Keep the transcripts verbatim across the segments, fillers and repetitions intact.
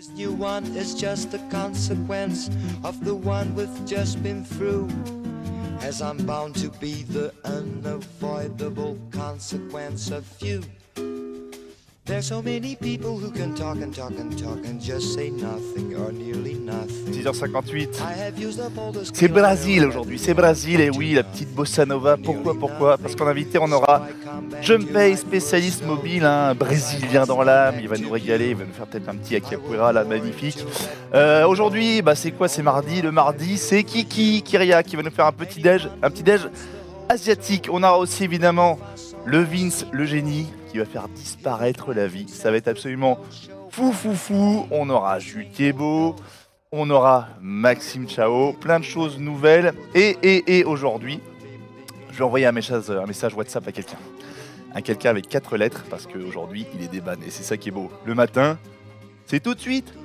This new one is just a consequence of the one we've just been through. As I'm bound to be the unavoidable consequence of you. There's so many people who can talk and talk and talk and just say nothing or nearly nothing. six heures cinquante-huit. C'est Brésil aujourd'hui, c'est Brésil et oui, la petite bossa nova. Pourquoi, pourquoi? Parce qu'en invité, on aura Junpei, spécialiste mobile, hein, brésilien dans l'âme. Il va nous régaler, il va nous faire peut-être un petit capoeira là, magnifique. Euh, aujourd'hui, bah, c'est quoi? C'est mardi. Le mardi, c'est Kiki Kyria qui va nous faire un petit déj, un petit déj asiatique. On aura aussi évidemment le Vince, le génie, qui va faire disparaître la vie. Ça va être absolument fou, fou, fou. On aura Jules Thiébaut, on aura Maxime Chao, plein de choses nouvelles. Et, et, et aujourd'hui, je vais envoyer un message, un message WhatsApp à quelqu'un. Un quelqu'un avec quatre lettres, parce qu'aujourd'hui, il est déban. Et c'est ça qui est beau. Le matin, c'est tout de suite.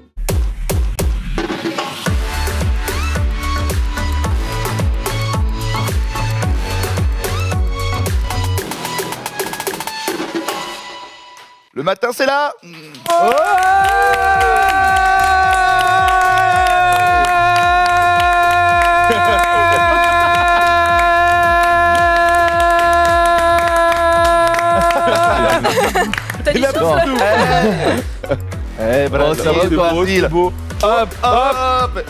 Le matin, c'est là. Oh T'as dit ça? Eh, eh, Brésil, ça va, c'est beau, c'est beau. Hop, hop.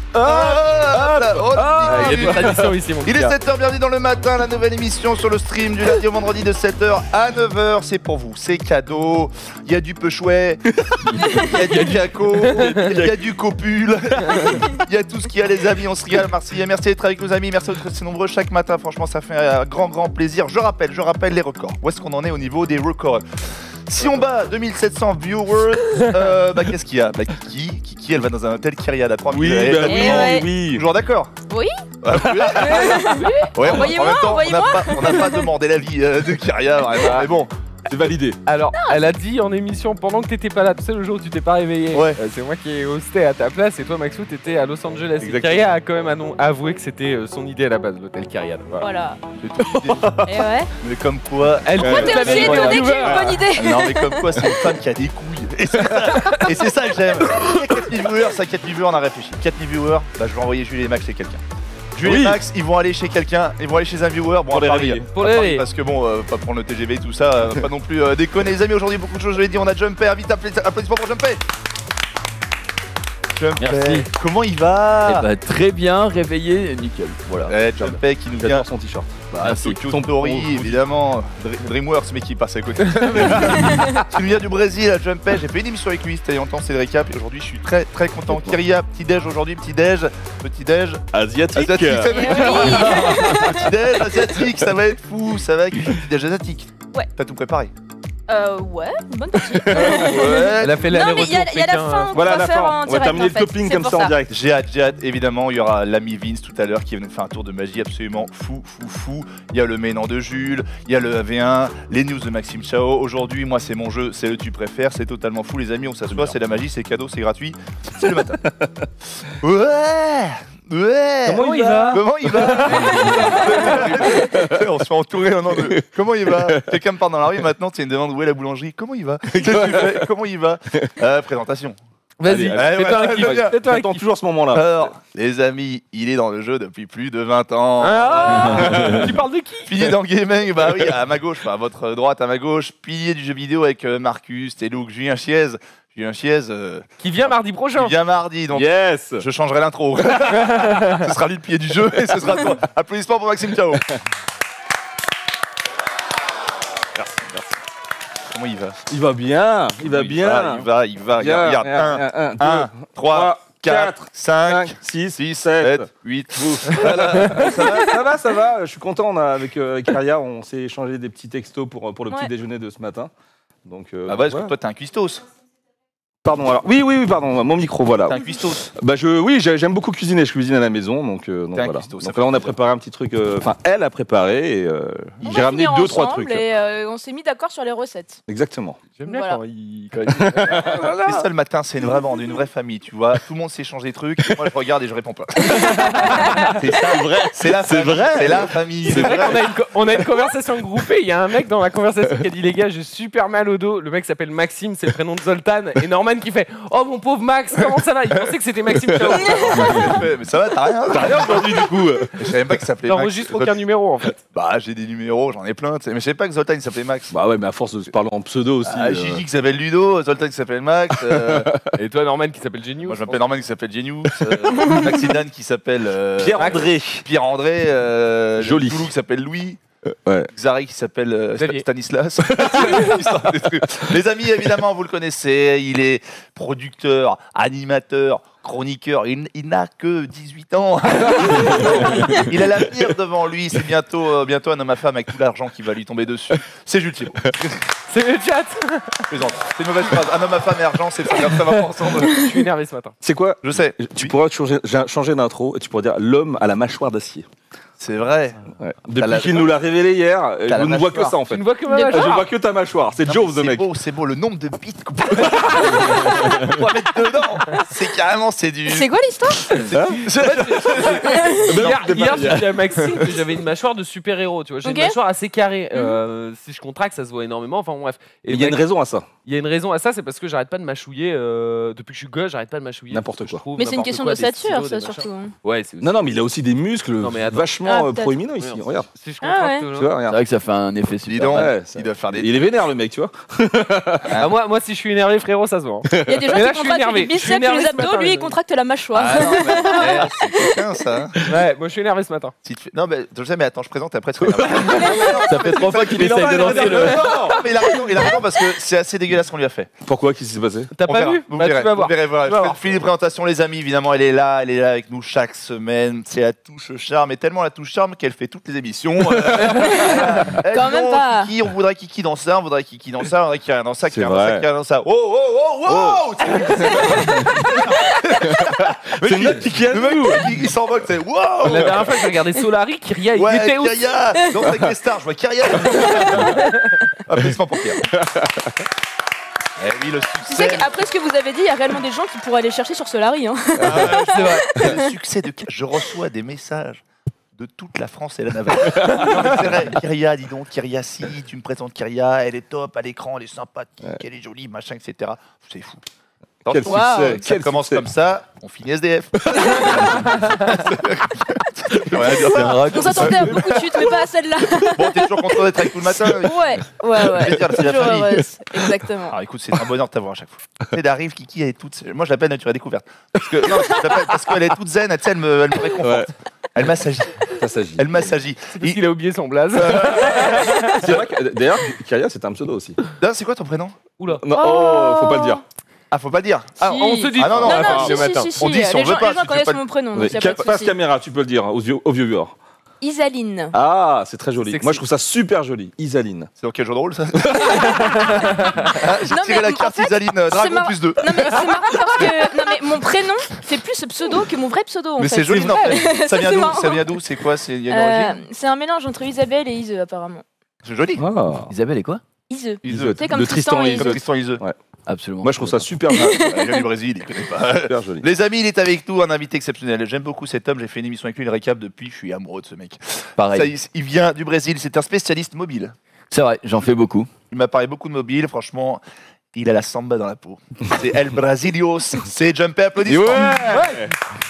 Il y a des traditions ici, mon Il est gars. sept heures, bienvenue dans le matin, la nouvelle émission sur le stream du lundi au vendredi de sept heures à neuf heures. C'est pour vous, c'est cadeau. Il y a du peuchouet, il y a du caco, il y a du copule, il y a tout ce qu'il y a, les amis. On se régale, merci. Merci d'être avec nos amis, merci d'être si nombreux chaque matin. Franchement, ça fait un grand, grand plaisir. Je rappelle, je rappelle les records. Où est-ce qu'on en est au niveau des records? Si on bat deux mille sept cents viewers, euh, bah qu'est-ce qu'il y a? Bah Kiki, Kiki, elle va dans un hôtel Kyria à trois mille. Oui, bah oui, ouais. oui. Toujours d'accord? Oui. Ah, oui. Ouais, en Envoyez-moi, même temps, on n'a envoyez-moi. pas, on n'a pas demandé l'avis euh, de Kyria, vraiment. Mais bon, C'est validé. Alors, elle a dit en émission pendant que t'étais pas là, tu sais, le jour où tu t'es pas réveillé, Ouais. euh, c'est moi qui ai hosté à ta place et toi, Maxou, t'étais à Los Angeles. Et Exactement. Kyria a quand même annon- avoué que c'était euh, son idée à la base, l'hôtel Kyria. Voilà. Voilà. j'ai tout idée. Et ouais. Mais comme quoi, Elle Moi, t'es t'avait aussi dit, étonné que j'ai voilà. une bonne idée. non mais comme quoi, c'est une femme qui a des couilles. Et c'est ça, et c'est ça que j'aime. Il y a quatre mille viewers, ça quatre mille viewers, on a réfléchi. quatre mille viewers, bah je vais envoyer Jules et Max chez quelqu'un. Jules Oui. et Max, ils vont aller chez quelqu'un, ils vont aller chez un viewer. Bon, Pour à les Paris, réveiller. à Pour les Paris, réveiller. parce que bon, euh, pas prendre le T G V et tout ça, euh, pas non plus euh, déconner les amis. Aujourd'hui, beaucoup de choses, je l'ai dit, on a Junpei, vite appla- applaudissements pour Junpei. Junpei, Merci. comment il va? Eh bah, très bien, réveillé, nickel. Voilà. Eh, Junpei qui nous vient J'adore son t-shirt. bah, Merci. Tokyo Son- Story, son- évidemment, Dr- Dreamworks, mais qui passe à côté. Qui nous vient du Brésil, à Junpei. J'ai fait une émission avec lui, c'était il y a longtemps, c'est le récap. Et aujourd'hui, je suis très très content. Kyria, petit déj aujourd'hui, petit déj, petit déj. Asiatique. Asiatique, ça va Eh être oui. petit déj asiatique, ça va être fou, ça va être petit déj asiatique. Ouais. T'as tout préparé? Euh, ouais, bonne partie. Ouais. Elle a fait Non, mais l'aller-retour il y a, il y a la Pékin, fin euh, qu'on Voilà va la faire fin. en On va direct, terminer en le fait. topping C'est comme pour ça en direct. J'ai hâte, j'ai hâte, évidemment, il y aura l'ami Vince tout à l'heure qui va nous faire un tour de magie absolument fou, fou, fou. Il y a le Ménan de Jules, il y a le A V un, les news de Maxime Chao. Aujourd'hui, moi, c'est mon jeu, c'est le tu préfères, c'est totalement fou, les amis, on s'assoit, c'est la magie, c'est cadeau, c'est gratuit, c'est le matin. Ouais! Ouais! Comment il va? Comment il va? On se fait entourer maintenant de... Comment il va? Quelqu'un me parle dans la rue maintenant, tu me demande où est la boulangerie. Comment il va? Qu'est-ce que tu fais? Comment il va? Euh, présentation. Vas-y, Allez, fais-toi allez, un kiff. allez, allez. Fais-toi un J'attends kiff. toujours ce moment-là. Alors, les amis, il est dans le jeu depuis plus de vingt ans. Ah, tu parles de qui? Pilier dans le gaming, bah oui, à ma gauche, enfin, à votre droite, à ma gauche. Pilier du jeu vidéo avec euh, Marcus, Telouk, Julien Chiez. Julien Chiez, euh, Qui vient mardi prochain. il vient mardi, donc Yes. je changerai l'intro. Ce sera lui le pilier du jeu et ce sera toi. Applaudissements pour Maxime Chao. Merci, merci. Comment il va? Il va bien. Il va bien. Il va, il va. Bien. Regarde, Un, un, un, un, trois, quatre, cinq, cinq, six, six, sept. sept, huit. Voilà. ça, va, ça va, ça va. Je suis content. On a, avec euh, Kyria, on s'est échangé des petits textos pour, pour le petit Ouais. déjeuner de ce matin. Donc, euh, Ah ouais, parce voilà. que toi, t'es un cuistos. Pardon, alors. Oui, oui, oui, pardon. Mon micro, voilà. T'es un cuistos. Bah je, oui, j'ai- j'aime beaucoup cuisiner. Je cuisine à la maison, donc, euh, donc T'es un voilà. cuistot, ça Donc fait là, on a plaisir. préparé un petit truc. euh, Enfin, elle a préparé et euh, On j'ai va ramené finir deux, trois ensemble trucs. Et euh, on s'est mis d'accord sur les recettes. Exactement. J'aime bien Voilà. quand il. quand il- C'est ça le matin, c'est une vraie bande, une vraie famille, tu vois. Tout le monde s'échange des trucs. Moi, je regarde et je réponds pas. C'est ça, vrai. C'est la C'est famille. vrai. C'est la famille. C'est vrai qu'on a une, co- on a une conversation groupée. Il y a un mec dans la conversation qui a dit les gars, j'ai super mal au dos. Le mec s'appelle Maxime, c'est le prénom de Zoltan. Et Norman Norman qui fait oh mon pauvre Max, comment ça va? Il pensait que c'était Maxime Chao. Mais ça va, t'as rien, t'as rien aujourd'hui du coup. Je savais même pas qu'il s'appelait Max. T'enregistres aucun numéro en fait. Bah j'ai des numéros, j'en ai plein, tu sais. Mais je savais pas que Zoltan il s'appelait Max. Bah ouais, mais à force de se parler en pseudo aussi. Ah, euh, Gigi qui s'appelle Ludo, Zoltan qui s'appelle Max. euh, Et toi Norman qui s'appelle Genius. Moi je m'appelle Norman qui s'appelle Genius. euh, Maxidane qui s'appelle euh, Pierre-André. Pierre-André. euh, Joli. Toulou qui s'appelle Louis. Ouais. Xari qui s'appelle euh, Xavier. Stanislas. Des trucs. Les amis, évidemment, vous le connaissez. Il est producteur, animateur, chroniqueur. Il, il n'a que dix-huit ans. Il a l'avenir devant lui. C'est bientôt, euh, bientôt un homme à femme avec tout l'argent qui va lui tomber dessus. C'est Jules Thibault. C'est le chat. Plaisante. C'est une mauvaise phrase. Un homme à femme et argent, c'est ça, ça va pas ensemble. Je suis énervé ce matin. C'est quoi? Je sais. Tu pourras changer, changer d'intro et tu pourras dire l'homme à la mâchoire d'acier. C'est vrai. Ouais. T'as Depuis la- qu'il nous l'a révélé hier, T'as je la ne vois que mâchoire. ça en Tu fait. ne vois que ma Je- Je mâchoire. vois que ta mâchoire, c'est Non, Joe mais the c'est mec. beau, c'est beau, le nombre de bits qu'on peut qu'on va mettre dedans. C'est carrément, c'est du. C'est quoi l'histoire? Hier, c'est hier pas j'ai dit à Maxime que j'avais une mâchoire de super-héros, tu vois. J'ai Ok. une mâchoire assez carrée. Euh, si je contracte, ça se voit énormément. Enfin bon, bref. Et Il y a Max- une raison à ça. il y a une raison à ça, c'est parce que j'arrête pas de mâchouiller. euh, depuis que je suis gosse, j'arrête pas de mâchouiller. N'importe tout ce que quoi. je trouve, Mais c'est une n'importe question quoi, de des stature, stylos, ça des machins. surtout. Ouais, c'est aussi. Non, non, mais il a aussi des muscles Non, mais attends. vachement Ah, euh, peut-être. proéminents ici. Regarde. Regarde. Si je Ah contracte, ouais. là. Tu vois, C'est regarde. vrai que ça fait un effet Dis super. donc, Ouais, ça- il doit faire des. Il est vénère le mec, tu vois. Ah, moi, moi, si je suis énervé, frérot, ça se voit. hein. Il y a des gens Mais là, qui je suis contractent énervé. les Je suis biceps et énervé les ce abdos, matin, lui les il amis. contracte la mâchoire. Ah non, mais eh, c'est quelqu'un ça. Ouais, moi je suis énervé ce matin. Si tu fais- Non, mais je sais, mais attends, je présente et après tu fais. Ça fait trois fois qu'il Il en essaye va, de il en va, lancer il en le. va. Non, mais il a raison, il a raison parce que c'est assez dégueulasse ce qu'on lui a fait. Pourquoi? Qu'est-ce qui s'est passé? T'as On pas verra. vu? Vous Bah, verrez, tu vas voir. vous verrez, voilà. Tu vas Je fais voir. une finie de présentation, les amis. Évidemment, elle est là, elle est là avec nous chaque semaine. C'est la touche charme, et tellement la touche charme qu'elle fait toutes les émissions. Euh, Quand même non, pas. Kiki, on voudrait Kiki dans ça, on voudrait Kiki dans ça, on voudrait Kiki dans ça, Kiki C'est dans ça, vrai. Kiki dans ça. Oh, oh, oh, oh, C'est une Kiki à Le mec, nous. il, il s'envole, c'est wow. La dernière fois que j'ai regardé Solari, Kyria, il Ouais, était aussi. Kyria, dans avec les stars, je vois Kyria. Applaudissements pour Kyria. Eh oui, le Tu succès. sais qu'après ce que vous avez dit, il y a réellement des gens qui pourraient aller chercher sur Solari. Hein. Ah ouais, c'est vrai. Le succès de Kyria. Je reçois des messages de toute la France et la navale. Non, mais c'est vrai. Kyria, dis donc, Kyria, si, tu me présentes Kyria, elle est top à l'écran, elle est sympathique, elle est jolie, machin, et cetera. C'est fou. Quel Attention, Wow. succès. ça Quel commence succès. comme ça, on finit S D F. Ouais, C'est un rack. On s'attendait à beaucoup de chutes, mais pas à celle-là. bon, t'es toujours content d'être avec tout le matin. Ouais, ouais, ouais. Plaisir, c'est la Toujours famille. heureuse. Exactement. Alors écoute, c'est un bonheur de t'avoir à chaque fois. Tu sais, d'arrive, Kiki, elle est toute. Moi, je l'appelle nature à découverte. Parce que non, je l'appelle parce qu'elle est toute zen, tu sais, elle me, elle me réconforte. Elle m'assagit. Ça s'agit. Elle m'assagit. C'est parce Il- qu'il a oublié son blaze. C'est vrai que d'ailleurs, Kyria, c'est un pseudo aussi. Non, c'est quoi ton prénom? Oula. Non, oh, faut pas le dire. Ah, faut pas le dire. Ah, Si. on se dit. Ah non, non, Non, enfin, non, le si, matin. si, si, On dit si on les veut gens, pas, les gens si tu connaissent veux pas- mon prénom, donc Ouais, il n'y a pas de Face souci. caméra, tu peux le dire hein, aux vieux, aux vieux viewers. Isaline. Ah, c'est très joli. Sexy. Moi, je trouve ça super joli. Isaline. C'est dans quel jeu de rôle ça? Ah, j'ai Non, tiré mais la en carte fait, Isaline euh, Dragon marrant. plus deux. Non mais c'est marrant parce que non mais mon prénom fait plus ce pseudo que mon vrai pseudo en Mais fait. c'est joli, non? vrai. Ça vient c'est d'où? marrant. Ça vient d'où? C'est quoi? C'est il y a une Euh, origine? c'est un mélange entre Isabelle et Ise apparemment. C'est joli. Ah. Isabelle et quoi? Ise. Iseux. C'est comme de Tristan Tristan et et Ise. Comme Tristan Iseux. Absolument. Moi, je trouve ça super joli. Il vient du Brésil, il connaît pas. Super joli. Les amis, il est avec nous, un invité exceptionnel. J'aime beaucoup cet homme, j'ai fait une émission avec lui, il récap depuis, je suis amoureux de ce mec. Ça, Pareil. il, il vient du Brésil, c'est un spécialiste mobile. C'est vrai, j'en fais beaucoup. Il m'a parlé beaucoup de mobile, franchement, il a la samba dans la peau. C'est El Brasilios, c'est Jumper, applaudissements. Ouais.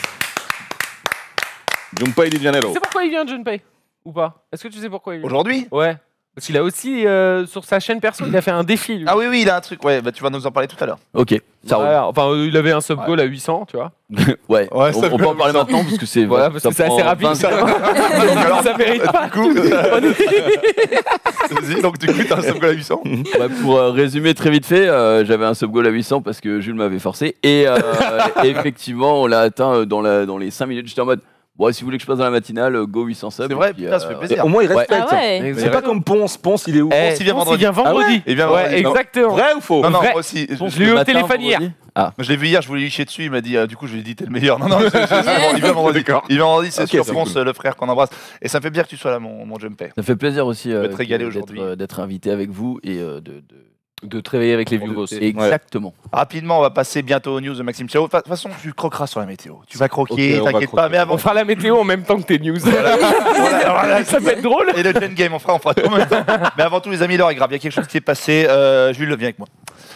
Jumpa Di Janeiro. Tu sais pourquoi il vient, Junpei? Ou pas? Est-ce que tu sais pourquoi il vient? Aujourd'hui? Ouais. Parce qu'il a aussi, euh, sur sa chaîne perso, il a fait un défi. Lui. Ah oui, oui, il a un truc, ouais, bah, tu vas nous en parler tout à l'heure. Ok, ça roule. Ouais, enfin, euh, il avait un sub goal à huit cents, tu vois. Ouais, Ouais, on, ça on peut- peut en parler maintenant parce que c'est Voilà, parce que c'est assez prend rapide. vingt Ça, Alors, ça mérite pas. Du coup, vas-y, donc du coup, t'as un sub goal à huit cents. Ouais, pour euh, résumer très vite fait, euh, j'avais un sub goal à huit cents parce que Jules m'avait forcé. Et euh, effectivement, on l'a atteint euh, dans, la, dans les cinq minutes. J'étais en mode, bon, si vous voulez que je passe dans la matinale, euh, go huit cents subs. C'est vrai, Et puis, putain, ça fait euh, plaisir. Au moins, il Ouais. respecte. Ah ouais. C'est pas comme Ponce. Ponce, il est où Eh, Ponce, il vient Ponce, vendredi. il vient vendredi. Il vient Ouais, vendredi. exactement. Vrai ou faux? Non, non, Vrai. moi aussi. je- Je l'ai eu au matin, téléphone hier. vendredi. Ah, Je l'ai vu hier, je voulais lui chier dessus, il m'a dit, euh, du coup je lui ai dit t'es le meilleur. Non, non, je- je- je- il vient vendredi. Il vient vendredi, c'est Ok, sûr, c'est Ponce, cool. le frère qu'on embrasse. Et ça me fait bien que tu sois là, mon, mon Jumpé. ça fait plaisir aussi euh, vais te régaler d'être, aujourd'hui. euh, d'être invité avec vous et euh, de, de... De te réveiller avec les vieux grosses. Exactement. Rapidement, on va passer bientôt aux news de Maxime Chao. De toute façon, tu croqueras sur la météo. Tu vas croquer, Ok, on va t'inquiète croquer. pas, mais avant. On fera la météo en même temps que tes news. Voilà, voilà, Ça peut être drôle. Et le Gen Game, on fera, on fera tout en même temps. Mais avant tout, les amis, l'heure est grave. Il y a quelque chose qui est passé. Euh, Jules, viens avec moi.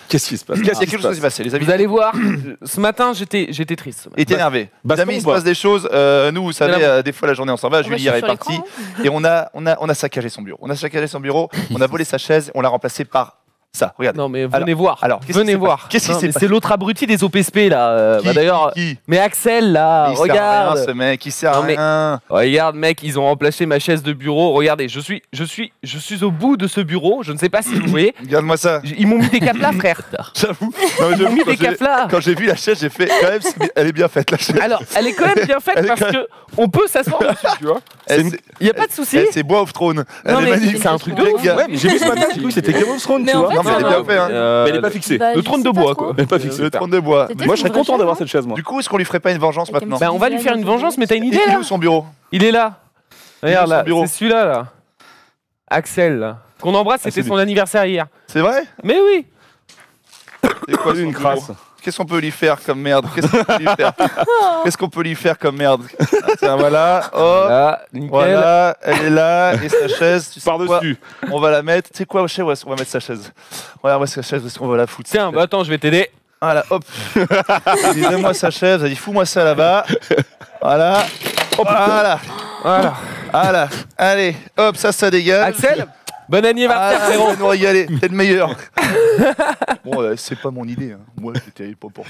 Qu'est-ce qui se passe? Il y a quelque chose qui s'est passé, les amis. Vous allez voir, ce matin, j'étais j'étais triste. ce matin. Il est énervé. Baston Les amis, il ou se pas passe des choses. Euh, nous, vous savez, C'est la- euh, des fois la journée on s'en va. On Julie va hier est sur partie l'écran. et on a, on a, on a saccagé son bureau. On a saccagé son bureau. On a volé sa chaise. On l'a remplacé par ça. Regardez. Non mais Alors- venez voir. alors, qu'est-ce qui venez s'est voir. passé Qu'est-ce qui Non, s'est mais passé C'est l'autre abruti des O P S P là. euh, Qui- bah, D'ailleurs, qui- qui mais Axel là, il sert à regarde. rien, ce mec. Il sert à Non, mais- rien. Regarde mec, ils ont remplacé ma chaise de bureau. Regardez, je suis, je suis, je suis au bout de ce bureau. Je ne sais pas si vous voyez. Regarde-moi ça. Ils m'ont mis des capes là, frère. J'avoue. Non, mais Ils m'ont j'avoue, mis quand des j'ai- capes là. Quand j'ai vu la chaise, j'ai fait quand même, c'est- elle est bien faite la chaise. Alors, elle est quand même bien faite Elle est parce quand que on peut s'asseoir dessus, tu vois. Elle, c'est- Il y a pas de souci. elle, c'est Bois of Throne. Elle Non, est mais magnifique. c'est un truc de Les ouf. gars. Ouais, mais j'ai vu ce matin, j'ai cru que c'était Game of Thrones, Mais tu en vois. fait, Non, mais elle est ça bien va. faite. Hein. Euh, Mais elle est pas fixée. Bah, le je trône de sais bois, pas quoi. trop. Elle est pas fixée. Le trône de bois. C'était Moi, je serais une vraie content chaise, d'avoir hein. cette chaise, moi. Du coup, est-ce qu'on lui ferait pas une vengeance Avec un maintenant petit Bah, on va lui faire une vengeance, mais t'as une Il idée est là où son bureau? Il est là. Il est Regarde où son là, bureau c'est celui-là là. Axel, là. Qu'on embrasse, Ah, c'était c'est son anniversaire hier. C'est vrai? Mais oui. C'est quoi Une son crasse. bureau Qu'est-ce qu'on peut lui faire comme merde Qu'est-ce qu'on peut lui faire Qu'est-ce qu'on peut lui faire comme merde Ah, tiens, voilà, hop, Là, nickel. voilà, elle est là, et sa chaise, tu sais quoi Par-dessus. On va la mettre, tu sais quoi, je sais où est-ce qu'on va mettre sa chaise. Regarde, moi, sa chaise, où est-ce qu'on va la foutre Tiens, bah attends, je vais t'aider. Voilà, hop. Il dit, donne-moi sa chaise, elle dit, fous-moi ça là-bas. Voilà, hop, voilà, Voilà. voilà, allez, hop, ça, ça dégage. Axel, bon anniversaire, Ah, frérot. on va nous régaler, t'es le meilleur. Bon, euh, c'est pas mon idée, hein. Moi, j'étais pas pour.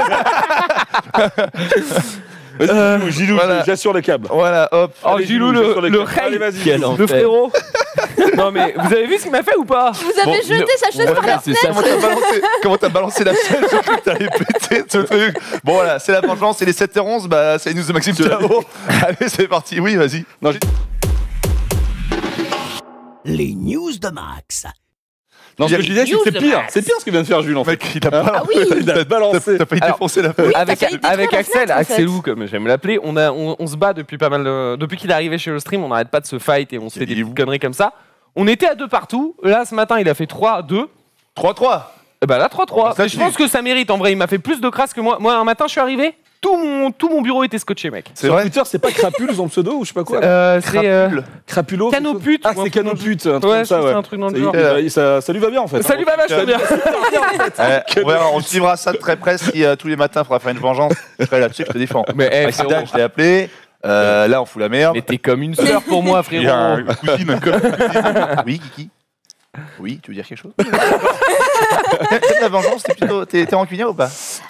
Vas-y, Gilou, voilà. j'assure le câble. Voilà, hop. Oh, Allez, Gilou, Gilou, le, sur les le câbles. rey, Allez, vas-y, Quel Gilou. enfer. le frérot. Non mais vous avez vu ce qu'il m'a fait ou pas? Vous avez Bon, jeté sa chaise Bon, par la regarde, fenêtre. Comment t'as balancé, comment t'as balancé la chaise? J'ai cru que t'allais péter ce truc. Bon, voilà, c'est la vengeance, c'est les sept heures onze, bah, c'est les news de Maxime Cavo. Allez, c'est parti, oui, vas-y. Non, j'ai- Les news de Max. non, ce que je disais, c'est que c'est pire. C'est pire ce que vient de faire Jules, en fait. Mec, il t'a pas. Ah oui. Il a balancé. T'as failli Alors, défoncer la Oui, fenêtre. t'as avec failli détruire avec la Axel, fenêtre, en fait. Axelou comme j'aime l'appeler, on, a, on, on se bat depuis pas mal de, depuis qu'il est arrivé chez le stream, on n'arrête pas de se fight et on se fait des Il est où petites conneries comme ça. On était à deux partout, là ce matin il a fait trois deux, trois trois. et bah là trois trois. Oh, ça Mais je tue. pense que ça mérite en vrai, il m'a fait plus de crasse que moi. Moi un matin je suis arrivé, tout mon, tout mon bureau était scotché mec. C'est Sur vrai. Twitter, c'est pas Crapule son pseudo ou je sais pas quoi. Euh, c'est euh, Crapule. Crapulo. Canopute. Ah, ou un c'est truc dans le Canopute. un truc Ouais, comme ça, c'est ouais. un truc dans le Ça, genre. il- ça, ça lui va bien en fait. Ça lui va vachement bien. Eh, on verra, on suivra ça de très près. Si euh, tous les matins, il faudra faire une vengeance, je serai là-dessus, je te défends. Mais eh, Avec frérot, Zidane, je l'ai appelé. Euh, là, on fout la merde. mais t'es comme une sœur pour moi Il y a frérot. un cousine comme cousine. Oui, Kiki. Oui, tu veux dire quelque chose? T'aimes la vengeance? T'es plutôt, t'es, t'es rancunier ou pas?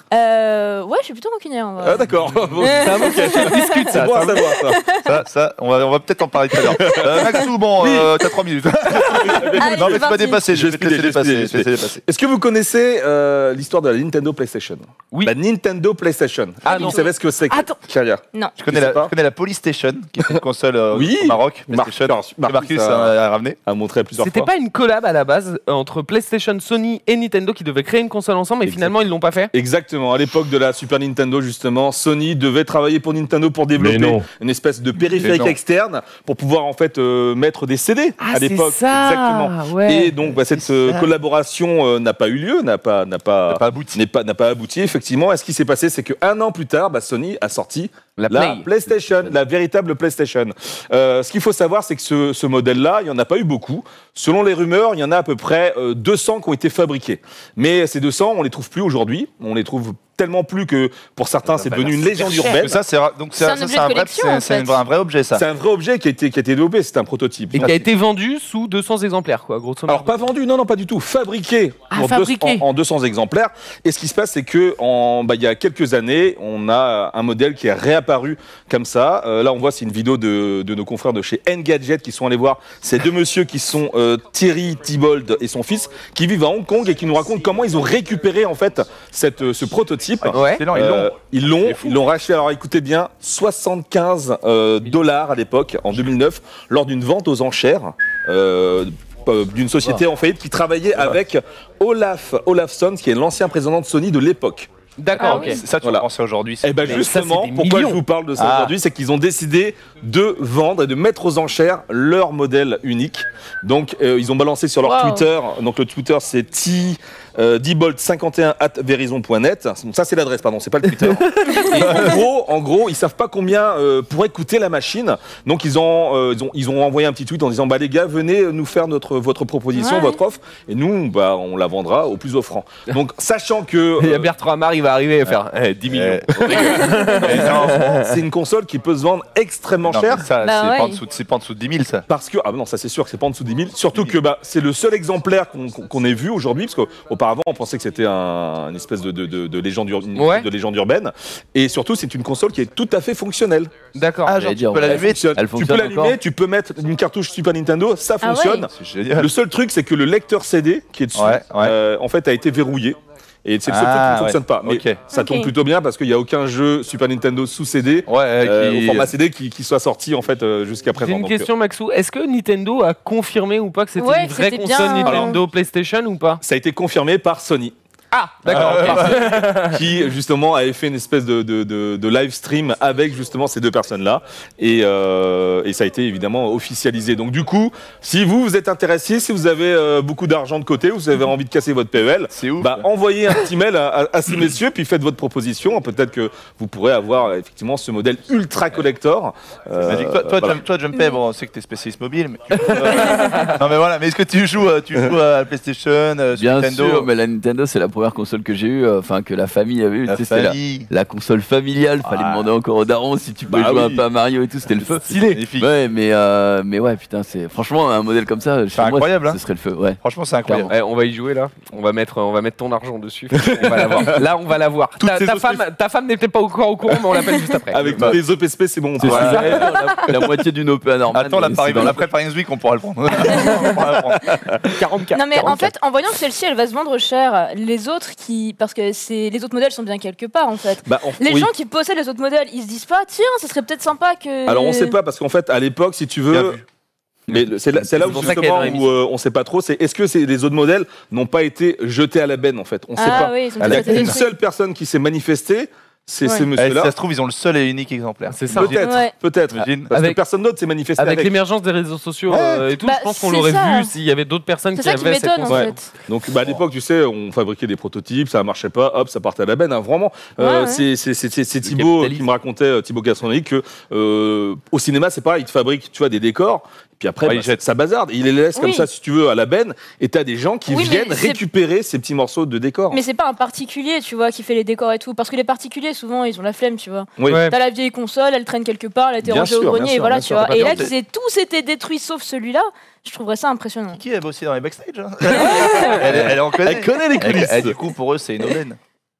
Euh, ouais, je suis plutôt rancunière. en vrai. Ah, d'accord. Bon, C'est un mot qui discute c'est ça. bon à savoir ça. Ça, ça, on va, on va peut-être en parler tout à l'heure. Euh, Maxou, bon, euh, t'as trois minutes. Allez, Non, mais c'est tu vas parti. dépasser, je vais te Je vais laisser speeder, je vais dépasser. Je vais te laisser dépasser. Est-ce que vous connaissez euh, l'histoire de la Nintendo PlayStation? Oui. La Nintendo PlayStation. Ah, vous non. savez ce que c'est? Attends. Kyria. Non. Je connais, Tu sais la, pas je connais la Polystation, qui est une console euh, Oui. au Maroc. Mar- PlayStation. alors, que Marcus Marcus a- a ramené. A montré plusieurs C'était fois. pas une collab à la base euh, entre PlayStation, Sony et Nintendo qui devaient créer une console ensemble et Exact. finalement ils l'ont pas fait. Exactement, à l'époque de la Super Nintendo justement, Sony devait travailler pour Nintendo pour développer Mais non. une espèce de périphérique Mais non. externe pour pouvoir en fait euh, mettre des C D à l'époque. Exactement. Ouais. Et donc bah, cette C'est euh, ça. collaboration euh, n'a pas eu lieu, n'a pas, n'a pas, T'as pas abouti. n'est pas, n'a pas abouti effectivement. Et ce qui s'est passé, c'est qu'un an plus tard, bah, Sony a sorti La la Play. PlayStation, la véritable PlayStation. Euh, ce qu'il faut savoir, c'est que ce, ce modèle-là, il n'y en a pas eu beaucoup. Selon les rumeurs, il y en a à peu près euh, deux cents qui ont été fabriqués. Mais ces deux cents, on les trouve plus aujourd'hui. On les trouve tellement plus que pour certains, c'est Bah, devenu là, une c'est légende super cher. urbaine. Mais ça, c'est ra- donc C'est c'est un ça, objet c'est un de vrai, collection, c'est- en c'est fait. un vrai objet, ça. C'est un vrai objet qui a été, qui a été développé, c'est un prototype. Et qui a été vendu sous deux cents exemplaires quoi, grosso modo. Alors pas vendu, non, non, pas du tout. Fabriqué, Ah, en, fabriqué. deux- en- en deux cents exemplaires. Et ce qui se passe, c'est que en, bah, il y a quelques années, on a un modèle qui est réapparu comme ça. Euh, là, on voit, c'est une vidéo de, de nos confrères de chez Engadget qui sont allés voir ces deux messieurs qui sont euh, Thierry Thibault et son fils, qui vivent à Hong Kong et qui nous racontent comment ils ont récupéré en fait cette, euh, ce prototype. Ouais. Excellent, ils l'ont. Euh, ils l'ont, C'est fou. ils l'ont racheté. Alors écoutez bien, soixante-quinze euh, dollars à l'époque, en deux mille neuf, lors d'une vente aux enchères. Euh, euh, d'une société en faillite qui travaillait avec Olaf Olafsson, qui est l'ancien président de Sony de l'époque. D'accord, Ah ok. oui. Ça, tu Voilà. prends ça aujourd'hui. c'est- Et ben Mais ça, justement, c'est des pourquoi millions. je vous parle de ça Ah. aujourd'hui, c'est qu'ils ont décidé de vendre et de mettre aux enchères leur modèle unique. Donc euh, ils ont balancé sur leur Wow. Twitter, donc le Twitter c'est T euh, dibolt cinquante et un arobase verizon point net. Ça, c'est l'adresse, pardon, c'est pas le Twitter. Et en gros, en gros, ils savent pas combien euh, pourrait coûter la machine. Donc, ils ont, euh, ils ont, ils ont envoyé un petit tweet en disant, bah les gars, venez nous faire notre, votre proposition, Ouais. votre offre, et nous, bah, on la vendra au plus offrant. Donc, sachant que Il y a euh, Bertrand Amar, il va arriver et faire eh, dix millions. Eh, non, c'est une console qui peut se vendre extrêmement non, cher. mais ça, Bah c'est ouais. pas en dessous de- c'est pas en dessous de dix mille, ça. Parce que, ah non, ça c'est sûr que c'est pas en dessous de dix mille. Surtout que bah, c'est le seul exemplaire qu'on qu'on- qu'on ait vu aujourd'hui, parce qu'auparavant on pensait que c'était un, une espèce de, de, de, de, légende, ur- une Ouais. de légende urbaine. Et surtout, c'est une console qui est tout à fait fonctionnelle. D'accord. Ah, genre, J'allais tu dire, peux ouais. l'allumer. Fonctionne. Elle Tu peux fonctionne l'allumer, encore tu peux mettre une cartouche Super Nintendo, ça Ah ouais. fonctionne. C'est génial. Le seul truc, c'est que le lecteur C D qui est dessus, Ouais, ouais. euh, en fait, a été verrouillé. Et c'est le seul Ah, truc qui ne ouais. fonctionne pas. Mais Ok. ça Ok. tombe plutôt bien parce qu'il n'y a aucun jeu Super Nintendo sous C D. Ouais, euh, qui- au format C D qui, qui soit sorti en fait euh, jusqu'à J'ai présent. une Donc, question, Maxou. Est-ce que Nintendo a confirmé ou pas que c'était Ouais, une que vraie c'était console bien, Nintendo PlayStation ou pas? euh, ça a été confirmé par Sony. Ah, d'accord. ok. Qui justement avait fait une espèce de, de, de, de live stream avec justement ces deux personnes-là et, euh, et ça a été évidemment officialisé. Donc du coup, si vous vous êtes intéressé, si vous avez euh, beaucoup d'argent de côté, vous avez envie de casser votre P E L, C'est ouf. bah, envoyez un petit mail à, à, à ces messieurs puis faites votre proposition. Peut-être que vous pourrez avoir euh, effectivement ce modèle ultra collector. Euh, Magic. Toi, toi, voilà. Jum- toi, Jumpé, bon, on sait que t'es spécialiste mobile, mais tu joues, euh, non mais voilà, mais est-ce que tu joues, euh, tu joues à la PlayStation, euh, sur Bien Nintendo, sûr, mais la Nintendo, c'est la première console que j'ai eue, euh, enfin que la famille avait eue. la Tu sais, c'était la, famille. la console familiale. Fallait Ah. demander encore au daron si tu pouvais Bah jouer oui. un peu à Mario et tout. C'était le feu. Stylé. Magnifique. Ouais, mais euh, mais ouais, putain, c'est franchement un modèle comme ça. chez moi, incroyable, ce- hein. Ce serait le feu. Ouais. Franchement, c'est incroyable. Eh, on va y jouer là. On va mettre, on va mettre ton argent dessus. On va l'avoir. Là, on va l'avoir. Toutes Ta, ces ta autres femme, ta femme n'était pas encore au courant, mais on l'appelle juste après. Avec Bah. tous les O P S P, c'est bon. on C'est peut- ça, la, la moitié d'une O P à normal. Attends, la mais Paris, c'est dans la la- Paris Week, on pourra le prendre. On pourra le prendre. quarante-quatre. Non mais en quarante-quatre. fait, en voyant que celle-ci, elle va se vendre cher, les autres qui, parce que c'est les autres modèles sont bien quelque part en fait. Bah, on- Les oui. gens qui possèdent les autres modèles, ils se disent pas, tiens, ce serait peut-être sympa que. Alors on sait pas parce qu'en fait à l'époque si tu Bien veux vu. mais c'est là, c'est là C'est où pour ça qu'il y a justement une où rémission. euh, on sait pas trop c'est est-ce que c'est les autres modèles n'ont pas été jetés à la benne en fait on sait Ah pas oui, ils ont À il y la a peut-être été une détruits. seule personne qui s'est manifestée c'est Ouais. ces Eh, messieurs si là ça se trouve, ils ont le seul et unique exemplaire. C'est ça. peut-être Ouais. peut-être Imagine. parce Avec- que personne d'autre s'est manifesté Avec avec, l'émergence des réseaux sociaux Ouais. euh, et tout, Bah, je pense qu'on c'est l'aurait ça. vu s'il y avait d'autres personnes C'est qui ça qui avaient cette m'étonne en console. Ouais. fait. donc bah, à l'époque tu sais on fabriquait des prototypes ça marchait pas hop ça partait à la benne hein, vraiment Euh, Ouais, ouais. c'est c'est c'est- c'est Le Thibaut capitalisme. qui me racontait euh, Thibaut Gastronomique que euh, au cinéma c'est pareil il te fabrique tu vois des décors puis après Ouais, bah, il jette. ça bazarde il les laisse comme Oui. ça si tu veux à la benne et t'as des gens qui Oui, mais viennent c'est- récupérer ces petits morceaux de décors Mais c'est pas un particulier, tu vois, qui fait les décors et tout. Parce que les particuliers, souvent, ils ont la flemme, tu vois. oui. Ouais. T'as la vieille console, elle traîne quelque part, elle a été Bien rangée sûr, au bien grenier, sûr, et voilà, bien tu sûr. vois. Par Et là, contre, qu'ils aient tous été détruits sauf celui-là, je trouverais ça impressionnant. Qui a bossé dans les backstage hein elle, elle en connaît. Elle connaît les coulisses. Elle- elle, du coup, pour eux, c'est une aubaine.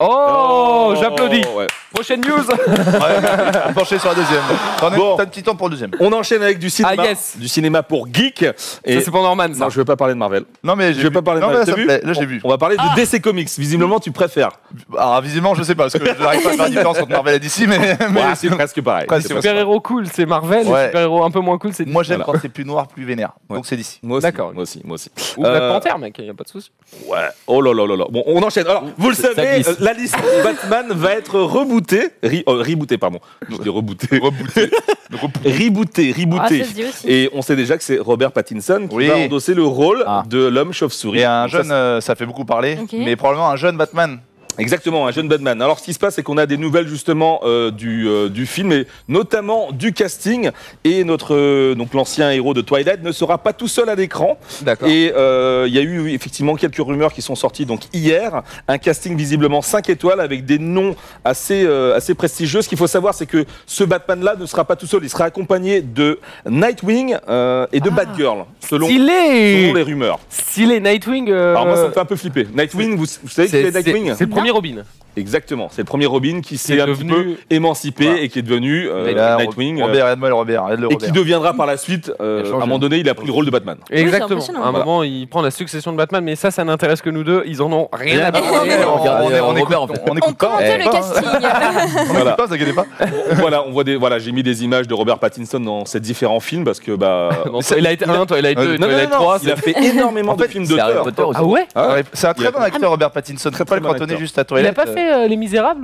Oh, j'applaudis. ouais. Prochaine news. Ouais, pencher sur la deuxième. T'en as Bon. t'as un petit temps pour le deuxième. On enchaîne avec du cinéma, Ah, yes. du cinéma pour geek. Et Ça, c'est pour Norman, ça. non, je vais pas parler de Marvel. Non, mais Je vais pas parler de non, mais Marvel. là, T'as ça me vu plaît. Là, j'ai on, vu. on va parler de D C Comics. Visiblement, tu préfères. Alors, visiblement, je sais pas, parce que je n'arrive pas à faire la différence entre Marvel et D C, mais. mais Ouais, c'est presque pareil. Presque. C'est Les presque super-héros cool, c'est Marvel. Ouais. Les super-héros un peu moins cool, c'est Moi, j'aime Voilà. quand c'est plus noir, plus vénère. Ouais. Donc, c'est D C. Moi aussi, D'accord. Moi aussi, moi aussi. Ou Black Euh, Panther, mec, y a pas de souci. Ouais. Oh là là là là. Bon, on enchaîne. Alors, vous le Ça savez, glisse. euh, la liste Batman va être rebootée. Re- euh, rebootée, pardon. Je dis rebooté. Rebooté. Rebooté, Ah, rebooté. ça se dit aussi. Et on sait déjà que c'est Robert Pattinson qui Oui. va endosser le rôle Ah. de l'homme chauve-souris. Et un Donc ça, jeune, euh, ça fait beaucoup parler, Ok. mais probablement un jeune Batman. Exactement, un jeune Batman. Alors, ce qui se passe, c'est qu'on a des nouvelles justement euh, du, euh, du film, et notamment du casting. Et notre euh, donc l'ancien héros de Twilight ne sera pas tout seul à l'écran. D'accord. Et euh, il y a eu effectivement quelques rumeurs qui sont sorties donc hier. Un casting visiblement cinq étoiles avec des noms assez euh, assez prestigieux. Ce qu'il faut savoir, c'est que ce Batman-là ne sera pas tout seul. Il sera accompagné de Nightwing euh, et de Batgirl, selon, Stylé. selon les rumeurs. Stylé, Nightwing. euh, Alors moi, ça me fait un peu flipper. Nightwing, vous, vous savez qui c'est est Nightwing? c'est- c'est le premier Robin. Exactement, c'est le premier Robin qui s'est est un devenu- petit peu émancipé Voilà. et qui est devenu euh, Et là, Nightwing. euh, Robert, aide-moi le Robert, aide le et qui Robert. deviendra par la suite, euh, Il a à changé. un moment donné, il a pris le rôle de Batman. Exactement. impressionnant. À un Voilà. moment, il prend la succession de Batman, mais ça, ça n'intéresse que nous deux. Ils en ont rien à Ah, faire. on, on, Regardez, on, euh, on, Robert, écoute, en fait. on On écoute pas. commentait eh, le pas, hein. casting. On Voilà. écoute pas, vous inquiétez pas. Voilà, on voit des, voilà, j'ai mis des images de Robert Pattinson dans ces différents films parce que bah, Non, toi, il a été un, toi, il a été Euh, deux, non, toi, il a non, été non, trois. il a c'est- fait énormément En de fait, films C'est Harry d'auteur. Potter aussi. Ah ouais Ah ouais, c'est un Il très a- bon acteur, Robert Pattinson. Très pas le bon cantonner acteur. juste à Il toilette. a pas fait euh, Les Misérables ou euh,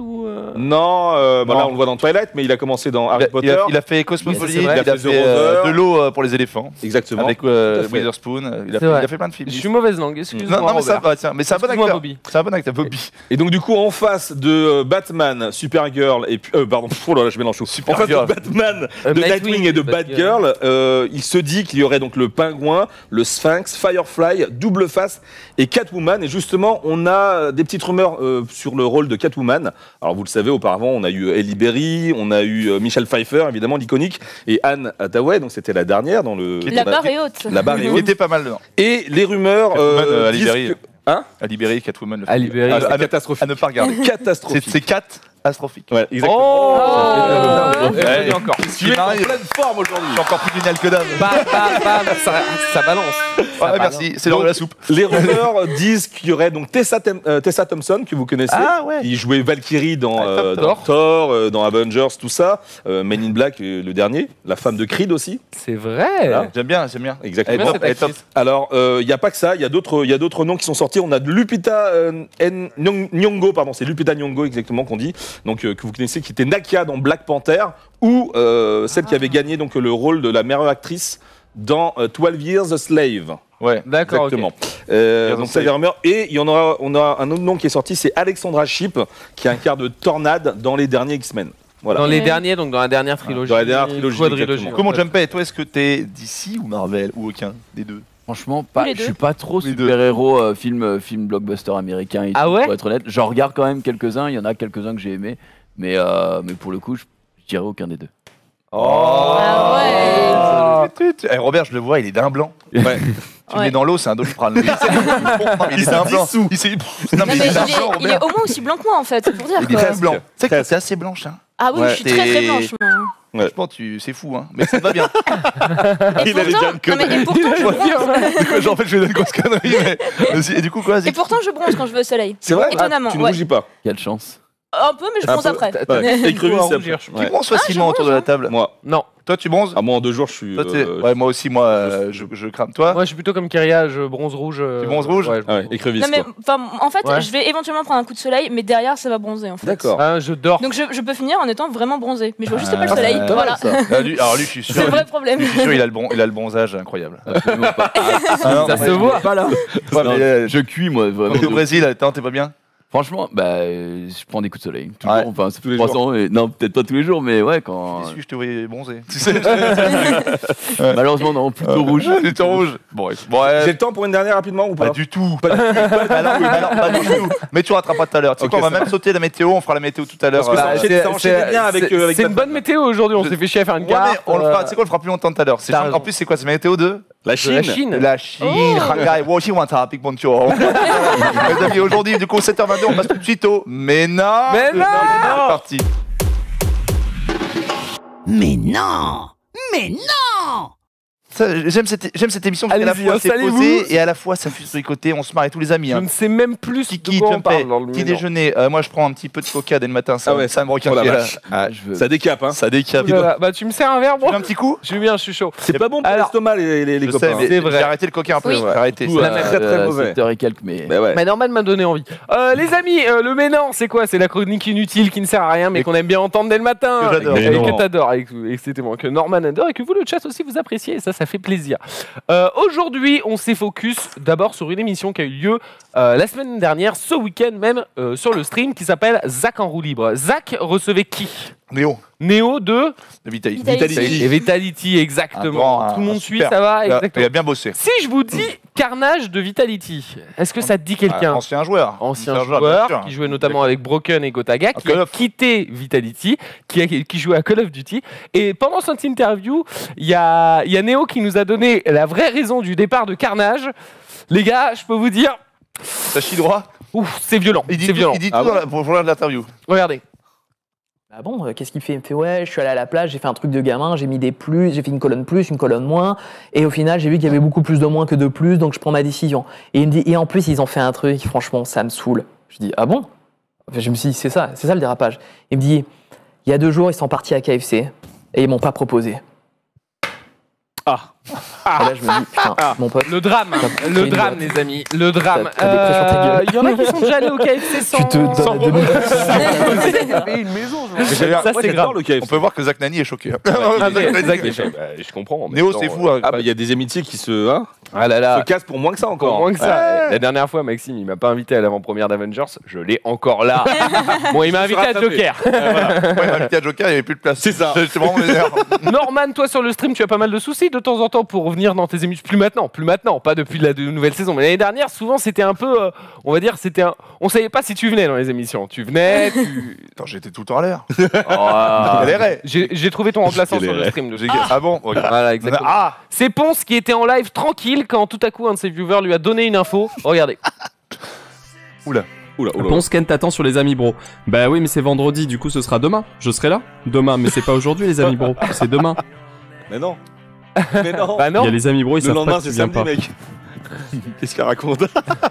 Non, euh, bah Non. là on le voit dans Twilight, mais il a commencé dans Harry Il a, Potter. il a- il a fait Mais Cosmopolitan, c'est il vrai, a il a fait fait The euh, Rover. de l'eau euh, pour les éléphants. Exactement. Avec euh, Tout à fait. Witherspoon. Il a, C'est fait, vrai. il a fait plein de films. Je suis mauvaise langue, excuse-moi. Non, non, mais ça Robert. va, tiens. Mais c'est un bon Excuse-moi, acteur. Bobby. C'est un bon acteur, Bobby. Et donc du coup en face de euh, Batman, Supergirl et puis euh, pardon, oh là là, je mélange tout. En face de Supergirl. Batman, Euh, de Nightwing Nightwing et de Batgirl, euh, il se dit qu'il y aurait donc le Pingouin, le Sphinx, Firefly, Double Face et Catwoman. Et justement, on a des petites rumeurs euh, sur le rôle de Catwoman. Alors vous le savez, auparavant, on a eu Halle Berry, on a eu euh, Michelle Pfeiffer, évidemment l'iconique, et Anne Hathaway. Donc c'était la dernière dans le. La barre est haute. La barre est Il haute. était pas mal dedans. Et les rumeurs Catwoman, euh, Halle disent Berry. que- Hein À libérer Catwoman. le À film. libérer. À, Ah, à ne- catastrophique. à ne pas regarder. C'est Catastrophique. c'est catastrophique. Ouais, exactement. Oh, Oh. Ouais, Ouais. et encore. Tu es en m'arrive. pleine forme aujourd'hui. Je suis encore plus génial que d'hab. Bam, bam, bam, ça, ça balance. Ça Ouais, balance. merci, c'est l'heure de la soupe. Les rumeurs disent qu'il y aurait donc Tessa, Tem- euh, Tessa Thompson, que vous connaissez, Ah ouais. qui jouait Valkyrie dans, Ah, euh, Thor. dans Thor, euh, dans Avengers, tout ça. Euh, Men in Black, euh, le dernier. La femme de Creed aussi. C'est vrai. Ah. J'aime bien, j'aime bien. Exactement. J'aime bien cette Elle est top. actrice. Alors, il n'y a pas que ça, il y a d'autres il y a d'autres noms qui sont sortis. On a de Lupita euh, N- Nyong- Nyong'o, pardon, c'est Lupita Nyong'o exactement qu'on dit, donc euh, que vous connaissez, qui était Nakia dans Black Panther, ou euh, celle qui avait gagné donc le rôle de la meilleure actrice dans euh, twelve Years a Slave. Ouais. D'accord, ok. Exactement. Euh, Years a donc ça Slave. des rumeurs. Et il y en aura, on a un autre nom qui est sorti, c'est Alexandra Shipp, qui incarne Tornade dans les derniers X-Men. Voilà. Dans les Ouais. derniers, donc dans la dernière trilogie. Dans la dernière trilogie, quadrilogie, exactement. en Comment fait. Jumpé, toi, est-ce que t'es D C ou Marvel ou aucun des deux? Franchement, pas, les je deux. suis pas trop Les deux. super-héros, euh, film, euh, film blockbuster américain. et Ah tout, ouais Pour être honnête, j'en regarde quand même quelques-uns. Il y en a quelques-uns que j'ai aimés. Mais, euh, mais pour le coup, je, je dirais aucun des deux. Ah ouais. Eh, Robert, je le vois, il est d'un blanc. Ouais. Tu le Ouais. mets dans l'eau, c'est un doliprane. Non, mais il est d'un blanc. Il s'est- Non, Non, mais mais il est d'un il, est, blanc, il est Robert. au moins aussi blanc que moi en fait, c'est pour dire Il est quoi. très blanc. Tu sais que Presque. t'es assez blanche, hein. Ah oui, Ouais. je suis très très T'es- blanche. moi. Je pense que tu... c'est fou, hein. Mais ça te va bien. Et Il a déjà pourtant, une non, mais, et pourtant, je bronze. Du coup, en fait, je vais donner une grosse connerie. Mais... Et du coup, quoi, Et pourtant, je bronze quand je vais au soleil. C'est vrai. Étonnamment, Ah, tu ne ouais. rougis pas. Quelle chance. Un peu, mais je Un bronze peu. après. T'as- Ouais. t'as- Écrevisse, à c'est rougir, après. je tu Ouais. bronzes facilement je autour de la table. Moi, Non, Toi, tu bronzes à moi en deux jours, je suis. Toi, t'es- euh, Ouais, moi aussi, moi, euh, je, je crame. Toi moi je suis plutôt comme Kyria, je bronze rouge. euh, Tu bronzes rouge Ouais, je Ah ouais, bronze écrevisse. Non, mais quoi. enfin, en fait, Ouais. je vais éventuellement prendre un coup de soleil, mais derrière, ça va bronzer en fait. D'accord. rouge. Ah, je dors. Donc je, je peux finir en étant vraiment bronzé, mais je vois juste pas le Ah, soleil. c'est Voilà. Ah, lui- Alors lui, je suis sûr. C'est le vrai problème. Je suis sûr, il a le, bon, il a le bronzage incroyable. Absolument pas. Ah non, Ça mais- se voit. Pas là. Ouais, Non, mais, euh, je cuis, moi, vraiment. Au Brésil, attends, t'es pas bien? Franchement, bah, euh, je prends des coups de soleil. Toujours, Ouais. enfin, c'est Tous les trois jours. cents et- non, peut-être pas tous les jours, mais ouais, quand. Déçu, je te voyais bronzer. Tu sais, Malheureusement, non, plutôt rouge. du temps rouge. Bon, ouais. Bon, ouais, J'ai le temps pour une dernière rapidement ou pas pas du tout. Pas du tout. Alors, oui, alors, pas du tout. Mais tu rattraperas tout à l'heure. Tu sais Ok, quoi, on va ça même sauter la météo. On fera la météo tout à l'heure. Parce que Euh, ça enchaîne- ça enchaînait bien avec, c'est- euh, avec c'est une Batman. bonne météo aujourd'hui, on Je- s'est fait chier à faire une Ouais, mais carte. on le fera, euh, tu sais quoi, on le fera plus longtemps tout à l'heure. C'est T'as chiant. raison. En plus, c'est quoi, c'est météo de La de Chine. la Chine. la Chine. Oh. Shanghai. Wow, she want a big bonjour. Les amis, aujourd'hui, du coup, sept heures vingt-deux, on passe tout de suite au. Mais non. Mais non. C'est parti. Mais non! Mais non! Ça, J'aime cette, j'aime cette émission parce qu'à la Allez-y, fois c'est installez-vous. posé et à la fois ça fait sur les côtés, on se marre et tous les amis. Je Hein. ne sais même plus Qui, de qui, quoi on Jumpé, parle dans le petit mélange. déjeuner, euh, moi je prends un petit peu de coca dès le matin, ça, Ah ouais. ça me requin. Oh la là. vache. Ah, Je veux. Ça décape, hein. ça décape. Ouh là là, Bah tu me sers un verre, Tu veux bon un petit coup? Je suis bien, je suis chaud. C'est pas bon pour Alors- l'estomac, les, les, les Je copains. sais, mais C'est vrai. j'ai arrêté le coca un peu. Oui. J'ai arrêté. Tout, c'est- euh, très, très mauvais. sept heures et quelques, mais. Bah ouais. Mais Norman m'a donné envie. Euh, les amis, euh, le mais non, c'est quoi? C'est la chronique inutile qui ne sert à rien, mais Et- qu'on aime bien entendre dès le matin. Que j'adore. Et Mais non. que t'adores, et que- et c'était moi, que Norman adore, et que vous, le chat aussi, vous appréciez, et ça, ça fait plaisir. Euh, Aujourd'hui, on s'est focus d'abord sur une émission qui a eu lieu euh, la semaine dernière, ce week-end même, euh, sur le stream, qui s'appelle Zach en roue libre. Zach recevait qui? Néo, Néo de de Vitality. Vitality. et Vitality, exactement. Un grand, Tout le monde un suit, super. ça va? Il a- Exactement. Il a bien bossé. Si je vous dis Carnage de Vitality, est-ce que ça te dit quelqu'un? Ah, ancien joueur. Ancien bien joueur, sûr. qui jouait notamment avec Broken et Gotaga, qui Call a of. quitté Vitality, qui, a- qui jouait à Call of Duty. Et pendant cette interview, il y a, il y a Néo qui nous a donné la vraie raison du départ de Carnage. Les gars, je peux vous dire, T'as chi droit. ouf, c'est violent. Il dit C'est tout, violent. il dit Ah tout bon dans la- pour pour l'interview. Regardez. Ah bon, euh, qu'est-ce qu'il fait? Il me fait ouais, je suis allé à la plage, j'ai fait un truc de gamin, j'ai mis des plus, j'ai fait une colonne plus, une colonne moins, et au final j'ai vu qu'il y avait beaucoup plus de moins que de plus, donc je prends ma décision. Et il me dit, et en plus ils ont fait un truc, franchement ça me saoule. Je dis ah bon? Enfin, je me suis dit c'est ça, c'est ça le dérapage. Il me dit, il y a deux jours ils sont partis à K F C et ils m'ont pas proposé. Ah. Et là, je me dis, putain, Ah. mon pote. Le drame, T'as le pris une drame, boîte. les amis, le drame. T'as- t'as des pressions ta gueule. Il y en a qui sont déjà allés au K F C sans. Tu te donnes sans à demi. une maison. J'adore- Ça, moi, c'est j'adore grave. le K F C. On peut voir que Zach Nani est choqué. hein. Ah, Zach mais- Nani, Zach, mais- mais- bah, je comprends. en même Néo, temps, c'est fou. euh, hein. Ah bah il y a des amitiés qui se, hein, Ah là se là. cassent pour moins que ça Encore encore. moins que ça. La dernière fois, Maxime, il m'a pas invité à l'avant-première d'Avengers. Je l'ai encore là. Bon, il m'a invité à rattrapé. Joker. Moi, il m'a invité à Joker, il n'y avait plus de place. C'est ça. C'est vraiment l'énerve. Norman, toi sur le stream, tu as pas mal de soucis de temps en temps pour revenir dans tes émissions. Plus maintenant, plus maintenant, pas depuis la de- nouvelle saison. Mais l'année dernière, souvent, c'était un peu, euh, on va dire, c'était un. On savait pas si tu venais dans les émissions. Tu venais, tu. Attends, j'étais tout le temps à l'air. Oh, Je galérais. J'ai j'ai trouvé ton remplaçant Je sur le galérais. stream. de- J'ai- Ah bon Ok. Voilà, exactement. Ah C'est Ponce qui était en live tranquille quand tout à coup un de ses viewers lui a donné une info. Regardez. Oula, oula. Ponce Ken t'attend sur les amis bro. Bah oui mais c'est vendredi, du coup ce sera demain. Je serai là. Demain, mais c'est pas aujourd'hui les amis bro. C'est demain. Mais non. Mais non. Bah Il non. y a les amis bro, ils Le savent lendemain pas que c'est tu viens samedi pas. mec. Qu'est-ce qu'il raconte?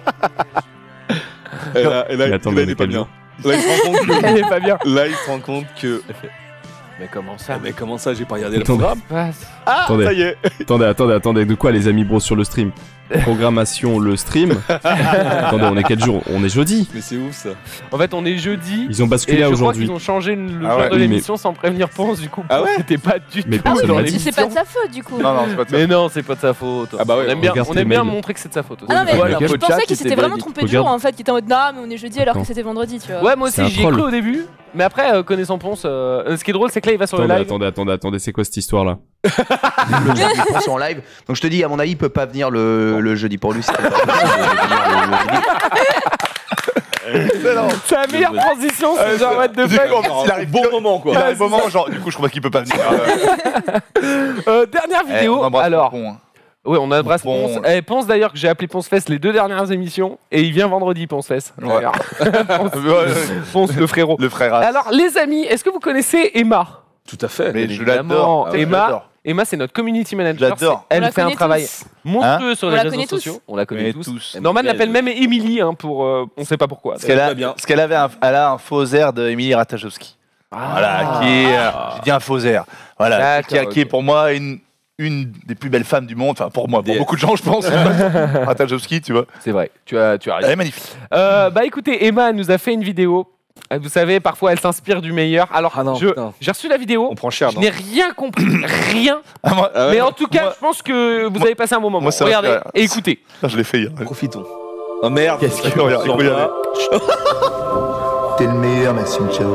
Et là, et là, Mais attends, là, mais il est on pas est bien. Là il se rend compte que... Elle est pas bien. Là il se rend compte que... Mais comment ça Mais comment ça j'ai pas regardé le Attendez. programme? Ah Attendez. ça y est. Attendez, attendez, attendez, de quoi les amis bro sur le stream? Programmation, le stream. Attendez, on est quel jour? On est jeudi. Mais c'est ouf ça. En fait, on est jeudi. Ils ont Et basculé je à crois aujourd'hui. qu'ils ont changé le Ah jour ouais, de oui, l'émission sans prévenir Ponce. Du coup, Ah Ponce ouais c'était pas du Mais tout personne dans l'a l'émission. dit. C'est pas de sa faute du coup. Non, non, c'est pas de ça. Mais non, c'est pas de sa faute. Ah bah ouais, on aime bien, regarde on tes aime bien mails. montrer que c'est de sa faute. aussi. Ah non, mais Voilà, je faut pensais chat, qu'il c'était s'était vraiment valide. trompé de Regarde. jour en fait, qu'il était en mode non, mais on est jeudi alors que Attends. c'était vendredi, tu vois. Ouais, moi C'est aussi un j'y ai troll. cru au début. Mais après, euh, connaissant Ponce, euh, ce qui est drôle, c'est que là, il va sur le Attendez, live. attendez, attendez, attendez, c'est quoi cette histoire là? Le jeudi pour son live. Donc je te dis, à mon avis, il peut pas venir le, le jeudi pour lui. c'est pas possible de venir le jeudi. Mais non. C'est la meilleure transition, c'est genre what the Du coup, fuck. en fait, il arrive Bon moment quoi. Il arrive au moment, genre, du coup, je crois qu'il peut pas venir. Euh, dernière Eh, vidéo. on embrasse Alors, Pompon, hein. oui, on embrasse Bon. Ponce. Eh, Ponce d'ailleurs que j'ai appelé Ponce Fest les deux dernières émissions et il vient vendredi Ponce Fest. Ouais. Regarde. Ponce, Ouais, ouais. Ponce, le frérot. Le frère. As. Alors les amis, est-ce que vous connaissez Emma? Tout à fait. Mais bien je évidemment. l'adore. Ah, je Emma, l'adore. Emma, c'est notre community Je manager. l'adore. C'est- On la Elle fait un connaît travail tous. monstrueux sur On les la réseaux connaît tous. sociaux. On la connaît Mais tous. tous. Norman l'appelle même Emily hein, pour euh, on sait pas pourquoi. Parce qu'elle va a, bien. parce qu'elle avait un, elle a un faux air de Émilie Ratajkowski. Voilà, qui est, euh, j'ai dit un faux air. Voilà, D'accord, qui, est- qui est ok. pour moi une, une des plus belles femmes du monde. Enfin, pour moi, pour Des- beaucoup de gens, je pense. Ratajkowski, tu vois. C'est vrai. Tu as tu as raison. Elle est magnifique. Euh, bah écoutez, Emma elle nous a fait une vidéo. Euh, Vous savez, parfois elle s'inspire du meilleur. Alors, Ah non, je- putain. j'ai reçu la vidéo. On prend cher. Je non n'ai rien compris, rien. Ah, moi, Ah ouais. Mais en tout cas, moi- je pense que vous moi- avez passé un bon moment. moi, ça va Regardez faire- et écoutez. je l'ai fait hier. Profitons. Oh merde. Qu'est-ce qu'il y a Regarde, il faut y aller. T'es le meilleur, Maxime Chao.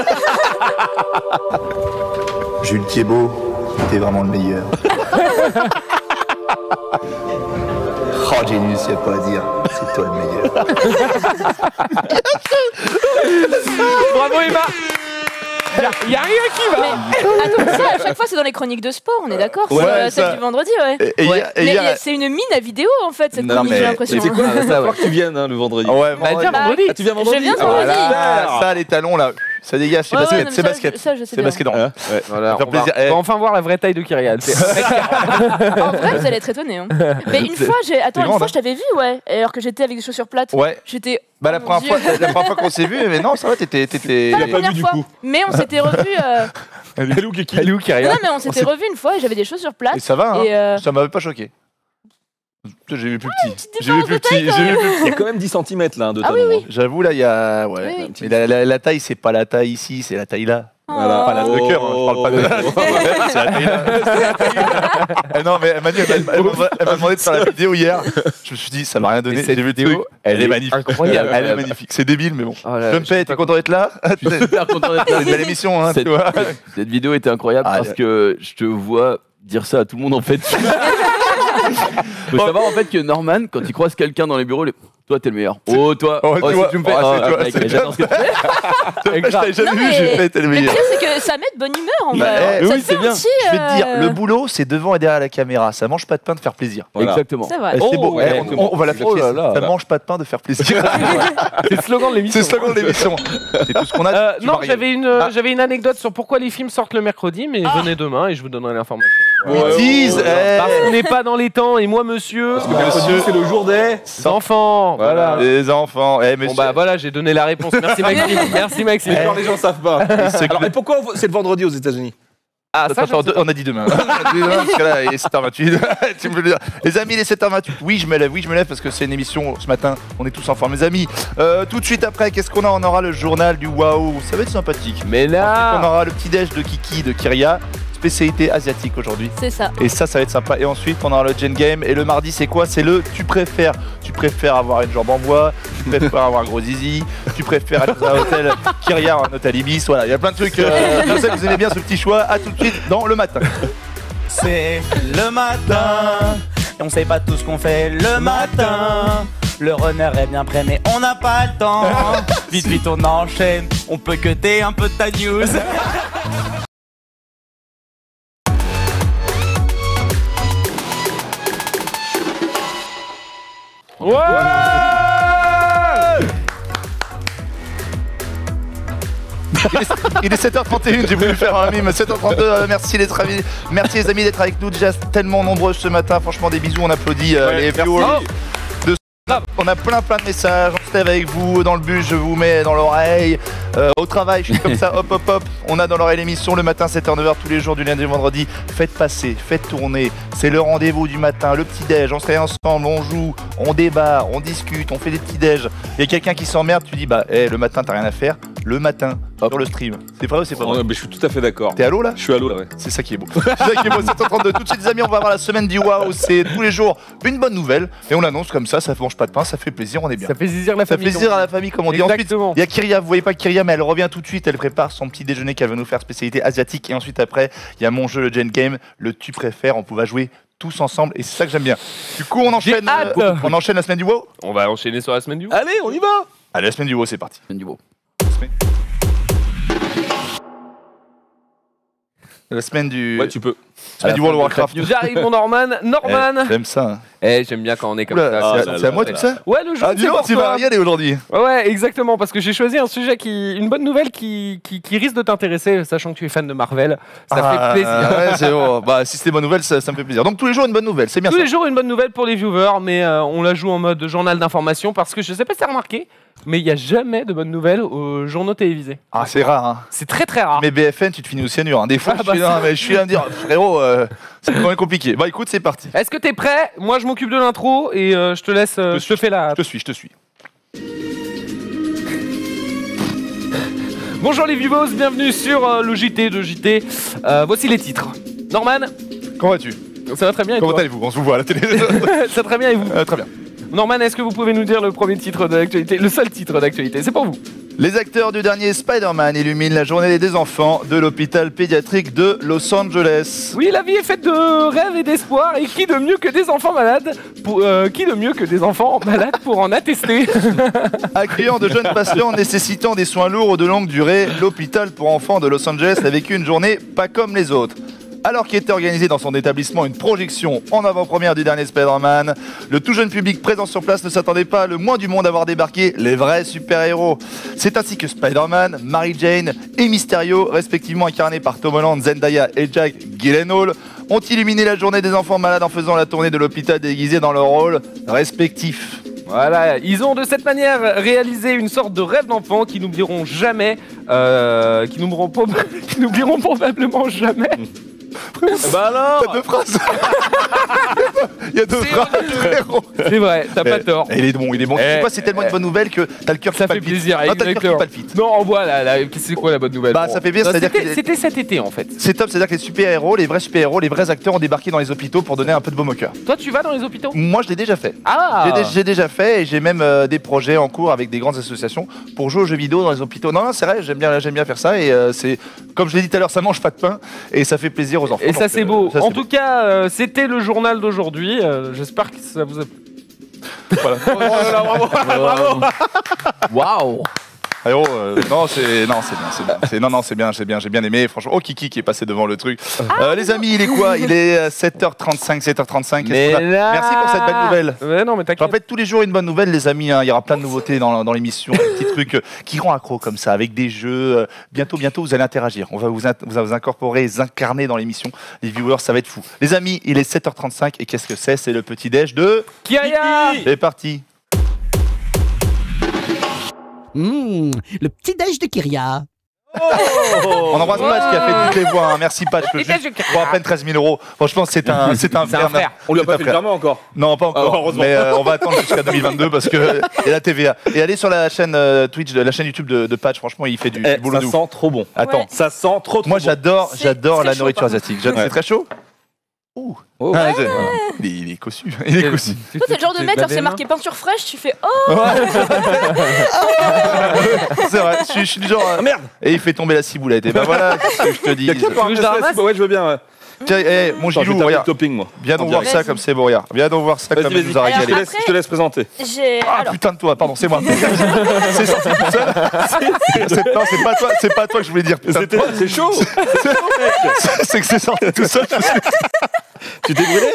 Jules Thiebaud, t'es vraiment le meilleur. Oh, Genius, y'a pas à dire. C'est toi le meilleur. Bravo Emma. Il y, a rien qui va. Attends, ça à chaque fois c'est dans les chroniques de sport, on est d'accord? Ouais, C'est, euh, ça. celle du vendredi, ouais. Et, et Ouais. hier, et Mais hier- c'est une mine à vidéo en fait, cette Non, chronique, mais- j'ai l'impression. C'est quoi? hein. Il va falloir que tu viennes hein, le vendredi. Ah ouais, Bah, vendredi. tiens, vendredi. Ah, tu viens vendredi? Je viens Ah, vendredi. Voilà, ça, les talons là, ça dégage, c'est Ouais, ouais, basket, non, c'est mais ça, basket. je- ça, je sais C'est bien. basket en Hein ouais. Voilà, Ça fait on, va, plaisir. on va enfin voir la vraie taille de Kyrian. C'est- En vrai, vous allez être étonnés. Hein. Mais une fois, j'ai. Attends, une grande, fois, hein. je t'avais vu, ouais. Alors que j'étais avec des chaussures plates. Ouais. J'étais. Bah oh la mon première Dieu. fois, la première fois qu'on s'est vu, mais non, ça va, t'étais, t'étais. Pas la pas vu, première du fois. coup. Mais on s'était revus. euh, Elle est où Kiki? Elle est où Kyrian? Non, mais on s'était revus une fois et j'avais des chaussures plates. Et ça va, hein. Et euh, Ça m'avait pas choqué. J'ai vu plus petit. J'ai différence vu plus de taille, petit. quand J'ai vu même. plus petit. Il y a quand même dix centimètres là de Ah talon. oui, hein. J'avoue, là, il y a. Ouais. Oui. Mais la, la- la taille, c'est pas la taille ici, c'est la taille là. Voilà. Pas la de cœur, hein, je parle pas de Oh. c'est la taille là. Eh non, mais elle m'a dit, elle m'a- elle m'a elle m'a demandé de faire la vidéo hier. Je me suis dit, ça m'a rien donné. Mais cette J'ai vu le vidéo, truc. Elle est magnifique. incroyable. Elle est magnifique. C'est débile, mais bon. Oh là, Je me je sais paie, pas t'es content d'être là? Je suis super content d'être là. C'est une belle émission, hein, Cette- tu vois. Cette vidéo était incroyable Ah, parce ouais. que je te vois dire ça à tout le monde en fait. Faut savoir en fait que Norman, quand il croise quelqu'un dans les bureaux, il est, toi t'es le meilleur. Oh toi, Oh, oh, tu si vois. tu me fais, Oh, oh, c'est toi, mec, c'est j'adore ce que tu fais. Je t'avais jamais Non, vu, mais- j'ai fait, t'es le le meilleur. pire, c'est que ça met de bonne humeur en Bah, vrai. eh, Ça oui, te fait c'est bien. aussi, Je vais te dire, euh, le boulot, c'est devant et derrière la caméra. Ça mange pas de pain de faire plaisir. Voilà. Exactement. C'est vrai. Eh, c'est Oh, beau. ouais, Eh, on, on- on va la faire. oh là là. Ça mange pas de pain de faire plaisir. C'est le slogan de l'émission. C'est le slogan de l'émission. C'est tout ce qu'on a. Euh, Tu non, vas rien. j'avais une, Ah. j'avais une anecdote sur pourquoi les films sortent le mercredi, mais venez demain et je vous donnerai l'information. Ils disent, eh, Parce qu'on n'est pas dans les temps et moi, monsieur, Parce que mercredi, c'est le jour des. enfants, voilà. Les enfants. Eh, monsieur. Bon bah voilà, j'ai donné la réponse. Merci Maxime. Merci Maxime. Alors les gens savent pas. Alors, et pourquoi c'est le vendredi aux États-Unis? Ah, ça, Attends, je ne sais on a dit demain. On a dit demain, parce que là, il est sept heures vingt-huit. Tu me le dire. Les amis, il est sept heures vingt-huit. Oui, je me lève, oui, je me lève parce que c'est une émission ce matin. On est tous en forme, les amis. Euh, tout de suite après, qu'est-ce qu'on a? On aura le journal du Waouh. Ça va être sympathique. Mais là, Ensuite, on aura le petit déj de Kiki, de Kyria. Spécialité asiatique aujourd'hui. C'est ça. Et ça, ça va être sympa. Et ensuite, on aura le Gen Game. Et le mardi, c'est quoi? C'est le tu préfères. Tu préfères avoir une jambe en bois. Tu préfères avoir un gros zizi. Tu préfères être dans un hôtel Kyria ou un hôtel Ibis. Voilà, il y a plein de trucs. Euh, je sais que vous aimez bien ce petit choix. À tout de suite dans le matin. C'est le matin. Et on sait pas tout ce qu'on fait le matin. Le runner est bien prêt, mais on n'a pas le temps. Vite, vite, on enchaîne. On peut cuter un peu de ta news. ouais. Il est, il est sept heures trente et une, j'ai voulu faire un mime. sept heures trente-deux, euh, merci les amis, merci les amis d'être avec nous. Déjà tellement nombreux ce matin. Franchement, des bisous, on applaudit euh, Ouais, les merci. viewers. De... On a plein plein de messages. On se lève avec vous dans le bus, je vous mets dans l'oreille. Euh, au travail, je suis comme ça, hop hop hop. On a dans l'oreille l'émission le matin, sept heures neuf heures tous les jours du lundi au vendredi. Faites passer, faites tourner. C'est le rendez-vous du matin, le petit déj. On se réveille ensemble, on joue, on débat, on discute, on fait des petits déj. Il y a quelqu'un qui s'emmerde, tu dis bah hey, le matin t'as rien à faire. Le matin, hop, sur le stream. C'est vrai ou c'est pas vrai? Oh, mais je suis tout à fait d'accord. T'es à l'eau là? Je suis à l'eau là, ouais. C'est ça qui est beau. C'est ça qui est beau, sept heures trente-deux. Tout de suite les amis, on va avoir la semaine du Waouh. C'est tous les jours une bonne nouvelle. Et on l'annonce comme ça, ça mange pas de pain, ça fait plaisir, on est bien. Ça fait plaisir la Ça fait famille. plaisir à la famille comme on dit. Exactement. Ensuite, il y a Kyria, vous voyez pas Kyria, mais elle revient tout de suite, elle prépare son petit déjeuner qu'elle va nous faire spécialité asiatique. Et ensuite après, il y a mon jeu, le Gen Game, le tu préfères, on va jouer tous ensemble et c'est ça que j'aime bien. Du coup, on enchaîne, hâte. euh, on enchaîne la semaine du Wow. On va enchaîner sur la semaine du. Allez, on y va. Allez, la semaine du Wow, c'est parti. Du beau. La semaine du. Ouais, tu peux. La semaine du World of Warcraft. J'arrive mon Norman, Norman. Eh, J'aime ça. Eh, j'aime bien quand on est comme Oula, ça. c'est là c'est là à moi là tout ça? Ouais, le jeu. Ah, dis donc, tu vas y aller aujourd'hui. Ouais, ouais, exactement, parce que j'ai choisi un sujet qui, une bonne nouvelle qui, qui, qui risque de t'intéresser, sachant que tu es fan de Marvel. Ça Ah, fait plaisir. Ouais, c'est bon. Bah, si c'est bonne nouvelle, ça, ça me fait plaisir. Donc tous les jours une bonne nouvelle, c'est bien Tous ça. les jours une bonne nouvelle pour les viewers, mais euh, on la joue en mode journal d'information parce que je sais pas si t'as remarqué, mais il y a jamais de bonnes nouvelles aux journaux télévisés. Ah, c'est rare. Hein. C'est très très rare. Mais B F N, tu te finis au cyanure. Hein. Des fois, Ah, je, bah, suis là, ça- mais je suis là à me dire, frérot, euh, c'est quand même compliqué. Bah écoute, c'est parti. Est-ce que t'es prêt? Moi je m'occupe de l'intro et euh, je te laisse, euh, je te fais la... Je te suis, je te suis. Bonjour les viewers, bienvenue sur euh, le J T de J T. Euh, voici les titres. Norman, Comment vas-tu? ça va très bien et Comment toi? allez-vous? On se vous voit à la télé. Ça va très bien et vous? Euh, très bien. Norman, est-ce que vous pouvez nous dire le premier titre de l'actualité? Le seul titre d'actualité, c'est pour vous. Les acteurs du dernier Spider-Man illuminent la journée des enfants de l'hôpital pédiatrique de Los Angeles. Oui, la vie est faite de rêves et d'espoir, et qui de mieux que des enfants malades pour, euh, qui de mieux que des enfants malades pour en attester? Accueillant de jeunes patients nécessitant des soins lourds ou de longue durée, l'hôpital pour enfants de Los Angeles a vécu une journée pas comme les autres. Alors qu'il était organisé dans son établissement une projection en avant-première du dernier Spider-Man, le tout jeune public présent sur place ne s'attendait pas le moins du monde à voir débarquer les vrais super-héros. C'est ainsi que Spider-Man, Mary Jane et Mysterio, respectivement incarnés par Tom Holland, Zendaya et Jack Gyllenhaal, ont illuminé la journée des enfants malades en faisant la tournée de l'hôpital déguisés dans leurs rôles respectifs. Voilà, ils ont de cette manière réalisé une sorte de rêve d'enfant qui n'oublieront jamais, euh, qui n'oublieront prob- qui n'oublieront probablement jamais. Bah alors. T'as deux phrases. Il y a deux phrases, frérot. C'est vrai, t'as pas Eh, tort. Il est bon, il est bon. Eh, Tu sais quoi, c'est tellement une bonne nouvelle que t'as le cœur qui Ça fait palpite. plaisir. Non, t'as le cœur qui exactement. palpite. Non, on voit là, là, c'est quoi la bonne nouvelle? Bah, ça fait bien, Non, c'est-à-dire c'était- que- C'était cet été en fait. C'est top, c'est-à-dire que les super-héros, les vrais super-héros, les vrais acteurs ont débarqué dans les hôpitaux pour donner un peu de baume au cœur. Toi, tu vas dans les hôpitaux? Moi, je l'ai déjà fait. Ah J'ai dé- J'ai déjà fait et j'ai même euh, des projets en cours avec des grandes associations pour jouer aux jeux vidéo dans les hôpitaux. Non, non, c'est vrai, j'aime bien, j'aime bien faire ça et euh, c'est, comme je l'ai dit tout à l'heure, ça mange pas de pain et ça fait plaisir aux enfants. Et ça Donc, c'est euh, beau. ça, En c'est tout beau. cas, euh, c'était le journal d'aujourd'hui. Euh, J'espère que ça vous a. Voilà. bravo, bravo. Waouh. Frérot, euh, non, c'est non, c'est bien, c'est bien. C'est- non, non, c'est bien, j'ai bien, j'ai bien aimé. Franchement, oh Kiki qui est passé devant le truc. Euh, les amis, il est quoi? Il est euh, sept heures trente-cinq, sept heures trente-cinq. Qu'est-ce Mais qu'on a là... Merci pour cette belle nouvelle. Ouais, non, mais Je t'inquiète. rappelle tous les jours une bonne nouvelle, les amis. hein. Il y aura plein de nouveautés dans, dans l'émission, des petits trucs euh, qui rend accro comme ça, avec des jeux. Euh, bientôt, bientôt, vous allez interagir. On va vous, in- vous, vous incorporer, vous incarner dans l'émission. Les viewers, ça va être fou. Les amis, il est sept heures trente-cinq et qu'est-ce que c'est? C'est le petit déj de. Kyria. C'est parti. Mmh, le petit déj de Kyria. On embrasse Patch qui a fait toutes les voix. Hein. Merci Patch. Le jeu pour à peine treize mille euros. Franchement, c'est un, c'est un, C'est un frère. On lui a C'est pas un fait le frère. virement encore. Non, pas encore. Ah, heureusement. mais euh, on va attendre jusqu'à deux mille vingt-deux parce que et la T V A. Et allez sur la chaîne euh, Twitch, la chaîne YouTube de, de Patch. Franchement, il fait du, Eh, du boulot ça de ouf. sent trop bon. Attends, Ouais. Ça sent trop trop moi bon. j'adore, C'est j'adore très la chaud, nourriture par contre. asiatique. J'adore- Ouais. C'est très chaud. Ouh. Oh. Ah, c'est- il, est, il est cossu. Il est cossu. Toi, t'es le genre de mec, quand c'est marqué peinture fraîche, tu fais oh. C'est vrai. Je, suis- je suis du genre. euh, Ah, merde. Et il fait tomber la ciboulette. Et ben voilà, ce que je te dis. Il y a qui pour Tu veux que je la un ramasse Ouais, je veux bien. Ouais. Tiens, eh, mon Attends, je vais Gilou, taper le regarde. topping moi. Viens donc En voir direct. ça comme c'est beau, regarde. Viens donc voir ça Vas-y, comme vas-y. il nous a Je te régalé. laisse- je te laisse présenter. J'ai. Ah Alors, putain de toi, pardon, c'est moi. c'est sorti tout seul. C'est- Non, c'est pas toi, c'est pas toi que je voulais dire. Putain de C'était- toi. C'est chaud. C'est que c'est sorti tout seul. Tu t'es brûlé.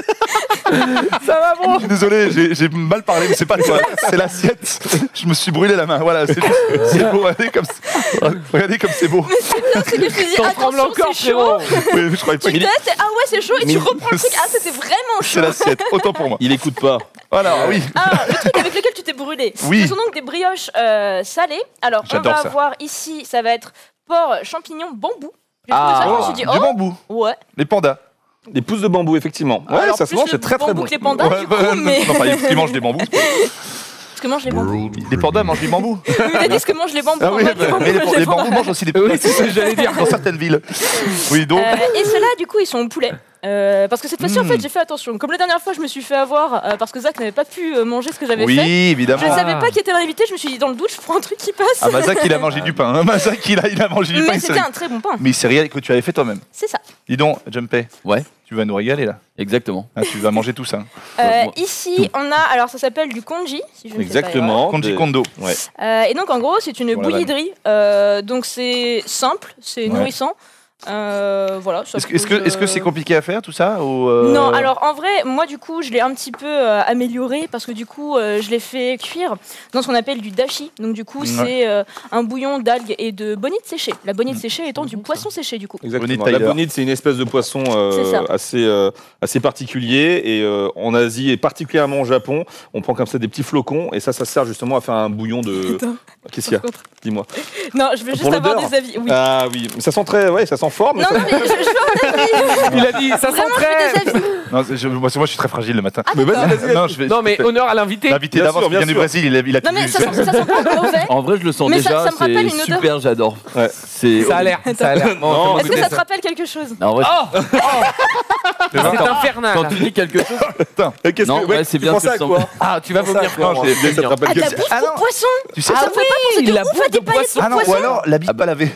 Ça va, Je bon. suis désolé, j'ai j'ai mal parlé, mais c'est pas toi, c'est l'assiette. Je me suis brûlé la main. Voilà, c'est juste- c'est beau. Regardez comme c'est- regardez comme c'est beau. c'est bien, c'est que je me suis dit, T'en trembles attention, encore, c'est chaud. frérot. Oui, je croyais pas Tu qu'il testes, et, ah ouais, c'est chaud, et tu reprends le truc. Ah, c'était vraiment c'est chaud. l'assiette. Autant pour moi. Il écoute pas. Voilà, oui. Ah, le truc avec lequel tu t'es brûlé. Oui. Ce sont donc des brioches euh, salées. Alors, on J'adore va ça. avoir ici, ça va être porc, champignons, bambou. J'ai trouvé Ah. ça, je me Oh, suis dit, du oh, bambou, ouais. les pandas. Des pousses de bambou effectivement. Ouais, Alors, ça se plus mange, le c'est très très bambou bon. que les pandas, du coup, bah, mais. non, enfin, ils mangent des bambous. Parce que mange les bambous. Les pandas mangent du bambou. Oui, t'as dit ce que mangent les bambous. Ah en oui, mode, bah, les bambous, mais les, je les les vends. bambous mangent aussi des Oui, c'est ce que j'allais dire. dans certaines villes. Oui, donc. Euh, et ceux-là, du coup, ils sont au poulet. Euh, parce que cette fois-ci, en Mm. fait, j'ai fait attention. Comme la dernière fois, je me suis fait avoir euh, parce que Zach n'avait pas pu euh, manger ce que j'avais Oui, fait. évidemment. Je ne savais pas qui était l'invité. Je me suis dit, dans le doute, je prends un truc qui passe. Ah, Mazak, il a mangé du pain. Hein. Mazak, il a, il a mangé du pain. Mais il s'est- c'était un très bon pain. Mais il s'est régalé que tu avais fait toi-même. C'est ça. Dis donc, Jumpé. Ouais. Tu vas nous régaler là. Exactement. Ah, tu vas manger tout ça. Euh, moi, ici, on a. Alors, ça s'appelle du congee, si je ne sais pas Exactement. Konji Des- Kondo. Ouais. erreur. Euh, et donc, en gros, c'est une Pour la bouillie de riz. Euh, donc, c'est simple, c'est Ouais. nourrissant. Euh, voilà. ça Est-ce que est-ce que pose, est-ce que c'est euh, compliqué à faire tout ça ou euh, Non, alors en vrai, moi du coup, je l'ai un petit peu euh, amélioré parce que du coup, euh, je l'ai fait cuire dans ce qu'on appelle du dashi. Donc du coup, Ouais. c'est euh, un bouillon d'algues et de bonite séchée. La bonite séchée étant du poisson séché du coup. Exactement. Bonite La Tyler. bonite, c'est une espèce de poisson euh, C'est ça. assez, euh, assez particulier. Et euh, en Asie, et particulièrement au Japon, on prend comme ça des petits flocons. Et ça, ça sert justement à faire un bouillon de. Putain. Qu'est-ce qu'il y a Par contre. Dis-moi. Non, je veux juste Pour avoir l'odeur des avis. Oui. Ah oui, mais ça sent très. Ouais, ça sent fort. Mais non, ça- non, mais je, je veux un avis. Il a dit, ça sent Vraiment, je très. veux des avis. Non, c'est- je, moi, c'est- moi, je suis très fragile le matin. Ah, Mais vas-y, d'accord. vas-y. Non, je vais. Non, mais honneur à l'invité. L'invité Bien d'avance sûr, qui vient bien du sûr. Brésil, il a, il a Non, tout mais vu. ça sent, ça sent pas mauvais. En vrai, je le sens Mais ça- déjà, ça me rappelle une c'est odeur. super, j'adore. Ouais. C'est Ça a l'air. Ça a l'air. Bon, Non, fais-moi Est-ce que goûter ça te rappelle quelque chose? Non, en vrai, Oh, c'est infernal. quand tu dis quelque chose, Et qu'est-ce Non, que- ouais, c'est tu bien pensais ce à que quoi Ah, tu vas Tu pensais vomir. à quoi Florent. Je sais bien, ça te rappelle Ah, de la quelque- bouffe Ah non. pour poisson. Tu sais, Ah ça oui, penser de la ouf à bouffe des de paillettes poisson. Ah non, ou poisson. alors la bite pas lavée.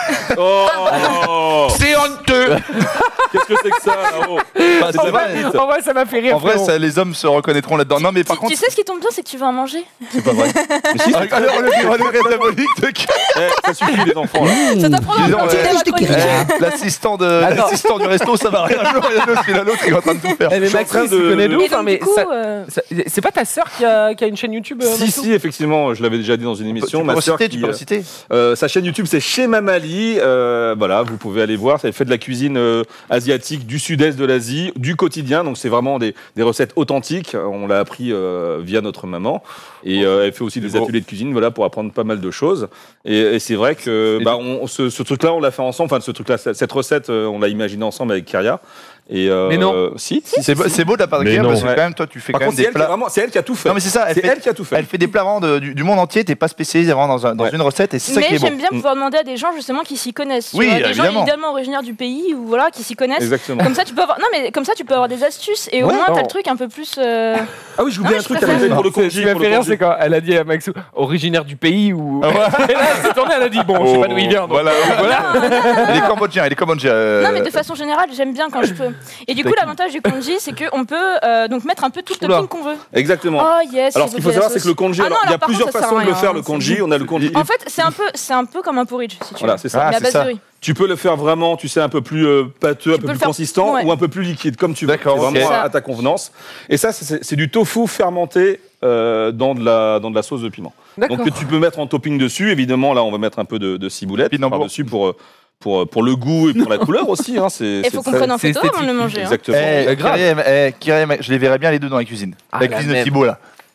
Oh C'est honteux. Qu'est-ce que c'est que ça là-haut Bah, c'est En vrai. vrai, en vrai, ça m'a fait rire. En vrai, frérot. ça, les hommes se reconnaîtront là-dedans. Non, mais par Tu- contre, Tu sais ce qui tombe bien, c'est que tu vas en manger. c'est pas vrai. Ah, alors, le le diabolique de Eh, ça suffit les enfants. là. Ça t'apprendra Dis donc, à continuer ouais. ma chronique. Eh, l'assistant de Attends. l'assistant du resto, ça va rien. Un jour, il y a l'autre, il y a l'autre, il est en train de tout faire. Eh, mais Je suis en Maxime, train tu de- connais de Et ouf, hein, donc, mais du coup, ça- euh, ça- c'est pas ta sœur qui a, qui a une chaîne YouTube euh, Si, Maxou si, effectivement, je l'avais déjà dit dans une Tu émission. peux Ma sœur reciter, qui, tu peux euh, reciter. Euh, sa chaîne YouTube, c'est Chez Mamali. Euh, voilà, vous pouvez aller voir. Elle fait de la cuisine euh, asiatique du sud-est de l'Asie, du quotidien. Donc, c'est vraiment des, des recettes authentiques. On l'a appris euh, via notre maman. Et euh, elle fait aussi des Bon. ateliers de cuisine, voilà, pour apprendre pas mal de choses. Et, et c'est vrai que Et bah, on, ce, ce truc-là, on l'a fait ensemble. Enfin, ce truc-là, cette cette recette, euh, on l'a imaginé ensemble avec Kyria. Et euh, Mais non. euh, si, si, C'est beau, c'est beau de la part de Mais Claire non. parce que Ouais. quand même, toi, tu fais Par quand même contre, c'est des elle, qui a plats. vraiment- c'est elle qui a tout fait. Non, mais c'est ça. Elle C'est fait, elle qui a tout fait. elle fait des plats vraiment de- du, du monde entier. T'es pas spécialisé vraiment dans, un- dans Ouais. une recette et c'est ça qui Mais est beau. j'aime bien pouvoir demander à des gens justement qui s'y connaissent. tu Oui, vois, des gens évidemment. évidemment originaires du pays ou voilà qui s'y connaissent. Exactement. Comme ça tu peux avoir non mais comme ça tu peux avoir des astuces et au Ouais. moins t'as Non. le truc un peu plus. euh, Ah oui, j'ai Non, oublié un je truc préfère. qu'elle a fait pour le Ce qui congé. m'a pour fait le rire, congé. c'est quand elle a dit à Maxou, originaire du pays ou. Ah ouais. Et là, elle s'est tournée, elle a dit, bon, je sais pas d'où il vient. donc, Voilà, euh, voilà. Il est cambodgien, il est cambodgien. euh, Non mais de façon générale j'aime bien quand je peux. Et du coup D'accord. l'avantage du congee c'est qu'on peut euh, donc mettre un peu tout le Oula. topping qu'on veut. Exactement. Oh yes. Alors, j'ai ce qu'il faut oublié la savoir, c'est sauce. que le congé, Ah alors, non, il y a alors, par plusieurs contre, ça sert façons à de le rien, faire, hein, le c'est congé. On a le congé. En fait c'est un peu c'est un peu comme un porridge si tu veux. Voilà, c'est ça. Ah, Mais à c'est base ça. de riz. Tu peux le faire vraiment, tu sais, un peu plus euh, pâteux, un Tu peu peux le plus faire- consistant ouais. ou un peu plus liquide, comme tu veux. D'accord, C'est ok. vraiment Ça. à, à ta convenance. Et ça, c'est c'est du tofu fermenté euh, dans, de la, dans de la sauce de piment. D'accord. Donc que tu peux mettre en topping dessus. Évidemment, là, on va mettre un peu de, de ciboulette Pinambour. par-dessus pour, euh, pour, pour le goût et pour la couleur aussi. Hein. C'est Il c'est faut qu'on très- prenne en c'est photo avant de le esthétique. manger. hein. Exactement. Eh, grave. Kyrie, eh, Kyrie, je les verrais bien les deux dans la cuisine. Ah, la la cuisine de même. Thibaut là.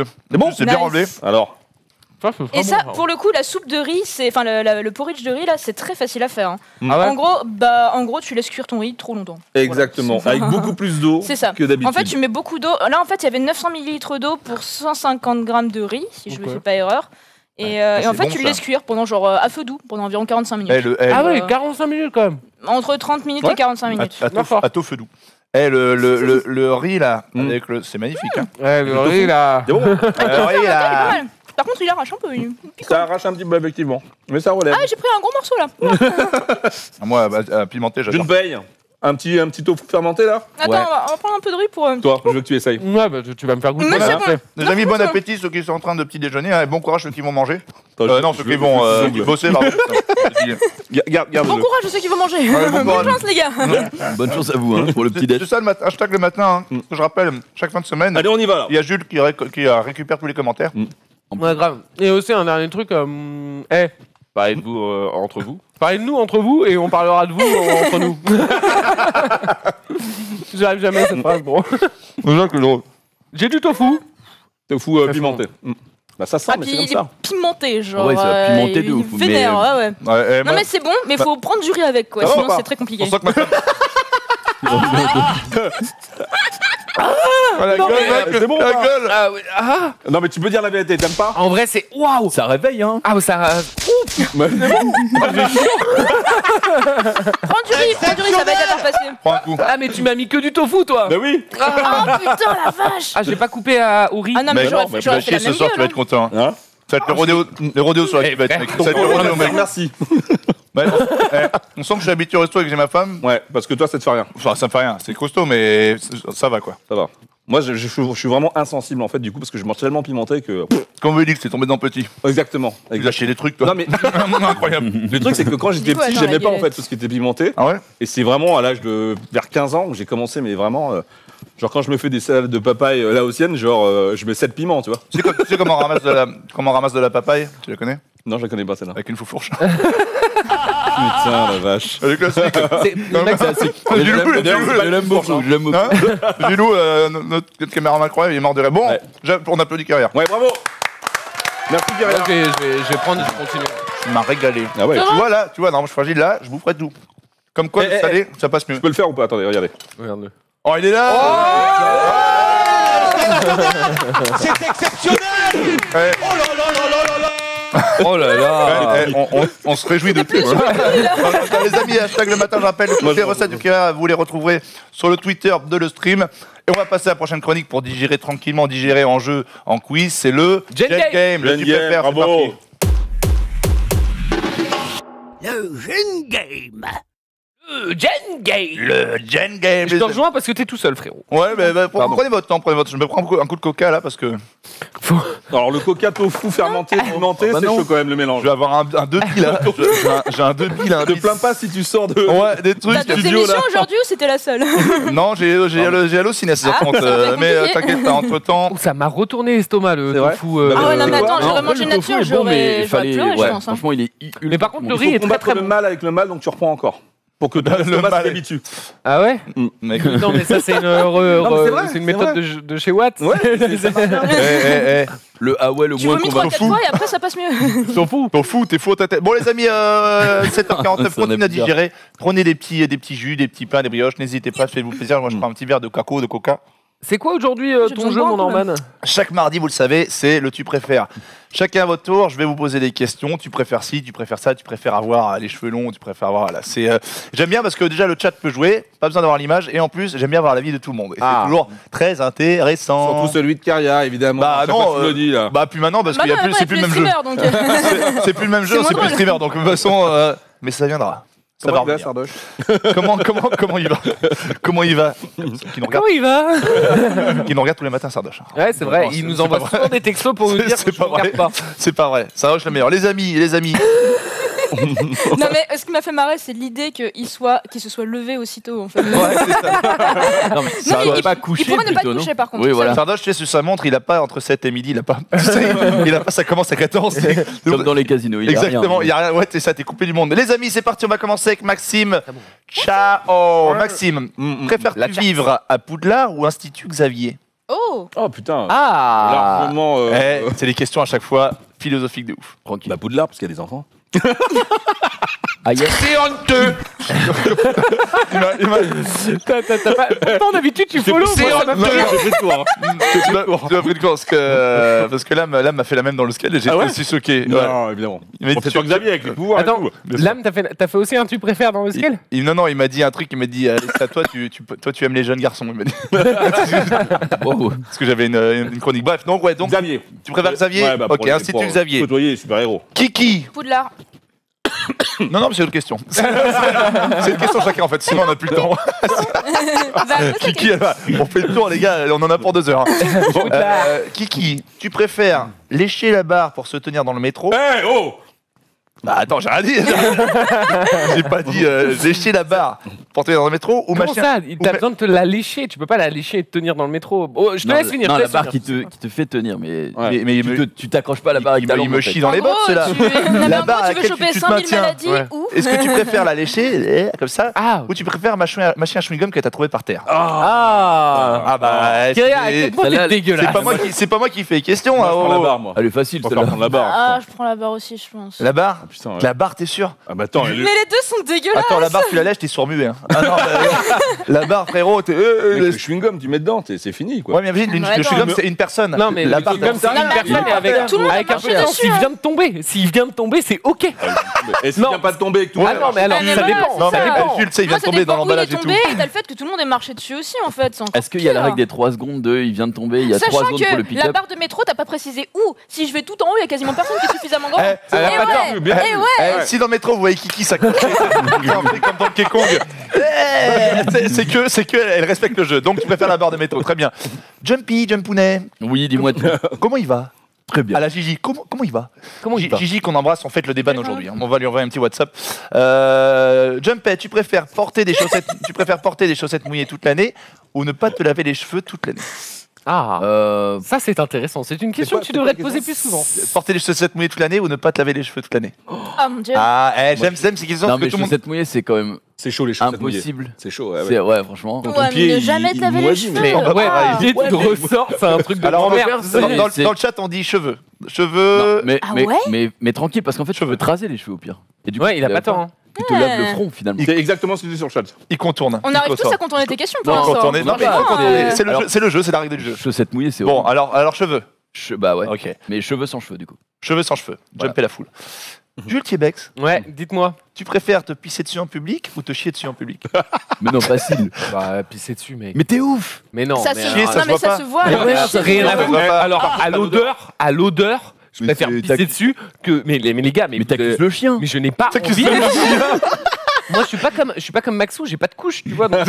monsieur. C'est bon, c'est bien Nice. relevé. Alors, Et ça, pour le coup, la soupe de riz, c'est, enfin le, la- le porridge de riz là, c'est très facile à faire. hein. Ah ouais En gros, bah, en gros, tu laisses cuire ton riz trop longtemps. exactement. Voilà. Avec beaucoup plus d'eau C'est ça. que d'habitude. En fait, tu mets beaucoup d'eau. Là, en fait, il y avait neuf cents millilitres d'eau pour cent cinquante grammes de riz, si je ne Ok. me fais pas erreur. Et, euh, Ah, et en c'est fait, bon, tu le ça. laisses cuire pendant genre euh, à feu doux pendant environ quarante-cinq minutes. Eh, le, eh, Ah le- ouais, quarante-cinq minutes quand même. Entre trente minutes Ouais. et quarante-cinq minutes. à, à, D'accord. à taux feu doux. Eh, le, le, le, le riz là, Mm. avec le, c'est magnifique. Hein. Ouais, le riz là. C'est bon. Le riz Ah, il est pas là. mal. Par contre, il arrache un peu. il- Ça arrache un petit peu, effectivement. Mais ça relève. Ah, j'ai pris un gros morceau là. Ah, moi, bah, euh, pimenté, j'adore. D'une paye. Un petit, un petit tofu fermenté là. Attends, Ouais. on, va, on va prendre un peu de riz pour. euh, Toi, je veux que tu essayes. Ouais, bah tu tu vas me faire goûter. Mais ça, c'est hein. bon. Les Non, amis, c'est bon ça. appétit, ceux qui sont en train de petit déjeuner, hein, et bon courage ceux qui vont manger. Attends, Euh, je- non, je ceux veux- qui vont je euh, veux- bosser, pardon. Ga- Garde, garde. Bon courage, je sais qu'ils vont manger. Ouais, bon Bonne courage. chance, les gars. Bonne chance à vous hein, pour le petit C'est déj. c'est ça le matin, hashtag le matin. Hein. Je rappelle, chaque fin de semaine, Allez, on y va là. il y a Jules qui, réc- qui euh, récupère tous les commentaires. Ouais, grave. Et aussi un dernier truc. Euh, eh, parlez de vous euh, entre vous. Parlez de nous entre vous et on parlera de vous euh, entre nous. J'arrive jamais à cette phrase, bro. J'ai du tofu. Tofu euh, Ça pimenté. Mm. Bah ça sent, Ah, mais puis c'est comme il est ça. pimenté, genre. Ouais, ça va euh, pimenter il- de ouf, il vénère, mais- ouais, ouais. Ouais, eh, Non, moi- mais c'est bon, mais faut prendre du riz avec, quoi. Ça va ou Sinon, pas c'est très compliqué. On sent que ma femme. Ah, la Non, gueule, mais, mec, c'est bon, la quoi. gueule. Ah, ouais, ah. Non, mais tu peux dire la vérité, t'aimes pas? En vrai, c'est waouh. Ça réveille hein. Ah, ça. Ouais. Prends du riz, prends du riz, ça va être à faire passer. Prends un coup. Ah, mais tu m'as mis que du tofu, toi. Bah oui. Oh putain, la vache. Ah, j'ai pas coupé à, au riz. Ah non, mais Mec, j'aurais non, mais fait, j'aurais tu fait vas la chier même ce soir, tu vas gueule. être content. hein. Hein? Ça va être le rodéo, le rodéo sur la Eh, cuvette, frère, mec. Ça va être le rodéo, mec. Merci. Ouais, eh, on sent que je suis habitué au resto et que j'ai ma femme. Ouais, parce que toi, ça te fait rien. Enfin, ça me fait rien. C'est costaud, mais c- ça va quoi. Ça va. Moi, je, je, je suis vraiment insensible en fait, du coup, parce que je mange tellement pimenté que. Comme vous dit que c'est tombé dans petit. Exactement. Il a Exact. lâché des trucs, toi. Non, mais Incroyable. le truc, c'est que quand j'étais Du coup, petit, attends, j'aimais la pas en galette. fait tout ce qui était pimenté. Ah ouais. Et c'est vraiment à l'âge de vers quinze ans où j'ai commencé, mais vraiment. euh, genre, quand je me fais des salades de papaye euh, laotiennes, genre, euh, je mets sept piments, tu vois. Tu sais, quoi- tu sais comment on ramasse de la, comment on ramasse de la papaye? Tu la connais? Non, je la connais pas celle-là. Avec une foufourche. Putain, la vache. Elle est classique. C'est- Non, mais- Je Dis-le, l'aime- dis-le, je l'aime beaucoup, je l'aime beaucoup. Hein Gilou, euh, no- notre notre caméraman incroyable, il est mort de rire. Bon, Ouais. j'a- on applaudit carrière. Ouais, bravo. Merci, Là, Pierre. je, vais, je, vais, je vais prendre et je vais continuer. Tu m'as régalé. Ah ouais. Tu vois là, tu vois, non, je suis fragile là, je vous ferai tout. Comme quoi, Eh, le eh, salé, ça passe mieux. Je peux le faire ou pas? Attendez, regardez. Regarde-le. Oh, il est là. C'est exceptionnel. Eh, Oh là là là là là là. Oh là là. eh, eh, on, on- on se réjouit de tout. hein. Alors, les amis, hashtag le matin, je rappelle, toutes les recettes du Kira, vous les retrouverez sur le Twitter de le stream. Et on va passer à la prochaine chronique pour digérer tranquillement, digérer en jeu, en quiz. C'est le Gen Gen Game. Game. Le Gen tu Game, préfères, c'est bravo. parti. Le Gen Game. Euh, Gen Game. Le Gen Game. Je te rejoins parce que t'es tout seul, frérot. Ouais, mais bah, Pardon. prenez votre temps, prenez votre. Je me prends un coup, un coup de coca là parce que Alors, le coca tofu fermenté, pimenté, bah c'est non. chaud quand même le je mélange. vais avoir un, un deux billes là. Je- J'ai un, j'ai un deux billes là. un Te bis. plains pas si tu sors de. Ouais, des trucs. T'as deux studio, émissions là. aujourd'hui ou c'était la seule? Non, j'ai j'ai hallo- j'ai halluciné, c'est Ah, compte. ça va être Mais euh, compliqué. t'inquiète pas, entre temps. Oh, ça m'a retourné l'estomac, le C'est vrai tofu. euh, Ah ouais, non, mais quoi attends, Non, j'aurais après, mangé le tofu nature, est bon, mais j'aurais il j'aurais fallait. pleuré, je Ouais, pense. hein. franchement, il est Mais par contre, le Il riz faut est très combattre très le bon. mal avec le mal, donc tu reprends encore. Pour que ton Le estomac mal. s'habitue. Ah ouais. Mec. Non, mais ça, c'est une, re- Non, mais c'est re- vrai, c'est une c'est méthode vrai. de, de chez Watt. Ouais, c'est- ça marche bien. Eh, eh, eh. Le ah ouais, le Tu moins vomis qu'on trois va. quatre fois et après ça passe mieux. T'en fous, t'en fous, t'es fou à ta tête. Bon les amis, euh, sept heures quarante-neuf, Ça en est continuez à bizarre. digérer. Prenez des petits, des petits jus, des petits pains, des brioches. N'hésitez pas, faites-vous plaisir. Moi je prends un petit verre de cacao, de coca. C'est quoi aujourd'hui euh, J'ai ton besoin de jeu, boire mon un peu, là. Norman? Chaque mardi, vous le savez, c'est le tu préfères. Chacun à votre tour, je vais vous poser des questions. Tu préfères ci, tu préfères ça, tu préfères avoir les cheveux longs, tu préfères avoir. Voilà, c'est. euh, J'aime bien parce que déjà le chat peut jouer, pas besoin d'avoir l'image, et en plus j'aime bien avoir l'avis de tout le monde. Et Ah. c'est toujours très intéressant. Surtout celui de Caria, évidemment. Bah À chaque non, fois que tu euh, le dis là. Bah plus maintenant parce Bah qu'il y a non, plus, après, c'est plus le même jeu. streamer, donc, euh, C'est c'est plus le même jeu, C'est c'est moins plus le drôle. streamer. Donc de toute façon, euh, mais ça viendra. Ça Comment va il va, revenir. Sardoche? Comment comment comment il va Comment il va Qui nous regarde, Comment il va? qui nous regarde tous les matins, Sardoche. Ouais, c'est vrai, Non, il c'est- nous c'est envoie pas souvent des textos pour nous C'est- dire c'est que je pas ne regarde vrai. pas. C'est pas vrai. Sardoche le meilleur. Les amis, les amis. Non mais ce qui m'a fait marrer, c'est l'idée qu'il soit, qu'il se soit levé aussitôt en fait. Ouais, c'est ça. Non, mais Non, ça il- doit il- pas Il coucher pourrait ne pas plutôt, te non? coucher par contre. Oui, ça, voilà. Sardoche, tu sais, sur sa montre, il a pas entre sept et midi, il a pas. Tu sais, il a pas, ça commence à quatorze. c'est- Comme dans les casinos, il y a rien. Exactement, il y a rien. Ouais, c'est ça, t'es coupé du monde. Les amis, c'est parti, on va commencer avec Maxime. Ciao. Maxime, préfères-tu vivre à Poudlard ou Institut Xavier? Oh. Oh putain. Ah. Largement. euh, Eh, c'est des questions à chaque fois philosophiques de ouf. Tranquille. Bah, Poudlard, parce qu'il y a des enfants. Ah, yes. C'est honteux. Il m'a- il m'a- T'as- t'as- t'as pas- Pourtant, d'habitude, tu follow. C'est moi, ça honteux. m'a fait rire. J'ai pris le tour. hein. Tu m'as tu m'as pris de court parce que, parce que l'âme l'âme m'a fait la même dans le scale et j'ai Ah ouais été aussi choqué. Ouais. Non, évidemment. Il m'a On dit, fait tu- pas Xavier avec les pouvoirs. et Attends, tout. Lame, t'as fait, t'as fait aussi un tu préfères dans le Il- scale il- non, non, il m'a dit un truc, il m'a dit, allez, c'est à toi, tu, tu, toi, tu aimes les jeunes garçons. Il m'a dit. Wow. Parce que j'avais une, une chronique. Bref, donc, ouais, donc, Xavier. tu préfères Xavier Ouais, bah, pour Ok, les- Institut pour Xavier. Côtoyer les super-héros. Kiki Poudlard. Non, non, mais c'est une autre question. C'est une question chacun en fait, sinon on n'a plus le temps. Bah, Kiki, elle va- on fait le tour, les gars, on en a pour deux heures. hein. Bon, euh, Kiki, tu préfères lécher la barre pour se tenir dans le métro Eh oh Bah attends, j'ai rien dit. J'ai pas dit euh, lécher la barre pour te tenir dans le métro ou Comment machin. ça ou T'as ma- besoin de te la lécher. Tu peux pas la lécher et te tenir dans le métro. Oh, je te Non, laisse le- finir. Non, je te la laisse barre finir. qui te, qui te fait tenir, mais, Ouais. Mais- mais il tu me- te- tu t'accroches pas à la barre avec Il ta me, il langue. me en fait. chie dans En les gros, bottes, là. tu- non, mais La en barre gros, à tu veux laquelle choper tu te cinq mille maintiens. maladies Ouais. ou Est-ce que tu préfères la lécher eh, comme ça Ah, ou tu préfères mâcher un mâcher un chewing-gum que t'as trouvé par terre ah. Ah bah Kyria, c'est- écoute-moi, celle-là, t'es c'est dégueulasse. pas moi qui c'est pas moi qui fais les questions. Moi, hein, je prends la oh. barre, moi. Elle est facile, Je préfère celle-là. prendre la barre. Ah, je prends la barre aussi, je pense. La barre Putain, ouais. La barre, t'es sûr Ah bah attends, elle- Mais les deux sont dégueulasses. Attends, la barre, tu la lèches, t'es sourd-muet. Hein. Ah non, bah, la barre, frérot, t'es. euh, Mec, euh, le chewing-gum, tu mets dedans, t'es- c'est fini quoi. Ouais, mais imagine, une- Ouais, le non. chewing-gum, c'est une personne. Non, mais la le barre, chewing-gum, c'est Non, une mais personne attends, avec, tout le monde a avec un marché peu. dessus, S'il hein. vient de tomber, s'il vient de tomber, c'est ok. Et s'il Non. vient pas de tomber avec tout Ah non, mais alors, Ah, mais ça voilà, dépend. c'est Non, mais ça. euh, Jules, tu sais, il vient Moi, de ça tomber dans dépend où il est l'emballage et tout. tombé, et t'as le fait que tout le monde est marché dessus aussi, en fait. c'est encore Est-ce qu'il y a la pire. règle des trois secondes de il vient de tomber, il y a trois Sachant secondes pour le que la pick-up? barre de métro, t'as pas précisé où. Si je vais tout en haut, il y a quasiment personne qui est suffisamment grand. Eh, Et elle a pas ouais, tort, bien et vu. ouais. Eh, si dans le métro vous voyez Kiki s'accrocher, c'est un truc comme dans Donkey Kong. Eh, c'est- c'est que, c'est que elle respecte le jeu. Donc tu préfères la barre de métro, très bien. Jumpy, Jumpounet, Oui, dis-moi tout. comment il va Très bien. À la Gigi, comment, comment il va Comment il G- va Gigi qu'on embrasse, on fête le débat aujourd'hui. hein. On va lui envoyer un petit WhatsApp. Euh, Jumpet, tu préfères porter des chaussettes, tu préfères porter des chaussettes mouillées toute l'année ou ne pas te laver les cheveux toute l'année Ah, Euh, ça c'est intéressant. C'est une question pas- que tu c'est devrais pas te une poser plus souvent. Porter des chaussettes mouillées toute l'année ou ne pas te laver les cheveux toute l'année Oh mon dieu. Ah, eh, j'aime, j'aime ces questions non, parce que mais tout le monde. chaussettes mouillées, c'est quand même C'est chaud les chaussettes mouillées. impossible. C'est chaud, ouais. C'est ouais. ouais, franchement. Ton Ouais, mais pied, ne il- jamais il te laver les moisit, cheveux. mais on va- Ah. L'idée que tu ressors, c'est un truc de Alors, on va grand-mère. faire- dans, dans le- c'est- dans le chat, on dit cheveux. Non, Cheveux. mais, Ah mais, ouais mais, mais tranquille, parce qu'en fait, je peux te raser les cheveux au pire. Et du coup, Ouais, il a tu pas laves tort. hein. Tu te laves le Ouais. front finalement. C'est exactement ce que tu dis sur le chat. Il contourne. On il arrive tous contourne. à contourner tes questions pour Non, l'instant. Contourner. Non, mais il faut Franchement, contourner. euh, C'est le, Alors- jeu- c'est le jeu, c'est la règle du jeu. Chaussettes mouillées, c'est Bon, horrible. alors, alors cheveux. Che- Bah ouais. Ok. Mais cheveux sans cheveux du coup. Cheveux sans cheveux. Voilà. Jumper la foule. Jules Thiebex, Ouais, dites-moi. tu préfères te pisser dessus en public ou te chier dessus en public Mais non, facile. Bah, pisser dessus, mec. Mais t'es ouf. Mais non, Ça mais se chier, alors, ça non, se mais voit ça pas. se voit. Mais alors, ouais, chier, ça, rien ça à se foutre. voit. pas. Alors, à l'odeur, à l'odeur, je Mais préfère c'est- pisser t'as- dessus que. Mais les, mais les gars, mais. Mais t'accuses le chien. Mais je n'ai pas T'accuses envie. le Moi, je suis pas comme, je suis pas comme Maxou, j'ai pas de couche, tu vois. donc-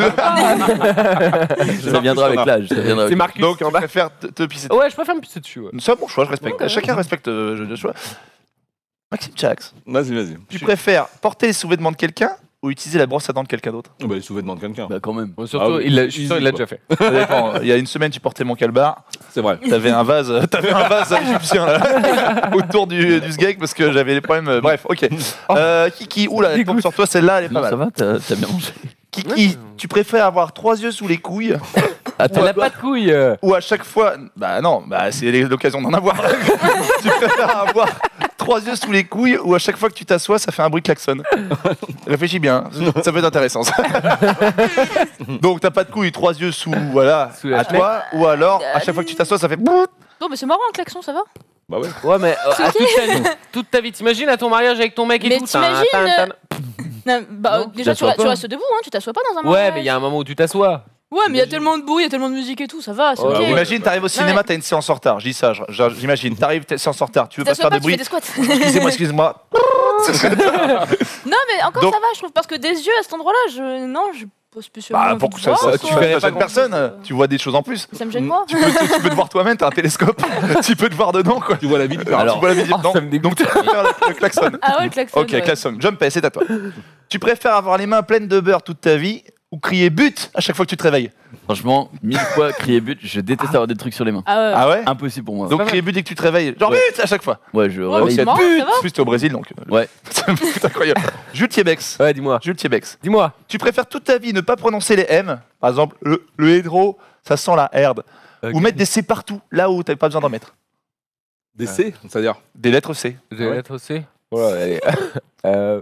Ça viendra avec l'âge. ça viendra C'est avec- Marcus. Donc, qui en tu bas. préfères te, te pisser Ouais, je préfère me pisser dessus. Ouais. dessus. C'est un bon choix, je respecte. Chacun respecte euh, le choix. Maxime Chax, Vas-y, vas-y. tu préfères porter les sous-vêtements de quelqu'un ou utiliser la brosse à dents de quelqu'un d'autre Oh, bah, les sous-vêtements de quelqu'un. Bah quand même. Bon, surtout, Ah oui. il l'a- je suis sûr, il l'a Easy, déjà fait. Ça dépend. Il y a une semaine, tu portais mon calbar. C'est vrai. T'avais un vase, t'avais un vase égyptien là, autour du, du sgeg parce que j'avais des problèmes. euh, Bref, ok. Euh, Kiki, oula, elle tombe sur toi, celle-là, elle est pas Non, ça mal. va, t'as t'as bien mangé. Kiki, tu préfères avoir trois yeux sous les couilles Elle a pas de couilles. euh. ou à chaque fois, bah non, bah c'est l'occasion d'en avoir. Tu préfères avoir trois yeux sous les couilles ou à chaque fois que tu t'assois, ça fait un bruit klaxon. Réfléchis bien, ça peut être intéressant. Ça. Donc t'as pas de couilles, trois yeux sous, voilà, Sous la à toi, ou alors à chaque fois que tu t'assois, ça fait. Non, mais c'est marrant, un klaxon, ça va. Bah ouais. Ouais, mais euh, à toute ta vie, toute ta vie, t'imagines à ton mariage avec ton mec et Mais tout. t'imagines, tan, tan, tan. Non, bah, Non, déjà, tu tu, t'assois tu pas. restes debout, hein, tu t'assois pas dans un Ouais, mariage. mais il y a un moment où tu t'assois. Ouais, mais il y a tellement de bruit, il y a tellement de musique et tout, ça va, c'est Oh, ok. ouais. Imagine, t'arrives au cinéma, mais- t'as une séance en retard. Je dis ça, je- je- j'imagine. T'arrives, t'as une séance en retard. Tu veux Tu pas se t'assois faire pas, de tu fais bruit. des squats. Excusez-moi, excusez-moi. Non, mais encore Donc- ça va, je trouve, parce que des yeux à cet endroit-là, je. Non, je pas spécialement. Bah, envie pour de que ça, voir, ça, quoi. tu verrais pas de personne. Tu vois des choses en plus. Ça me gêne moi. Tu peux, te, tu peux te voir toi-même, t'as un télescope. Tu peux te voir dedans, quoi. Tu vois la vie du Alors, tu vois la vidéo Oh, dedans. ça me dégoûte. Donc, tu préfères le, le klaxon. Ah ouais, le klaxon. Ok, ouais. klaxon. Jump, c'est à toi. Tu préfères avoir les mains pleines de beurre toute ta vie ou crier but à chaque fois que tu te réveilles? Franchement, mille fois crier but, je déteste avoir des trucs sur les mains. Ah ouais. Ah ouais? Impossible pour moi. Donc, crier but dès que tu te réveilles. Genre Ouais. but à chaque fois. Ouais, je Ouais, réveille. c'est marrant, ça va. En plus, t'es au Brésil, donc. euh, Ouais. C'est incroyable. Jules Thiebex. Ouais, dis-moi. Jules Thiebex. Dis-moi. Tu préfères toute ta vie ne pas prononcer les M, par exemple le, le hédro, ça sent la herde, Ok. ou mettre des C partout, là où t'avais pas besoin d'en mettre. Des C, c'est-à-dire. Des lettres C. J'ai Ouais. lettre C. Voilà, allez. Euh,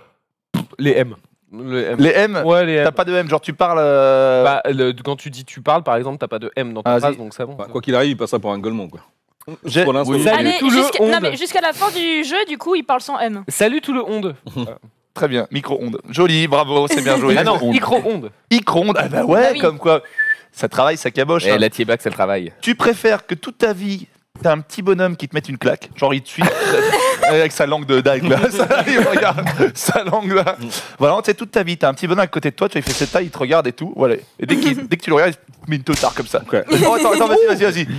les M. Le M. Les M Ouais, les M. T'as pas de M, genre tu parles. euh, Bah, le- quand tu dis tu parles, par exemple, t'as pas de M dans ta Ah, phrase, si. donc c'est bon. Bah, quoi qu'il arrive, il passera pour un golemon, quoi. J'ai- Pour l'instant, Oui. oui. Salut Allez, tout le jusqu'à non, onde. mais jusqu'à la fin du jeu, du coup, il parle sans M. Salut tout le onde. Très bien, micro-ondes. Joli, bravo, c'est bien joué. Ah non, micro-onde. Micro-ondes, ah bah ouais, Bah oui. comme quoi. Ça travaille, ça caboche. hein. la Tiebac, c'est le travail. Tu préfères que toute ta vie, t'as un petit bonhomme qui te mette une claque, genre il te suit avec sa langue de dague là, ça, il regarde sa langue là. Voilà, tu sais, toute ta vie, t'as un petit bonhomme à côté de toi, tu lui fais cette taille, il te regarde et tout, voilà. Et dès, qu'il- dès que tu le regardes, il te met une totard comme ça. Ok. Oh, attends, attends, vas-y, vas-y, vas-y.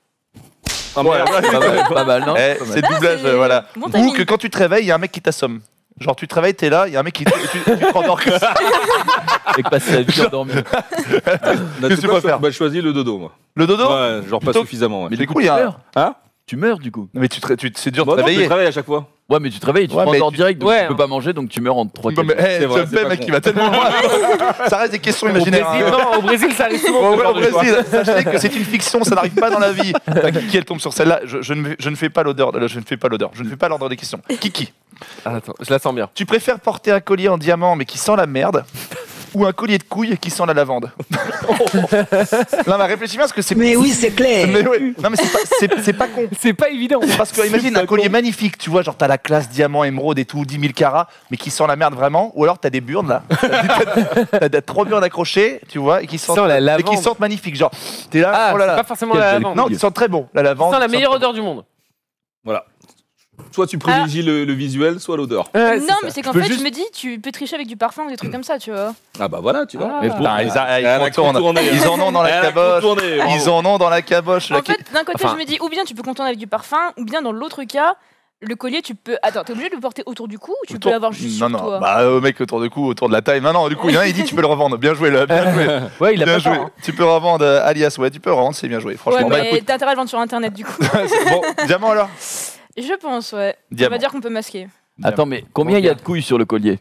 Ah, merde. Pas mal, pas mal, non Eh, Pas mal. c'est doublage, c'est euh, voilà. bon Ou timing. que quand tu te réveilles, il y a un mec qui t'assomme. Genre tu te réveilles, t'es là, il y a un mec qui tu, tu, tu te rendors comme ça. Et que passe sa vie endormi. Bah, Qu'est-ce que tu tu peux préfères faire Bah, je choisis le dodo, moi. Le dodo Ouais, genre pas Plutôt- suffisamment. Ouais. Mais C'est du coup, cool, tu il y a un- meurs. Hein Tu meurs du coup. Mais tu te, tu, c'est dur de Bah te non, tu réveiller. travailles à chaque fois. Ouais, mais tu te réveilles, tu Ouais, te mais rendors tu- direct, donc Ouais, tu peux hein. pas manger, donc tu meurs en trois Non, mais quatre. hey, C'est vrai, John c'est Pay, pas mec, con. il va tellement loin. Ça reste des questions Au imaginaires. Brésil, hein. non, au Brésil, ça arrive souvent. Bon, ce ouais, genre au de choix. Brésil, sachez que c'est une fiction, ça n'arrive pas dans la vie. Enfin, Kiki, elle tombe sur celle-là. Je, je ne, je ne fais pas l'odeur. Je ne fais pas l'odeur. Je ne fais pas l'ordre des questions. Kiki, Ah, attends, je la sens bien. tu préfères porter un collier en diamant mais qui sent la merde ou un collier de couilles qui sent la lavande? Non, mais réfléchis bien parce que c'est. Mais oui, c'est clair. Mais ouais. Non, mais c'est pas, c'est, c'est pas con. C'est pas évident. Parce que imagine un collier magnifique, tu vois, genre t'as la classe diamant, émeraude et tout, dix mille carats, mais qui sent la merde vraiment, ou alors t'as des burnes là, t'as, t'as, t'as trois burnes accrochées, tu vois, et qui sentent, Sent la et lavande. qui sentent magnifique, genre t'es là, Ah, oh là c'est là. pas forcément Quel la bel lavande. Non, tu sens très bon, la lavande. C'est la tu sens meilleure très odeur du monde. Voilà. Soit tu privilégies le, le visuel, soit l'odeur. Ouais, non, ça. mais c'est qu'en peux fait, juste- je me dis, tu peux tricher avec du parfum ou des trucs comme ça, tu vois. Ah bah voilà, tu vois. Ah. Mais pour- Putain, ils, a- ils Elle a contournent. contourné, hein. Ils en ont dans la Elle a caboche. contourné, bravo. Ils en ont dans la caboche. la En qui- fait, d'un côté, Enfin- je me dis, ou bien tu peux contourner avec du parfum, ou bien dans l'autre cas, le collier, tu peux. Attends, t'es obligé de le porter autour du cou ou tu Autour- peux l'avoir juste Non, sur non, toi bah, euh, mec, autour du cou, autour de la taille. Non, non, du coup, il y en a, il dit, tu peux le revendre. Bien joué, là. Bien joué. Ouais, il a Bien pas joué. tort, hein. Tu peux revendre, euh, alias, ouais, tu peux revendre, c'est bien joué. Ouais, Franchement, bah mais écoute. t'as intérêt à le vendre sur internet du coup. C'est bon, diamant alors. Je pense, ouais. On Diamant. va dire qu'on peut masquer. Attends, mais combien il y a de couilles sur le collier?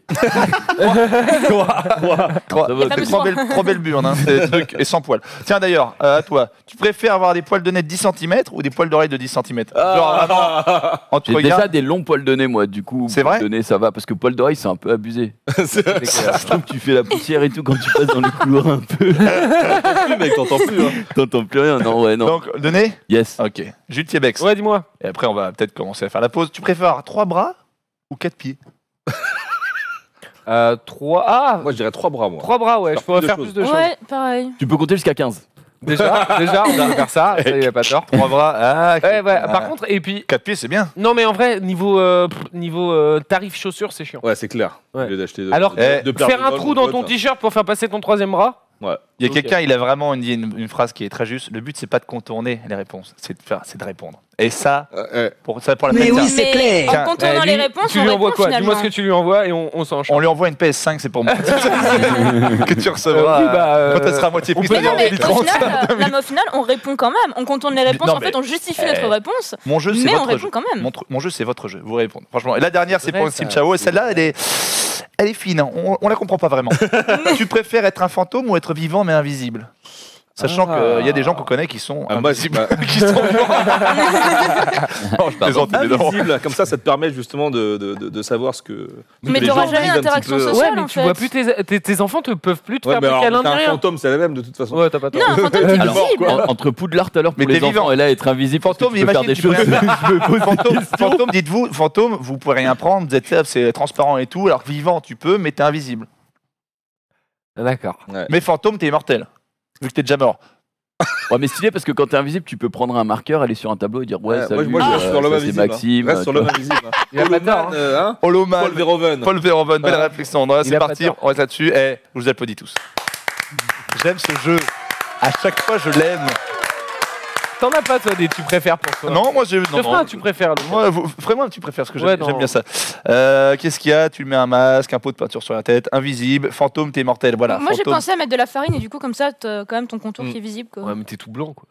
Trois, Ça va, pas c'est- besoin. trois belles, trois belles burnes, hein, c'est des trucs, et sans poils. Tiens d'ailleurs, euh, à toi, tu préfères avoir des poils de nez de dix centimètres ou des poils d'oreille de dix centimètres? Genre, vraiment, entre J'ai regards. déjà des longs poils de nez, moi, du coup. C'est poils vrai de nez, ça va, parce que poils d'oreille, c'est un peu abusé. C'est clair. Je trouve que tu fais la poussière et tout quand tu passes dans les couloirs un peu. Plus, mec, t'entends plus. Hein. T'entends plus rien, non, ouais, non. Donc, de nez. Yes. Ok. Jules Thiebex. Ouais, dis-moi. Et après, on va peut-être commencer à faire la pause. Tu préfères avoir trois bras ou quatre pieds? Euh, trois. Ah, Moi, je dirais trois bras, moi. trois bras, ouais. Je pourrais plus de faire choses. plus de choses. Ouais, pareil. Tu peux compter jusqu'à quinze. Déjà, déjà, on va faire ça. Ça, il a pas tort. Trois bras. Ah, Ouais, ouais. ah. Par contre, et puis. Quatre pieds, c'est bien. Non, mais en vrai, niveau, euh, pff, niveau euh, tarif chaussures, c'est chiant. Ouais, c'est clair. Ouais. Au lieu d'acheter deux- Alors, Eh, deux paires faire de un golf, trou de dans ton bottes. t-shirt pour faire passer ton troisième bras. Ouais. Il y a Ok. quelqu'un, il a vraiment dit une, une phrase qui est très juste. Le but, c'est pas de contourner les réponses, c'est de faire, c'est de répondre. Et ça, Euh, euh, pour ça, pour la Mais peine, oui, tiens, c'est clair. Tiens, En contournant Eh, les lui, réponses, tu on lui répond envoies quoi? finalement. Dis-moi ce que tu lui envoies et on, on s'en on change. lui envoie une P S cinq, c'est pour moi. que tu recevras Euh, oui, bah, euh, quand elle sera à moitié on prise. peut- Mais non, c'est-à-dire mais en au deux mille trente. final, euh, non, mais au final, on répond quand même. On contourne les réponses. Non, En fait, mais- on justifie Eh, notre réponse. Mon jeu, c'est Mais on votre répond jeu. quand même. Mon, tr- mon jeu, c'est votre jeu. Vous répondez. Franchement. Et la dernière, c'est C'est pour vrai, une Steve ça. Chao. Et celle-là, elle est, elle est fine. hein. On, on la comprend pas vraiment. Tu préfères être un fantôme ou être vivant mais invisible? Sachant Ah. qu'il y a des gens qu'on connaît qui sont Ah, moi, invisibles, bah- qui sont vivants. Non, je plaisante, évidemment. invisible, comme ça, ça te permet justement de, de, de, de savoir ce que. Mais les t'auras gens jamais disent un petit d'interaction peu. sociale. Ouais, mais en tu fait. vois plus tes, tes, tes enfants te peuvent plus te Ouais, faire mais plus alors, câlin t'es ni un rien. fantôme, c'est la même de toute façon. Ouais, t'as pas tort. Non, un fantôme, t'es Alors, visible. en- entre Poudlard tout à l'heure pour Mais les t'es enfants vivant. et là être invisible, parce que Fantôme, tu peux faire imagine, des tu peux choses. rien Je me pose des Fantôme, questions. fantôme, dites-vous, fantôme, vous pouvez rien prendre, vous êtes là, c'est transparent et tout, alors que vivant, tu peux, mais t'es invisible. D'accord. Mais fantôme, t'es immortel, vu que t'es déjà mort. Ouais, mais stylé parce que quand t'es invisible, tu peux prendre un marqueur, aller sur un tableau et dire ouais, Ouais, salut, moi, moi, je reste euh, sur l'homme ça, c'est invisible. hein. Maxime. Reste sur tu l'homme vois. invisible. hein. Il a pas tort, Holoman, euh, hein. Holoman, Paul Verhoeven. Paul Verhoeven, belle Ouais. réflexion. Non, là, Il c'est a pas parti, tort. on reste là-dessus. Eh, je vous applaudis tous. J'aime ce jeu. À chaque fois, je l'aime. T'en as pas, toi, des tu préfères pour toi? Non, moi, j'ai. Je Non, te ferai non. un tu préfères. Lucas. Moi, vous- vraiment un petit préfères, parce que j'aime Ouais, non. j'aime bien ça. Euh, Qu'est-ce qu'il y a? Tu mets un masque, un pot de peinture sur la tête, invisible, fantôme, t'es immortel. Voilà. Moi, j'ai fantôme. pensé à mettre de la farine et du coup, comme ça, t'as quand même ton contour Mm. qui est visible. Quoi. Ouais, mais t'es tout blanc, quoi.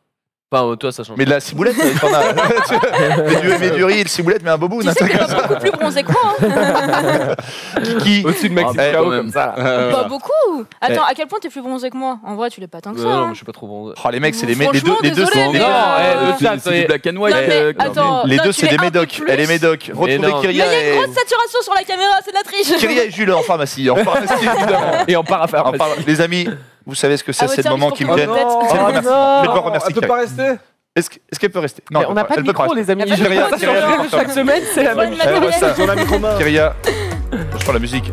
Enfin, euh, toi, ça change. Mais de la ciboulette, t'en as. mais, du, mais du riz et le ciboulette, mais un bobo. Tu sais que t'es beaucoup plus bronzé que moi. Hein. Qui Au-dessus de Maxime Ah, K O quand comme ça. Euh, Pas beaucoup. Attends, à quel point t'es plus bronzé que moi? En vrai, tu l'es pas tant que ça. Euh, non, hein. mais je suis pas trop bon. Oh, les mecs, c'est les, mé- les deux. Franchement, Les deux, désolé, c'est mais les- Non, euh, eh, le C'est c'est du black and white. Non, mais euh, attends. Les non, deux, tu c'est l'es des un peu médocs. plus. Elle est médoc. Mais Retrouvez non. Mais il y Kyria a une et. grosse saturation sur la caméra, c'est de la triche. Kyria et Jules en pharmacie. En pharmacie, évidemment. Et en parapharmacie. En phar- Les amis, vous savez ce que c'est, Ah, c'est le tiens, moment juste qui pour me que gêne. vous C'est le Oh, remerciement. non. Je vais devoir remercier Elle peut Kyria. pas rester. Est-ce que- est-ce qu'elle peut rester Non, Mais elle on peut n'a pas- pas de elle peut micro, rester. les amis. Y a pas de Je Kyria, regarde ça Kyria, sur Kyria, le chaque Kyria. semaine, c'est la Faut même une chose. Eh ouais, ça, matérielle. Sur la micro-main. Kyria, je prends la musique.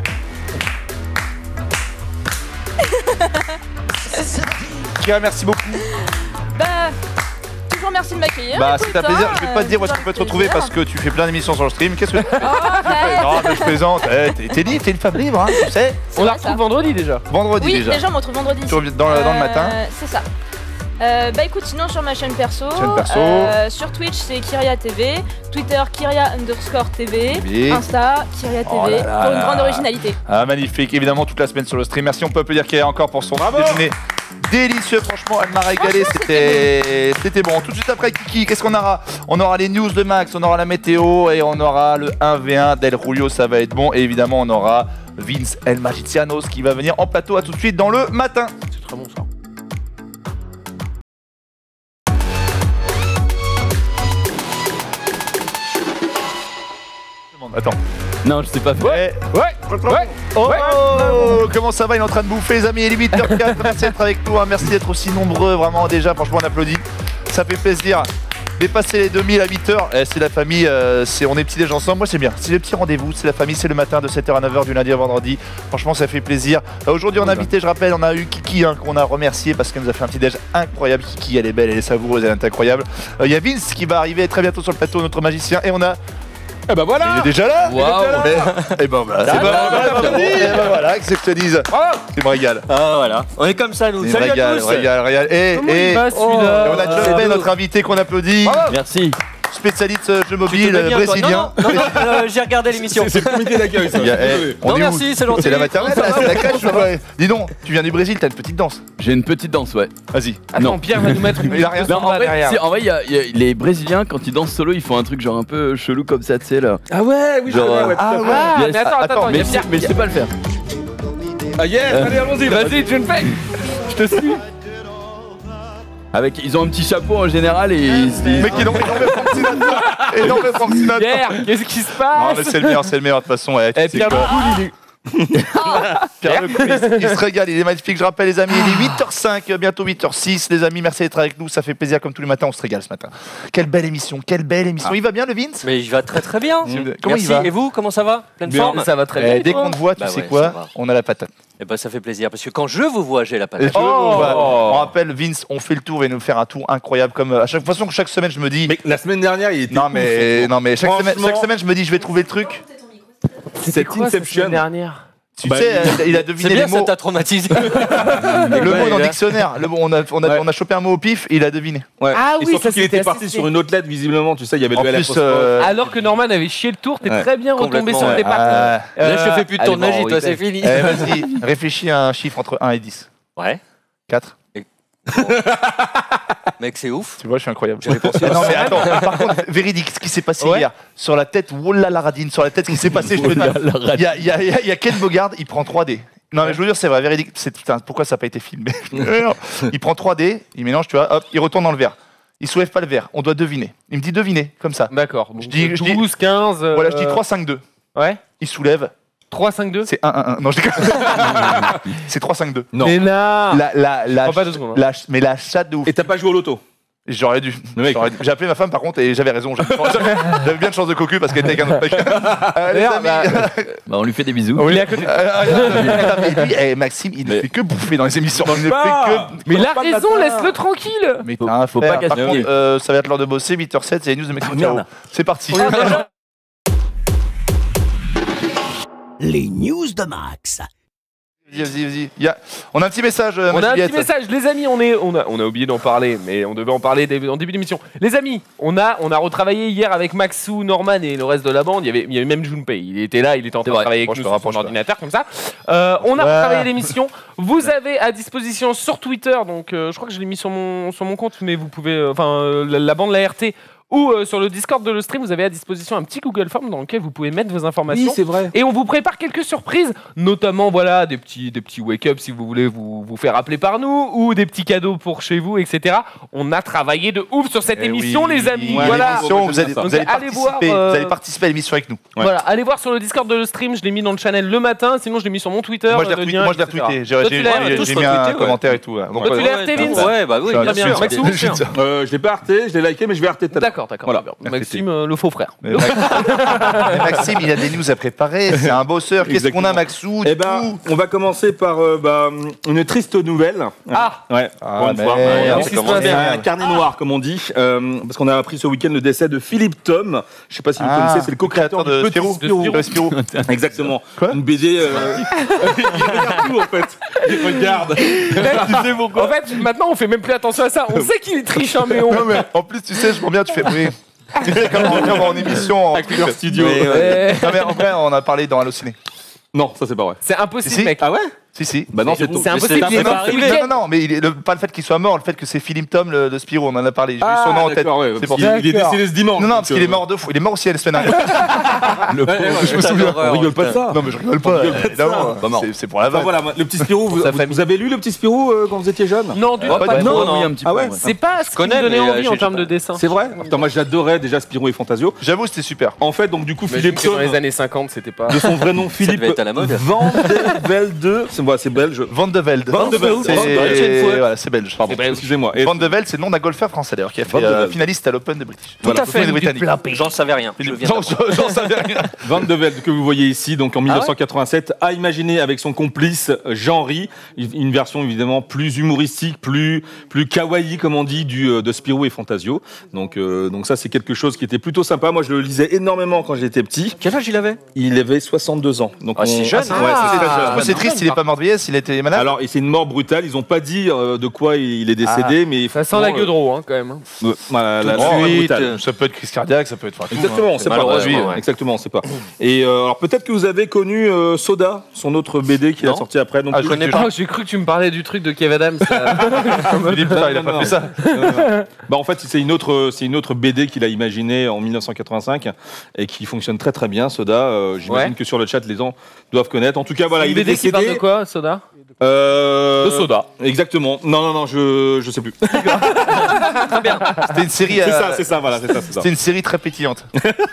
Kyria, merci beaucoup. Bah, toujours merci de m'accueillir. Bah, écoute, c'est un plaisir. hein, Je vais pas te dire où est-ce qu'on peut te retrouver parce que tu fais plein d'émissions sur le stream. Qu'est-ce que tu fais Oh, arrête. Non, mais je plaisante. Eh, T'es t'es libre, t'es une femme libre, hein, tu sais. On la vrai, ça. retrouve vendredi déjà. Vendredi Oui, déjà. déjà, on me retrouve vendredi. Sur- dans le- dans le matin. Euh, C'est ça. Euh, bah écoute, sinon sur ma chaîne perso, Chaîne perso. euh, sur Twitch c'est Kyria T V, Twitter Kyria underscore T V, T V. Insta Kyria T V, Oh là là pour une là. grande originalité. Ah, magnifique. Évidemment, toute la semaine sur le stream. Merci, on peut applaudir Kyria encore pour son déjeuner délicieux. Franchement, elle m'a régalé. C'était c'était bon. Tout de suite après, Kiki, qu'est-ce qu'on aura? On aura les news de Max, on aura la météo et on aura le un v un d'El Rulio. Ça va être bon. Et évidemment, on aura Vince El Magicianos qui va venir en plateau. À tout de suite dans le matin. C'est très bon ça. Attends. Non, je sais pas faire. Ouais. Ouais, ouais. Oh, oh, comment ça va? Il est en train de bouffer, les amis. Il est huit heures quatre. Merci d'être avec nous. hein. Merci d'être aussi nombreux. Vraiment, déjà, franchement, on applaudit. Ça fait plaisir. Dépasser les deux mille à huit heures, eh, c'est la famille, euh, c'est, on est petit déj ensemble. Moi, c'est bien. C'est le petit rendez-vous. C'est la famille, c'est le matin de sept heures à neuf heures du lundi au vendredi. Franchement, ça fait plaisir. Euh, Aujourd'hui, on a invité, je rappelle, on a eu Kiki hein, qu'on a remercié parce qu'elle nous a fait un petit déj incroyable. Kiki, elle est belle, elle est savoureuse, elle est incroyable. Il y a Vince qui va arriver très bientôt sur le plateau, notre magicien. Et on a. Eh ben voilà. Il est déjà là. Waouh. Et ben voilà, c'est bon. Et ben voilà, que c'est que je te dise. Tu me régales. Ah voilà, on est comme ça nous. Tu me Salut à régales, tous. régale, régale. Et, Comment et, il va et celui-là on a Euh, John Bay, euh, notre invité qu'on applaudit. Merci. Spécialiste euh, jeu Tu te mobile mets bien, toi. brésilien. Non, non, non, non, euh, j'ai regardé l'émission. C'est c'est le comité d'accueil, ça. Il y a- eh, Désolé. on Non, est où merci, c'est gentil. C'est la maternelle, là, c'est la crèche. ouais. Dis donc, tu viens du Brésil, t'as une petite danse. J'ai une petite danse, ouais. Vas-y. Attends, Non. Pierre va nous mettre une Il a rien. Non, en vrai, derrière. c'est- en vrai, il y a- il y a- les Brésiliens, quand ils dansent solo, ils font un truc genre un peu chelou comme ça, tu sais là. Ah ouais, oui, je Genre, connais, euh, ouais, tout à Ah fait. ouais, Yes. mais attends, attends, Attends, attends, il y Mais, a je- Pierre. mais je sais pas le faire. Ah yes, allez, allons-y. Vas-y, John Fay. Je te suis. Avec, ils ont un petit chapeau en général et ils se disent. Mec, énorme, énorme Frank Sinatra. Énorme Frank Sinatra. Pierre, qu'est-ce qui se Non, passe? mais c'est le meilleur, c'est le meilleur de toute façon. Ouais, tu Eh, sais Pierre quoi. le cool, il est. Pierre Le Coup, il, il se régale, il est magnifique. Je rappelle, les amis, il est huit heures cinq, bientôt huit heures six. Les amis, merci d'être avec nous. Ça fait plaisir comme tous les matins. On se régale ce matin. Quelle belle émission, quelle belle émission. Il va bien, le Vince? Mais il va très très bien. Comment Merci. il va? Et vous, comment ça va? Pleine Bien. forme? Ça va très Eh, bien. Dès qu'on te voit, tu Bah sais ouais, ça quoi? va. On a la patate. Eh ben ça fait plaisir parce que quand je vous vois, j'ai la Et patate. tu veux, Oh. on, va- on rappelle, Vince, on fait le tour et nous faire un tour incroyable. Comme euh, à chaque façon que chaque semaine, je me dis. Mais la semaine dernière, il était. Non mais, ouf. non mais chaque semaine, Franchement. chaque semaine, je me dis, je vais trouver le truc. C'était quoi cette Inception. semaine dernière? Tu Bah, sais, il- euh, il a C'est deviné bien, les ça mots. t'a traumatisé. Le mot dans le il a- dictionnaire. Le mot, on, a, on, a, Ouais. on a chopé un mot au pif et il a deviné. Ouais. Ah Et oui, surtout ça, qu'il c'était était parti assez- sur une autre lettre, visiblement. Tu sais, il y avait En le L plus, apostrophe. euh, Alors que Norman avait chié le tour, t'es Ouais. très bien retombé Complètement, sur ouais. tes pattes. Ah, Là, je te fais plus de allez, tour de magie, bon, toi, oui, c'est fini. eh, vas-y, réfléchis à un chiffre entre un et dix. Ouais. quatre. Mec, c'est ouf. Tu vois, je suis incroyable. J'avais pensé Ah à non, ça. mais attends, par contre, véridique, ce qui s'est passé Ouais. hier, sur la tête, Wallah la radine, sur la tête, ce qui s'est passé, je te dis, il y a, il y, a, il y a- il y a Ken Bogard, il prend trois D. Non, mais je vous jure, c'est vrai, véridique. C'est, putain, pourquoi ça n'a pas été filmé? Il prend trois D, il mélange, tu vois, hop, il retourne dans le verre. Il soulève pas le verre, on doit deviner. Il me dit deviner, comme ça. D'accord. Je dis- je dis- douze, quinze. euh, Voilà, je dis trois, cinq, deux. Ouais. Il soulève, trois, cinq, deux. c'est un, un, un. Non, je déconne. C'est trois, cinq, deux. Non. Mais non. La, la, la, Prends pas deux secondes, hein. la- mais la chatte de ouf. Et t'as pas joué au loto? J'aurais dû. Le mec. J'aurais dû. J'ai appelé ma femme par contre et j'avais raison. J'avais j'avais bien de chance de cocu parce qu'elle était avec un autre mec. Euh, les D'ailleurs, amis. bah, Bah, on lui fait des bisous. On est à côté. Euh, euh, mais lui, eh, Maxime, il ne Mais- fait que bouffer dans les émissions. Il ne fait pas. que. Mais il a Pas de raison, matin. laisse-le tranquille. Mais Faut- t'as un faut frère. pas Par gaspiller. contre, euh, ça va être l'heure de bosser. huit heures sept, c'est les news de Maxime Ciao. merde. C'est parti. Les news de Max. Vas-y, vas-y, vas-y. Il y a... On a un petit message. Euh, on a un Juliette. petit message, les amis. On est, on a, on a oublié d'en parler, mais on devait en parler dé- en début d'émission. Les amis, on a, on a retravaillé hier avec Maxou, Norman et le reste de la bande. Il y avait, il y avait même Junpei. Il était là, il était en train de travailler avec nous sur son ordinateur comme ça. Euh, on a Ouais. retravaillé l'émission. Vous avez à disposition sur Twitter, donc euh, je crois que je l'ai mis sur mon, sur mon compte, mais vous pouvez, euh, enfin, euh, la, la bande la R T. Ou euh, sur le Discord de le stream, vous avez à disposition un petit Google Form dans lequel vous pouvez mettre vos informations. Oui, c'est vrai. Et on vous prépare quelques surprises, notamment voilà des petits, des petits wake-up si vous voulez vous, vous faire appeler par nous, ou des petits cadeaux pour chez vous, et cetera. On a travaillé de ouf sur cette Eh émission, oui. les amis. Ouais, Voilà. l'émission, vous allez, Donc, vous allez allez voir, participer, euh, vous allez participer à l'émission avec nous. Ouais. Voilà, allez voir sur le Discord de le stream. Je l'ai mis dans le channel le matin. Sinon, je l'ai mis sur mon Twitter. Moi, je l'ai le retweeté, lien, moi, je l'ai et cetera. retweeté. J'ai Toi, j'ai- tu l'as- j'ai- tous j'ai mis un retweeté, ouais. commentaire et tout. ouais. Donc, Toi, tu ouais. l'as R T, Vince Ouais, bah oui, Ça, bien bien sûr. sûr. Maxou, Bien sûr. Euh, je l'ai pas arté, je l'ai liké, mais je vais arter tout à l'heure. D'accord, d'accord. Voilà. très bien. Maxime, euh, le faux frère. Mais Max- Mais Maxime, il a des news à préparer. C'est un bosseur. Qu'est-ce qu'on a, Exactement. Maxou Eh ben, on va commencer par euh, bah, une triste nouvelle. Ah. Ouais, Ah, pour une fois. merde. Ouais, Qu'est-ce qui se passe c'est un carnet noir, comme on dit, euh, parce qu'on a appris ce week-end le décès de Philippe Tom. Je sais pas si vous Ah, connaissez, c'est le co-créateur de de Petit Spirou. Spirou. De Spirou. Exactement. Quoi Une B D. Euh... il regarde tout en fait. Il regarde. En fait, maintenant, on fait même plus attention à ça. On sait qu'il est trichant, mais on. Non, mais en plus, tu sais, je m'en bien, tu fais oui. Tu sais, comme on vient en émission en Acteur studio. Mais, Ouais. ouais. Non, mais en vrai, on a parlé dans Allociné. Non, ça c'est pas vrai. C'est impossible, Si, si. mec. Ah ouais? Si, si. Bah non, c'est C'est impossible. c'est- il est pas dans arrivé. le week-end. Non, non, non, mais il est, le, pas le fait qu'il soit mort, le fait que c'est Philippe Tom le, de Spirou, on en a parlé. J'ai eu son nom en tête. d'accord, ouais, C'est parce pour qu'il- ça. il est décédé ce dimanche. Non, non, donc, parce qu'il est euh, mort deux fois. Il est mort aussi la semaine dernière. Le pauvre, je me putain souviens. d'horreur, On rigole pas de putain. ça. Non, mais je rigole pas. rigole pas de Évidemment, Pas mort. c'est- c'est pour la Enfin vague. voilà, le petit Spirou, vous, sa vous- famille. vous avez lu le petit Spirou euh, quand vous étiez jeune? Non, du Oh, tout. pas de non, trop, non. oui, un petit Ah peu. ouais, ouais. C'est pas ce qui connais, me donnait mais, envie euh, en j'ai- termes de dessin. C'est vrai? Putain, moi j'adorais déjà Spirou et Fantasio. J'avoue, c'était super. En fait, donc du coup, Mais Philippe dans Tom, les années cinquante, c'était pas. de son vrai nom Philippe devait être à la mode. Van de Velde, c'est voilà, c'est belge. Van de Velde. Van de Velde. C'est Van de Velde, c'est une fois. voilà, c'est belge. Pardon. Excusez-moi. Et Van de Velde, c'est le nom d'un golfeur français d'ailleurs, qui a Van fait de euh, Velde. finaliste à l'Open de British. Tout à fait. Des Britanniques. J'en savais rien. Je viens J'en d'apprendre. j'en savais rien. Van de Velde que vous voyez ici, donc en Ah mille neuf cent quatre-vingt-sept, a imaginé avec son complice Jean-Ry une version évidemment plus humoristique, plus plus kawaii comme on dit du euh, de Spirou et Fantasio. Donc euh, donc ça c'est quelque chose qui était plutôt sympa. Moi je le lisais énormément quand j'étais petit. Quel âge il avait? Il avait soixante-deux ans. Donc Ah, c'est jeune, ouais, hein. c'est très Ah. jeune. Du coup, c'est triste, il est pas mort de vieillesse, il était malade. Alors, et c'est une mort brutale. Ils ont pas dit euh, de quoi il est décédé, mais Ça sent la gueule de roue, hein, quand même. Euh, euh, voilà, la- Oh, la mort suite, brutale. ça peut être crise cardiaque, ça peut être. enfin, tout, Exactement, hein. on sait pas. malheureusement, Oui, ouais. Exactement, on sait pas. Et euh, alors peut-être que vous avez connu euh, Soda, son autre B D qu'il a Non. sorti après. Donc Ah, je connais pas. Oh, j'ai cru que tu me parlais du truc de Kev Adams. ça. Philippe, putain, il a Non, pas non, fait ça. non, non, non. Bah en fait c'est une autre c'est une autre B D qu'il a imaginé en mille neuf cent quatre-vingt-cinq et qui fonctionne très très bien. Soda, euh, j'imagine Ouais. que sur le chat les gens doivent connaître. En tout cas voilà, Une il est B D qui parle de décédé. quoi, Soda? Euh, De Soda. Exactement. Non non non, je je sais plus. C'était une série. C'est euh, ça, c'est ça, voilà, c'est ça, c'est ça. C'était une série très pétillante.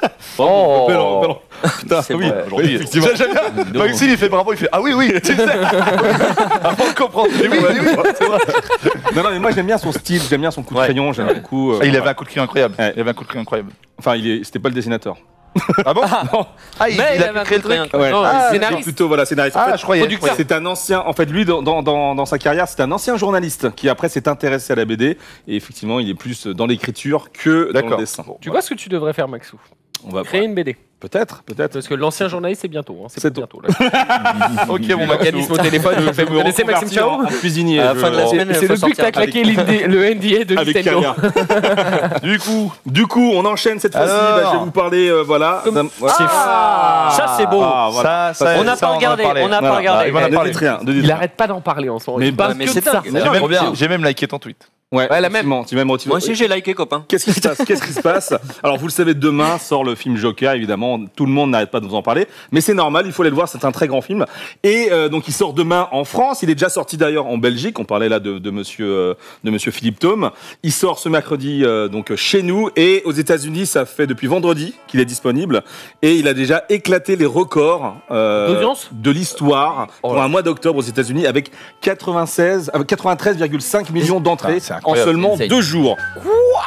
Oh, pardon, pardon. Putain, C'est oui, bon, aujourd'hui. effectivement. J'aime bien. Maxime, il fait bravo, il fait ah oui, oui, tu sais. Avant de comprendre. Mais oui, mais oui, c'est vrai. Non, non, mais moi j'aime bien son style, j'aime bien son coup de Ouais. crayon, j'aime beaucoup. euh, Ah, il avait voilà. un coup de crayon incroyable. Ouais. Il avait un coup de crayon incroyable. Enfin, il est, c'était pas le dessinateur. Ah bon? Ah, il, Mais il il a avait pu un créer le coup de truc. crayon. Ouais. Non, Ah, scénariste. C'est plutôt voilà, scénariste. En Ah, fait, je croyais. je producteur. croyais. c'est un ancien. En fait, lui, dans, dans, dans, dans sa carrière, c'est un ancien journaliste qui après s'est intéressé à la B D et effectivement, il est plus dans l'écriture que dans le D'accord. dessin. Tu vois ce que tu devrais faire, Maxou? On va Créer une B D. peut-être, peut-être. Parce que l'ancien journaliste, c'est bientôt. Hein. C'est C'est pour bientôt. Là. Ok, Mon bon, mécanisme au téléphone, je fais- vous connaissez Maxime Chao? Cuisinier. À la je- fin de la oh, semaine, C'est faut le but que sortir t'as claqué l'I D- le N D A de avec Nintendo. Kalia. Du coup, du coup, on enchaîne cette fois-ci. Alors. Bah, je vais vous parler, euh, voilà. d'un- voilà. Ah, ça c'est beau. Ah, voilà. Ça, ça, On n'a ça, pas en regardé, parlé. on n'a pas Voilà. regardé. il va en Ne parler. dites rien, ne dites Il rien. arrête pas d'en parler en ce moment. Mais Il parle bah, mais que c'est de ça. dingue. J'ai Non, même- trop bien. J'ai même liké ton tweet. Ouais, Ouais, la même. effectivement, tu m'as même retiré. Moi aussi j'ai liké, copain. Qu'est-ce qui se passe Qu'est-ce qui se passe Alors, vous le savez, demain sort le film Joker, évidemment. Tout le monde n'arrête pas de vous en parler. Mais c'est normal, il faut aller le voir, c'est un très grand film. Et euh, donc, il sort demain en France. Il est déjà sorti d'ailleurs en Belgique. On parlait là de, de, monsieur, euh, de monsieur Philippe Tom. Il sort ce mercredi euh, donc chez nous. Et aux États-Unis, ça fait depuis vendredi qu'il est disponible. Et il a déjà éclaté les records euh, D'audience de l'histoire Oh pour là. un mois d'octobre aux États-Unis avec quatre-vingt-seize, avec quatre-vingt-treize virgule cinq millions d'entrées Ah, c'est en incroyable. seulement C'est- deux jours.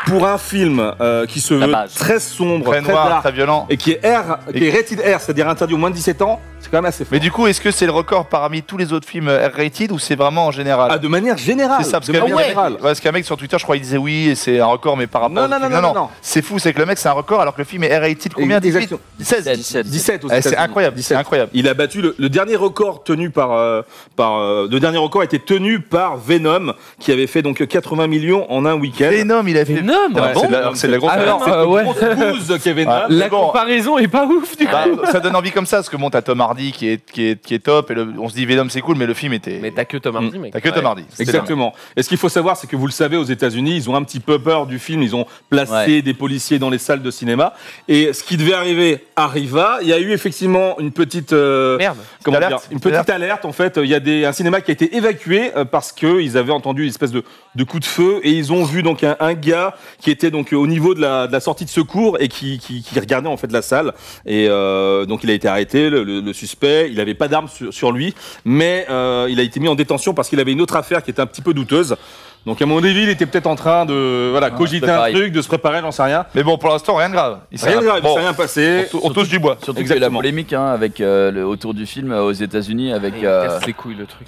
pour un film euh, qui se La veut base. très sombre, Très très, noir, dark, très violent. et qui est R, qui est rated R, c'est-à-dire interdit au moins de dix-sept ans, c'est quand même assez fort. Mais du coup, est-ce que c'est le record parmi tous les autres films R-rated ou c'est vraiment en général? Ah, de manière générale. C'est ça, parce de qu'un manière mec- générale. ouais, parce qu'un mec sur Twitter, je crois, il disait oui, et c'est un record, mais par rapport Non, au non, film- non, non, non. C'est fou, c'est que le mec, c'est un record alors que le film est R-rated combien? Exactement. dix-huit seize dix-sept. dix-sept aux Eh, C'est États-Unis. incroyable, c'est incroyable. Il a battu le, le dernier record tenu par, euh, par euh, le dernier record a été tenu par Venom qui avait fait donc quatre-vingts millions en un week-end. Venom, il a fait. Venom, Ouais, ah c'est bon de la- c'est de la grosse. Alors, C'est euh, une ouais. grosse bouse qui est Venom. Ouais. La Bon. comparaison est pas ouf du coup. Bah, ça donne envie comme ça, parce que bon, t'as Tom Hardy qui est, qui est, qui est top, et le- on se dit Venom c'est cool, mais le film était. Mais t'as que Tom Hardy, mec. T'as que Tom Hardy. C'était Exactement. Et ce qu'il faut savoir, c'est que vous le savez, aux États-Unis, ils ont un petit peu peur du film. Ils ont placé Ouais. des policiers dans les salles de cinéma. Et ce qui devait arriver arriva. Il y a eu effectivement une petite. euh, Merde. Comment Alerte. dire, une petite alerte. En fait, il y a des, un cinéma qui a été évacué euh, parce que ils avaient entendu une espèce de, de coup de feu et ils ont vu donc un, un gars qui était donc au niveau de la, de la sortie de secours et qui, qui, qui regardait en fait la salle. Et euh, donc il a été arrêté, le, le- le suspect. Il n'avait pas d'arme sur, sur lui, mais euh, il a été mis en détention parce qu'il avait une autre affaire qui était un petit peu douteuse. Donc à mon avis, il était peut-être en train de voilà cogiter un pareil. truc, de se préparer, j'en sais rien. Mais bon, pour l'instant, rien de grave. Il s'est Rien de grave, il bon, s'est rien passé. on, on touche du bois. Surtout qu'il y a la Exactement. polémique hein, avec, euh, le, autour du film euh, aux États-Unis avec, euh, Casse les couilles le truc.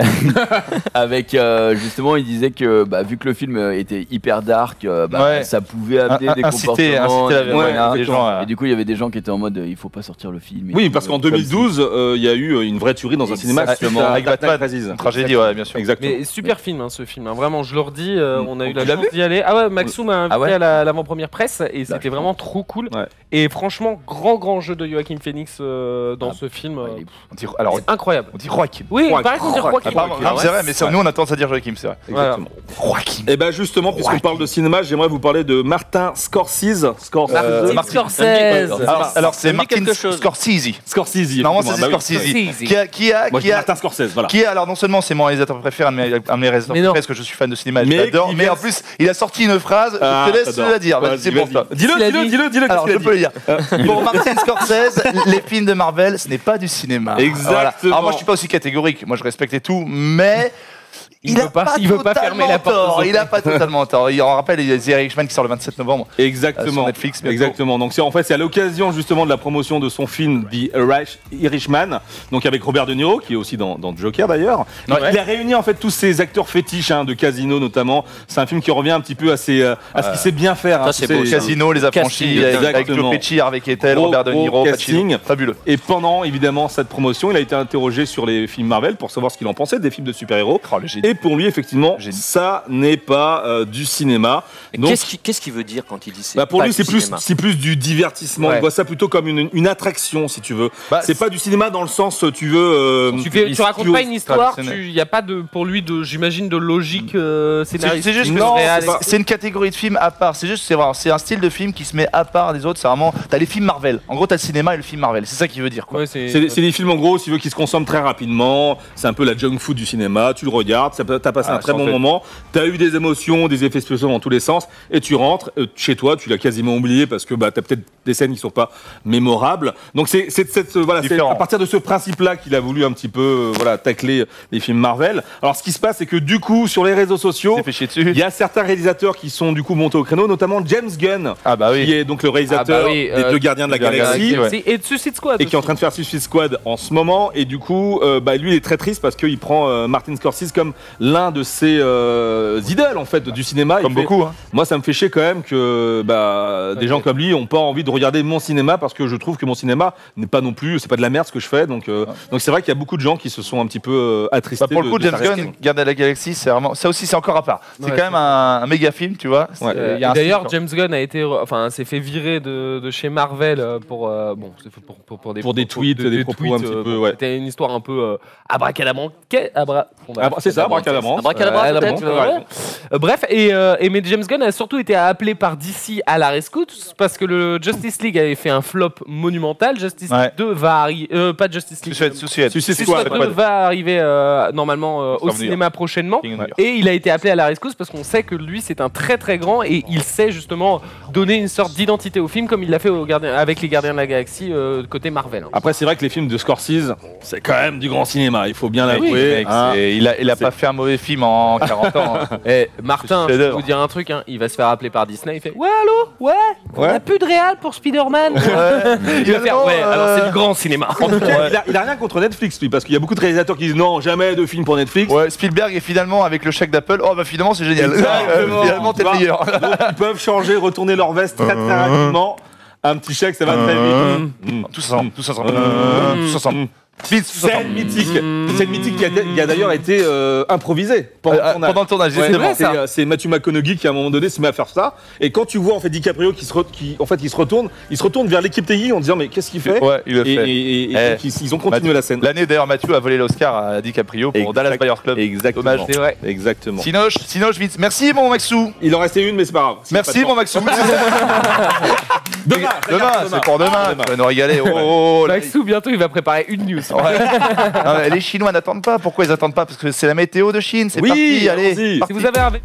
avec euh, justement, il disait que bah, vu que le film euh, était hyper dark, euh, bah, Ouais. ça pouvait amener Un- des inciter- comportements. inciter la- des- ouais, voilà. les gens à- Et du coup, il y avait des gens qui étaient en mode, euh, il faut pas sortir le film. et Oui, tout, parce qu'en euh, deux mille comme douze, euh, il y a eu une vraie tuerie dans un cinéma Exactement. suite à Avec Dark Knight Batman. Rises. Une tragédie, ouais, bien sûr. Exactement. Mais super film, hein, ce film. hein. Vraiment, je le redis, euh, on a eu Tu la l'as chance vu d'y aller. Ah ouais, Maxou m'a invité Ah ouais à la- l'avant-première presse et c'était je vraiment trop cool. Ouais. Et franchement, grand grand jeu de Joaquin Phoenix euh, dans Ah, ce film. ouais, euh, il est- On dit, alors, c'est incroyable. on dit Joaquin. Oui, il Joaquin. paraît qu'on dit Joaquin. Ah, pardon, Ah non, ouais. c'est vrai, mais c'est- nous on a tendance à dire Joaquin, c'est vrai. Exactement. Joaquin. Et ben justement, puisqu'on parle de cinéma, j'aimerais vous parler de Martin Scorsese. Scorsese. Euh, Martin Martin- Scorsese. Alors, alors, c'est Ça me dit Martin quelque chose. Scorsese. Scorsese. Normalement, c'est effectivement. Bah oui. Scorsese. Scorsese. Qui a, qui a, Moi, je qui dis a, Martin Scorsese, voilà. qui est, alors non seulement c'est mon réalisateur préféré, un de mes, un de mes réalisateurs Mais non. préférés, parce que je suis fan de cinéma, et je Mais l'adore, qui mais en verse- plus, il a sorti une phrase, Ah, je te laisse t'adores. la dire, vas-y, Vas-y, c'est pour vas-y. toi. Dis-le, Qu'est-ce qu'il a dis-le, dit dis-le, dis-le. Alors, je qu'est-ce qu'il peux a le dit dire. Pour Martin Scorsese, les films de Marvel, ce n'est pas du cinéma. Exactement. Voilà. Alors moi, je suis pas aussi catégorique. Moi, je respecte et tout, mais Il il veut a pas- pas, il veut pas totalement fermer la porte aux tort. autres. Il a pas totalement tort. Il en rappelle, il y a The Irishman qui sort le vingt-sept novembre. euh, Exactement. sur Netflix, bientôt. Exactement. Donc c'est en fait c'est à l'occasion justement de la promotion de son film The Irish- Irishman, donc avec Robert De Niro qui est aussi dans, dans Joker d'ailleurs. Donc, Ouais. Il a réuni en fait tous ces acteurs fétiches hein, de Casino notamment. C'est un film qui revient un petit peu à, ses, euh, à ce qu'il sait bien faire. hein. Ça, c'est Tu sais, beau, les- ça. Casino, les affranchis, Casting, avec, avec exactement. Joe Pesci, Harvey Keitel, Gros, Robert De gros Niro, casting. Pacino. Fabuleux. Et pendant évidemment cette promotion, il a été interrogé sur les films Marvel pour savoir ce qu'il en pensait des films de super-héros. Oh, le génie. Et pour lui effectivement, Génie. ça n'est pas euh, du cinéma. Mais Donc, Qu'est-ce qu'il qu'est-ce qu'il veut dire quand il dit c'est bah pour pas lui, du c'est plus, cinéma c'est plus du divertissement. Ouais. Il voit ça plutôt comme une, une attraction, si tu veux. Bah, c'est pas du cinéma dans le sens, tu veux. euh, Tu, fais, tu racontes pas une histoire, traditionnel. il n'y a pas de, pour lui, de, j'imagine, de logique euh, C'est scénaristique. c'est juste que Non, c'est- c'est pas- c'est une catégorie de films à part. C'est juste, c'est vraiment- c'est un style de film qui se met à part des autres. C'est vraiment, t'as les films Marvel. En gros, t'as le cinéma et le film Marvel. C'est ça qu'il veut dire, quoi. Ouais, c'est- C'est c'est des films en gros, si tu veux, qui se consomment très rapidement. C'est un peu la junk food du cinéma. Tu le regardes, ça peut- t'as passé Ah, un très sans bon fait. moment. T'as eu des émotions, des effets spéciaux dans tous les sens. Et tu rentres euh, chez toi, tu l'as quasiment oublié parce que bah, t'as peut-être des scènes qui sont pas mémorables. Donc c'est c'est- c'est- voilà, c'est Différent. à partir de ce principe-là qu'il a voulu un petit peu euh, voilà, tacler les films Marvel. Alors ce qui se passe, c'est que du coup, sur les réseaux sociaux, Il s'est fait chier dessus. il y a certains réalisateurs qui sont du coup montés au créneau, notamment James Gunn, Ah bah qui oui. est donc le réalisateur Ah bah oui, des euh, deux Gardiens de la des Gardiens de la Galaxie. Galaxie, ouais. C'est- Et de Suicide Squad. Et qui est en train de faire Suicide Squad en ce moment, et du coup, euh, bah, lui il est très triste parce qu'il prend euh, Martin Scorsese comme l'un de ses euh, idoles en fait du cinéma. Il Comme fait, beaucoup, hein. Moi, ça me fait chier quand même que bah, des gens comme lui n'ont pas envie de regarder mon cinéma parce que je trouve que mon cinéma n'est pas non plus, c'est pas de la merde ce que je fais. Donc, euh, donc c'est vrai qu'il y a beaucoup de gens qui se sont un petit peu euh, attristés. Bah, pour le de- coup, de James sa Gunn, réaction. Garde à la Galaxie, c'est vraiment, ça aussi, c'est encore à part. C'est Ouais, quand même un, un méga film, tu vois. Ouais. C'est- Euh, il y a et un D'ailleurs, style, James Gunn a été, re- enfin, s'est fait virer de, de chez Marvel euh, pour, euh, bon, c'est pour, pour, pour des, Pour des tweets, des propos un petit euh, peu, bon, ouais. C'était une histoire un peu euh, abracadabrantesque. Abra... bon, bah, Ah, c'est ça, abracadabra. Abracadabra, Ouais, peut-être, bon, ouais. ouais. Euh, bref, et, euh, et mais James Gunn a surtout été appelé par D C à la rescousse parce que le Justice League avait fait un flop monumental. Justice Ouais. League deux va arriver, euh, pas Justice League. Suicide- Suicide. Suicide Suicide Squad, Squad ouais. deux va arriver euh, normalement euh, au va venir. cinéma prochainement. King of New York. Et il a été appelé à la rescousse parce qu'on sait que lui c'est un très très grand et il sait justement donner une sorte d'identité au film comme il l'a fait au Gardien- avec les Gardiens de la Galaxie euh, côté Marvel. hein. Après, c'est vrai que les films de Scorsese, c'est quand même du grand cinéma, il faut bien Mec, l'avouer. mec, hein. c'est- il a, il a C'est pas pas fait un mauvais film en quarante ans. Hein. Eh, Martin, je vais chef-d'œuvre. vous dire un truc, hein. Il va se faire appeler par Disney. Il fait ouais, allô, ouais, on Ouais. a plus de réal pour Spider-Man. Ouais. Il va faire ouais. Euh, Alors c'est le grand cinéma. En tout cas, il, a, il a rien contre Netflix, lui, parce qu'il y a beaucoup de réalisateurs qui disent non, jamais de film pour Netflix. Ouais, Spielberg et finalement avec le chèque d'Apple, oh bah finalement c'est génial. Exactement. Euh, finalement t'es Tu le vois, meilleur. Donc, ils peuvent changer, retourner leur veste très très rapidement. Un petit chèque, ça va très vite. Mm. Tous ensemble, tous ensemble, euh, tous ensemble. Vite, tous Scène ensemble. mythique. Scène mythique qui a, qui a d'ailleurs été euh, improvisée pendant Euh, le tournage. pendant le tournage, Ouais, justement. c'est, euh, c'est Matthew McConaughey qui à un moment donné se met à faire ça. Et quand tu vois en fait DiCaprio qui se, re- qui, en fait, il se retourne, il se retourne vers l'équipe T I en disant mais qu'est-ce qu'il fait? Ouais, il le Et, fait. et- et- et Eh, donc, ils, ils ont continué Mathieu- la scène. L'année d'ailleurs, Mathieu a volé l'Oscar à DiCaprio pour Exact- Dallas Buyers Club. Exactement. Dommage. C'est vrai. Exactement. Sinoche, Sinoche, vite. Merci mon Maxou. Il en restait une, mais c'est pas grave. S'il y a Merci pas de mon temps. Maxou. Demain, Demain, c'est pour demain. Tu vas nous régaler. Oh, oh, oh, Maxou, bientôt, il va préparer une news. Ouais. Non, mais les Chinois n'attendent pas. Pourquoi ils attendent pas? Parce que c'est la météo de Chine. C'est Oui, parti. Allez. allons-y. parti. Si vous avez un...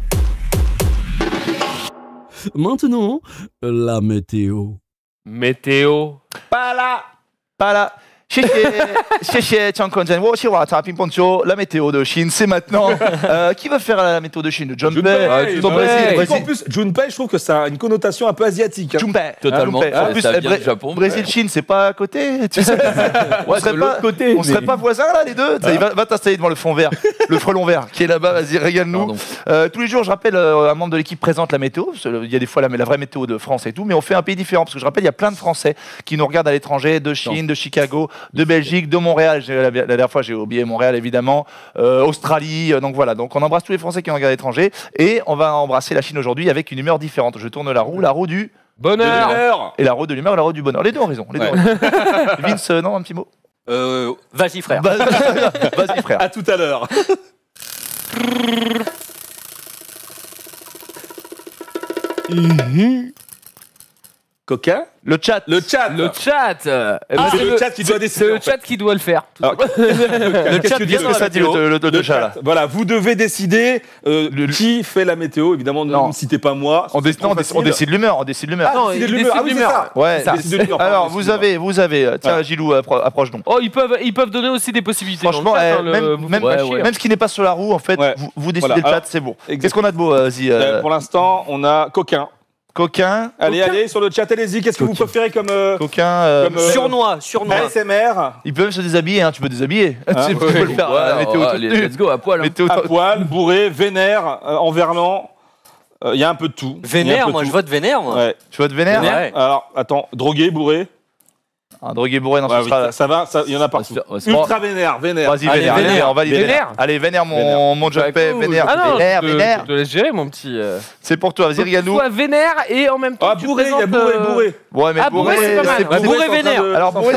Maintenant, la météo. Météo. Pas là. Pas là. Chéché, chéché, tiens, quand j'ai Poncho, la météo de Chine, c'est maintenant. Euh, qui va faire la météo de Chine? John Bay, Junpei, au Junpei. Brésil. Et Brésil. En plus, Junpei, je trouve que ça a une connotation un peu asiatique. hein. Junpei. Totalement. Junpei. En Ça- plus, ça eh, vient Bré- du Japon. Brésil, Chine, c'est pas à côté. Tu sais. on Ouais, serait c'est de pas, l'autre côté, on serait mais- pas voisins là, les deux. Tu sais, Va, va t'installer devant le fond vert, le frelon vert, qui est là-bas. Vas-y, régale-nous. Pardon. Euh, tous les jours, je rappelle, euh, un membre de l'équipe présente la météo. Parce que Il y a des fois la, la vraie météo de France et tout, mais on fait un pays différent. Parce que je rappelle, il y a plein de Français qui nous regardent à l'étranger, de Chine, de Chicago, de Belgique, de Montréal. J'ai- La, la dernière fois, j'ai oublié Montréal, évidemment, euh, Australie. euh, donc voilà. Donc on embrasse tous les Français qui nous regardent à l'étranger et on va embrasser la Chine aujourd'hui avec une humeur différente. Je tourne la roue, la roue du Bonheur. et la roue de l'humeur et la roue du bonheur. Les deux ont raison. Les deux Ouais. ont raison. Vince, euh, non, un petit mot. Euh, Vas-y, frère. Vas- Vas-y, frère. à tout à l'heure. Coquin. Le chat. Le chat. Le chat. Euh, Ah, bah, c'est le chat qui doit décider, C'est le en fait. chat qui doit le faire. Alors, Le qu'est-ce chat, que dit qu'est-ce le que ça chat, dit le, le, le- le Le chat, chat. là Voilà, vous devez décider euh, qui fait la météo. Évidemment, ne Non. me citez pas moi. On, c'est décide, trop non, on, décide, on facile. décide l'humeur, on décide l'humeur. Ah, Non, décidez il de l'humeur. Ah décide oui, c'est l'humeur. ça. Ouais, Ça. décide- Décidez de l'humeur, pardon, alors vous excuse-moi. avez, vous avez, euh, tiens Ah. Gilou, appro- approche donc. Oh, ils peuvent, ils peuvent donner aussi des possibilités. Franchement, dans le chat, eh, hein, le- même, vous même, faites pas ouais, chier, hein. même ce qui n'est pas sur la roue, en fait, Ouais. vous, vous décidez Voilà. le chat, Alors, c'est beau. exact. Qu'est-ce qu'on a de beau, euh, vas-y, Euh, euh, Pour l'instant, on a coquin. coquin, Allez, allez, sur le chat, allez-y. Qu'est-ce que vous préférez comme, euh, coquin, euh, comme, euh, Surnois, surnois. A S M R? il peut même se déshabiller, hein, tu peux déshabiller. Hein, tu peux ouais. le faire, Ouais, euh, météo ouais, toute allez, nue. let's go, à poil. hein. Météo À toute- poil, bourré, vénère, euh, en verlan. Il y a un peu de tout. Il y a un Vénère, peu moi de je tout. vote vénère, moi. Ouais. Tu vas te vénère Ouais. Alors, attends, drogué, bourré. Un drogué bourré, non, Ouais, ce oui, sera... ça, ça va, ça- il y en a On va partout. se faire- on va se faire- Ultra vénère, vénère. Vas-y, Allez, vénère, vénère. vénère, on valide. Vénère. Allez, vénère mon, Vénère. mon Jumpé, vénère, Ah non, vénère, je te- vénère. je te laisse gérer, mon petit. euh. C'est pour toi, vas-y, regarde-nous. Soit vénère et en même temps. Ah, tu bourré, il y a présentes, bourré, euh, bourré. Ouais, mais Ah, bourré, c'est pas mal. c'est- Ouais, c'est- bourré, ils sont en train vénère. de- Alors, bourré,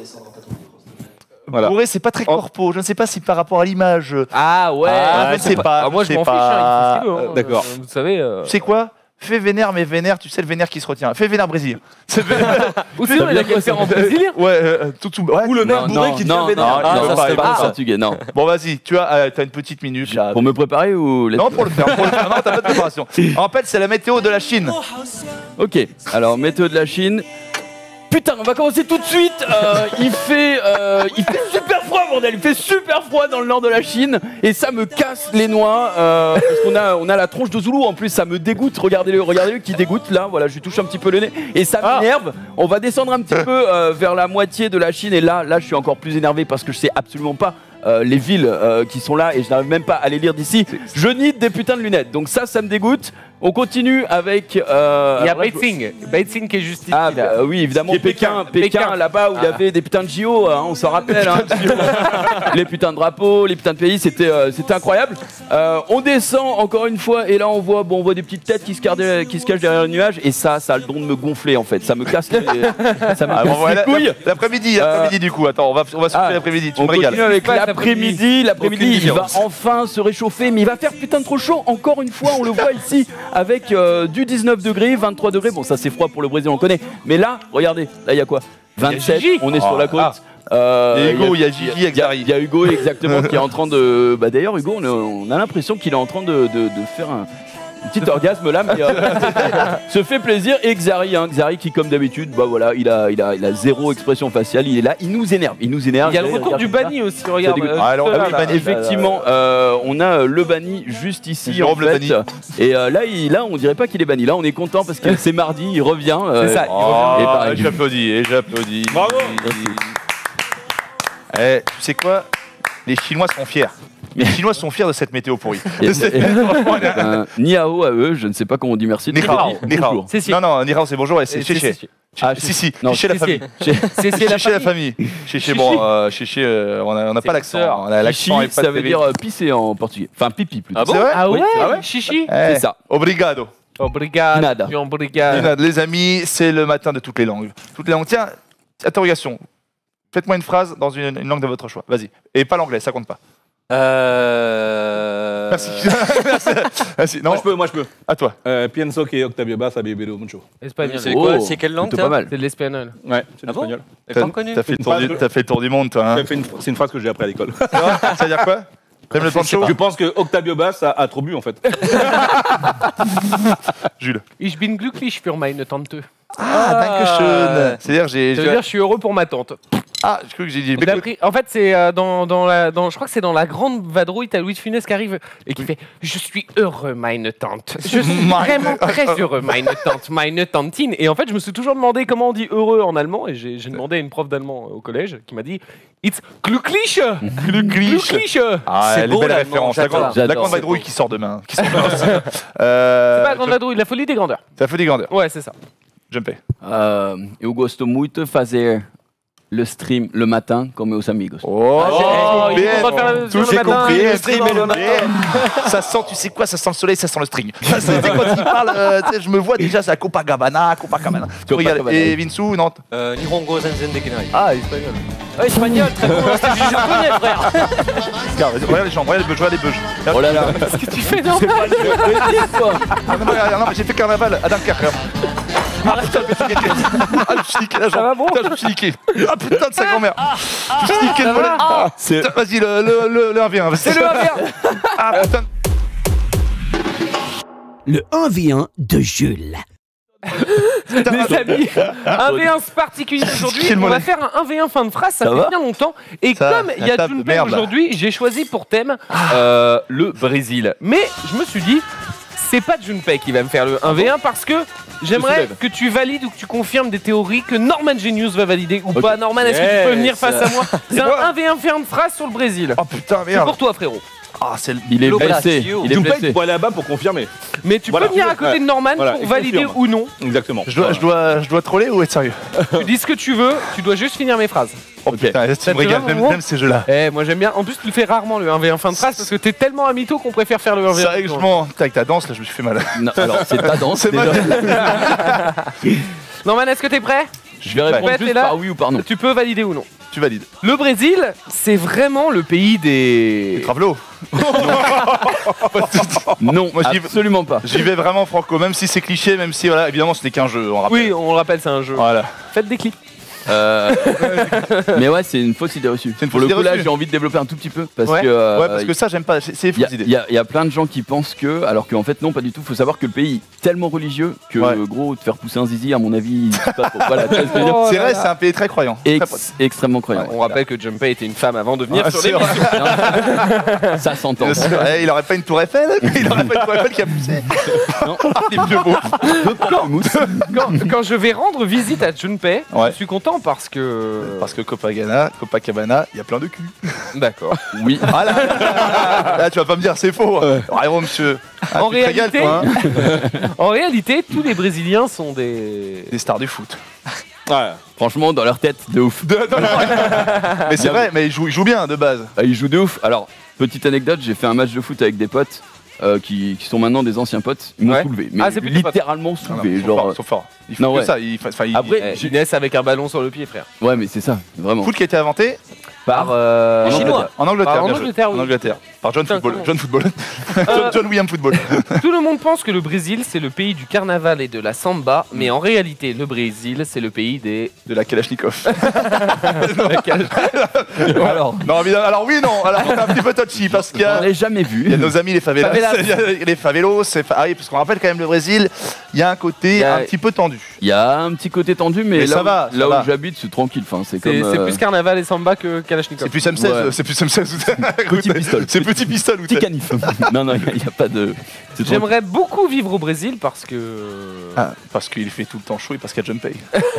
Voilà. bourré, c'est pas très corpo. Je ne sais pas si par rapport à l'image. Ah ouais. Ah, je c'est sais pas, Ah, moi je je m'en sais fiche. hein, il pas. fait ce qu'il veut, hein. Euh, d'accord. Euh, Vous savez. euh, Tu sais quoi? Fais vénère, mais vénère, tu sais le vénère qui se retient. Fais vénère Brésil. C'est vénère. Ou sinon il a qu'à le faire en brésilien. Ouais, euh, tout, tout. Ouais. Ou le mec Non, bourré non, qui non, devient vénère. non, Ah, non, ça, c'est c'est pas pas ça. portugais, non. Bon, vas-y, tu as, euh, t'as une petite minute là. Pour me préparer ou laisse- Non, pour le faire. Pour le faire. Non, t'as pas de préparation. En rappel, c'est la météo de la Chine. Ok, alors météo de la Chine. Putain, on va commencer tout de suite. Euh, il fait, euh, il fait super froid, bordel. Il fait super froid dans le nord de la Chine et ça me casse les noix. Euh, parce qu'on a, on a la tronche de Zoulou en plus, ça me dégoûte. Regardez-le, regardez-le qui dégoûte là. Voilà, je lui touche un petit peu le nez et ça Ah. m'énerve. On va descendre un petit peu euh, vers la moitié de la Chine et là, là, je suis encore plus énervé parce que je sais absolument pas. Euh, les villes euh, qui sont là et je n'arrive même pas à les lire d'ici. Je nie des putains de lunettes. Donc ça, ça me dégoûte. On continue avec. Euh, Il y a alors là, je- Beijing. Beijing qui est juste ici. Ah là. bah, euh, oui, évidemment, Qui est Pékin, Pékin. Pékin, Pékin. là-bas où il y Ah. avait des putains de J O, hein, on s'en rappelle. Hein. Les putains de drapeaux, les putains de pays, c'était euh, c'était incroyable. Euh, on descend encore une fois et là on voit, bon, on voit des petites têtes qui se, cachent, qui se cachent derrière le nuage et ça, ça a le don de me gonfler en fait. Ça me casse les, ça me Ah, casse bon, les voilà, couilles. l'après-midi, Euh, l'après-midi du coup. Attends, on va, on va souffler Ah, l'après-midi. Tu On me régales. continue avec Pas cet l'après-midi. L'après-midi, Aucune il va différence. enfin se réchauffer, mais il va faire putain de trop chaud. Encore une fois, on le voit ici avec euh, du dix-neuf degrés, vingt-trois degrés. Bon, ça c'est froid pour le Brésil, on connaît. Mais là, regardez, là il y a quoi vingt-sept. Gigi. On est sur la côte. Ah. Euh, Il y a Hugo, il y a il Gigi, y a- avec il y a- Zari. il y a Hugo exactement qui est en train de. Bah d'ailleurs, Hugo, on a, on a l'impression qu'il est en train de, de- de faire un. Petit orgasme là, mais euh, se fait plaisir. Et Xari, hein, Xari qui comme d'habitude, bah voilà, il a, il a, il a zéro expression faciale. Il est là, il nous énerve, il nous énerve. Il y a le retour Regarde du ça. banni aussi, regarde. Ça dégoûte. euh, Ah, alors, là, ah oui, là. banni. Effectivement, euh, on a le banni juste ici. Jérôme en le fait. banni. Et euh, là, il, là, on dirait pas qu'il est banni. Là, on est content parce que c'est mardi, il revient. euh, C'est ça, il Oh, et pareil. j'applaudis, et j'applaudis. Bravo. Eh, tu sais quoi? Les Chinois sont fiers. Les Chinois sont fiers de cette météo pourrie. Et- C'est- et- franchement, Ben, ni hao à eux, je ne sais pas comment on dit merci. Ni hao, ni hao. Bonjour. C'est si. Non, non, ni hao, c'est bonjour, et c'est Et c'est- chéché. c'est- Ah, Si, si, non, chez la c'est- famille. C'est c'est la Chéché la famille. famille. Chéché, Chichi. bon, euh, chéché, euh, on a- on n'a pas l'accent. sœur. On a l'accent Chichi, est pas ça veut terrible. dire euh, pisser en portugais. Enfin, pipi plutôt. Ah bon? C'est vrai? Ah ouais, Oui, ah ouais. Chichi. Eh, C'est ça. Obrigado. Obrigado. Nada. Obrigado. Linade, les amis, c'est le matin de toutes les langues. Toutes les langues. Tiens, interrogation. Faites-moi une phrase dans une, une langue de votre choix. Vas-y. Et pas l'anglais, ça compte pas. Euh... Merci. Merci. Merci. Non, Moi je peux, moi je peux. à toi. Euh, pienso que Octavio Bas a bebido mucho. Espagnol. C'est quoi? Oh, C'est quelle langue, plutôt ça pas mal. C'est de l'espagnol. Ouais, c'est Ah bon l'espagnol. T'as T'as pas connu? t'as fait, le tour du- t'as fait le tour du monde, toi. Hein. J'ai fait une- C'est une phrase que j'ai appris à l'école. Ça veut dire quoi? T'aimes le pancho? Je pense que Octavio Bas a, a trop bu en fait. Jules. Ich bin glücklich für meine Tante. Ah, dankeschön. C'est-à-dire, j'ai. Ça veut dire je suis heureux pour ma tante. Ah, je crois que j'ai dit. On a pris- en fait, c'est euh, dans, dans la, dans, je crois que c'est dans la grande vadrouille, t'as Louis de Funès qui arrive et qui fait « Je suis heureux, meine Tante. Je suis vraiment très heureux, meine Tante, meine Tantine. » Et en fait, je me suis toujours demandé comment on dit heureux en allemand et j'ai j'ai demandé à une prof d'allemand au collège qui m'a dit « It's glücklich. Glücklich. » Ah, C'est elle est beau, belle l'allemand, référence. La j'adore. grande, la J'adore, grande c'est vadrouille qui sort demain. Qui sort demain. euh, C'est pas la grande vadrouille, la folie des grandeurs. Ça fait des grandeurs. Ouais, c'est ça. Jumpé. Euh, eu gosto muito fazer le stream le matin comme meus amigos. Oh, Oh, il est content de faire le- Tout le j'ai matin, compris. le Le stream stream et le et le matin. Ça sent, tu sais quoi, ça sent le soleil, ça sent le string. Ça, c'est- tu sais, quand il parle, euh, tu sais, je me vois déjà, c'est la Copacabana, Copacabana. Tu regardes. Copacabana. Et Vinsou, non? Euh, Nihongo Zenzen Dekenai. Ah, espagnol. Ouais, espagnol, très bon. C'est du japonais, frère. Regarde, regarde les gens, regarde les beuges, regarde les beuges. Oh là là. Qu'est-ce que tu fais, non? Ah, non, regarde, non, mais j'ai fait carnaval à Dunkerque. regarde. Ah putain, je me suis niqué. Ah, je me suis niqué la jambe. Ça va bon? Putain, je me suis niqué. Ah putain de sa grand-mère. Je me suis niqué le Ça mollet. va Ah, C'est- putain, vas-y, le, le, le, le un v un. C'est le un v un. Ah putain. Le un v un de Jules. Les amis, un v un particulier aujourd'hui. Quel On va mollet. faire un un v un fin de phrase, ça, Ça fait va bien longtemps. Et Ça, comme il y la a table de Junpei merde, là. aujourd'hui, j'ai choisi pour thème euh, le Brésil. Mais je me suis dit, c'est pas Junpei qui va me faire le un v un parce que j'aimerais soulève. que tu valides ou que tu confirmes des théories que Norman Genius va valider ou Ok. pas. Norman, est-ce que tu peux Yes. venir face à moi? C'est moi. un un v un fin de phrase sur le Brésil. Oh putain, C'est merde. pour toi, frérot. Ah, c'est le. Il est Global blessé. Studio. Il est Junpei blessé. pour aller là-bas pour confirmer. Mais tu Voilà. peux venir à côté de Norman Voilà, pour il valider confirme. ou non. Exactement. Je dois, je, dois, je dois troller ou être sérieux? Tu dis ce que tu veux, tu dois juste finir mes phrases. Oh putain, tu Ça me te régales, va, même, Momo même ces jeux-là. Eh, moi j'aime bien. En plus, tu le fais rarement le un v un fin de phrase parce que t'es tellement un mytho qu'on préfère faire le un v un. C'est vrai que je m'en. Putain, avec ta danse, là, je me suis fait mal. Non, alors, c'est ta danse. C'est déjà. mal. Norman, est-ce que t'es prêt? Je vais répondre Ouais, juste t'es là. par oui ou par non. Tu peux valider ou non. Tu valides. Le Brésil, c'est vraiment le pays des. Travelo. Non, Moi, j'y vais- absolument pas. J'y vais vraiment franco, même si c'est cliché, même si, voilà, évidemment, ce n'est qu'un jeu, on rappelle. Oui, on le rappelle, c'est un jeu. Voilà. Faites des clips. Euh, mais ouais, c'est une fausse idée reçue. C'est une Pour fausse le coup, idée là, reçue. j'ai envie de développer un tout petit peu parce Ouais. que. euh, Ouais, parce que ça, j'aime pas. C'est c'est Il y, a- fausse idée. il y a- il y a plein de gens qui pensent que, alors qu'en fait non, pas du tout. Faut savoir que le pays est tellement religieux que, Ouais. gros, te faire pousser un zizi, à mon avis, c'est pas trop. Voilà, tu vois ce que je veux dire. Oh C'est là vrai, là. c'est un pays très croyant. Très Ex- extrêmement croyant. On rappelle que Junpei était une femme avant de venir Ah, sur c'est les. vrai. Ça s'entend. Bien sûr. Eh, il aurait pas une tour Eiffel. Il aurait pas une tour Eiffel qui a poussé. Non. Les vieux beaux. quand, quand je vais rendre visite à Junpei, Ouais. je suis content parce que. Parce que Copacabana, Copacabana, il y a plein de cul. D'accord. Oui. Ah là, là, tu vas pas me dire c'est faux. Bravo, monsieur. Ah, En tu te régales, réalité- toi, hein. En réalité, tous les Brésiliens sont des. Des stars du foot. Ouais. Franchement, dans leur tête, de ouf. Mais c'est vrai, mais ils jouent, ils jouent bien de base. Ah, ils jouent de ouf. Alors, petite anecdote, j'ai fait un match de foot avec des potes euh, qui, qui sont maintenant des anciens potes. Ils m'ont Ouais. soulevé. Mais Ah, c'est plutôt littéralement Non, non, soulevé. ils sont genre, forts, ils sont forts. Ils font non, que ouais. ça. Ils, enfin, ils- Après, Eh, j'ai- Inès avec un ballon sur le pied, frère. ouais, mais c'est ça, vraiment. foot qui a été inventé. Par euh, Chinois. En Angleterre, Ah, en bien joué. Angleterre, oui. En Angleterre. Par John Putain, Football. comment- John Football. John, John William Football. Tout le monde pense que le Brésil c'est le pays du carnaval et de la samba, mais en réalité le Brésil c'est le pays des. De la Kalachnikov. Alors, Non, évidemment. Alors oui, non. Alors on est un petit peu touchy parce qu'il y on a. l'a jamais Il y a vu. nos amis les favelas, Favelas. il y a les favelos, c'est fa- ah oui, parce qu'on rappelle quand même le Brésil, il y a un côté Il y a- un petit peu tendu. Il y a un petit côté tendu, mais, Mais là, ça où, va, ça là va. où j'habite, c'est tranquille. Enfin, c'est C'est comme. c'est euh, plus carnaval et samba que Kalachnikov. C'est plus M seize, Ouais. c'est plus M seize. Petit pistol. C'est petit pistol. Petit canif. non, non, il n'y a, pas de. c'est tranquille. J'aimerais beaucoup vivre au Brésil parce que. Ah, parce qu'il fait tout le temps chaud et parce qu'il y a Junpei.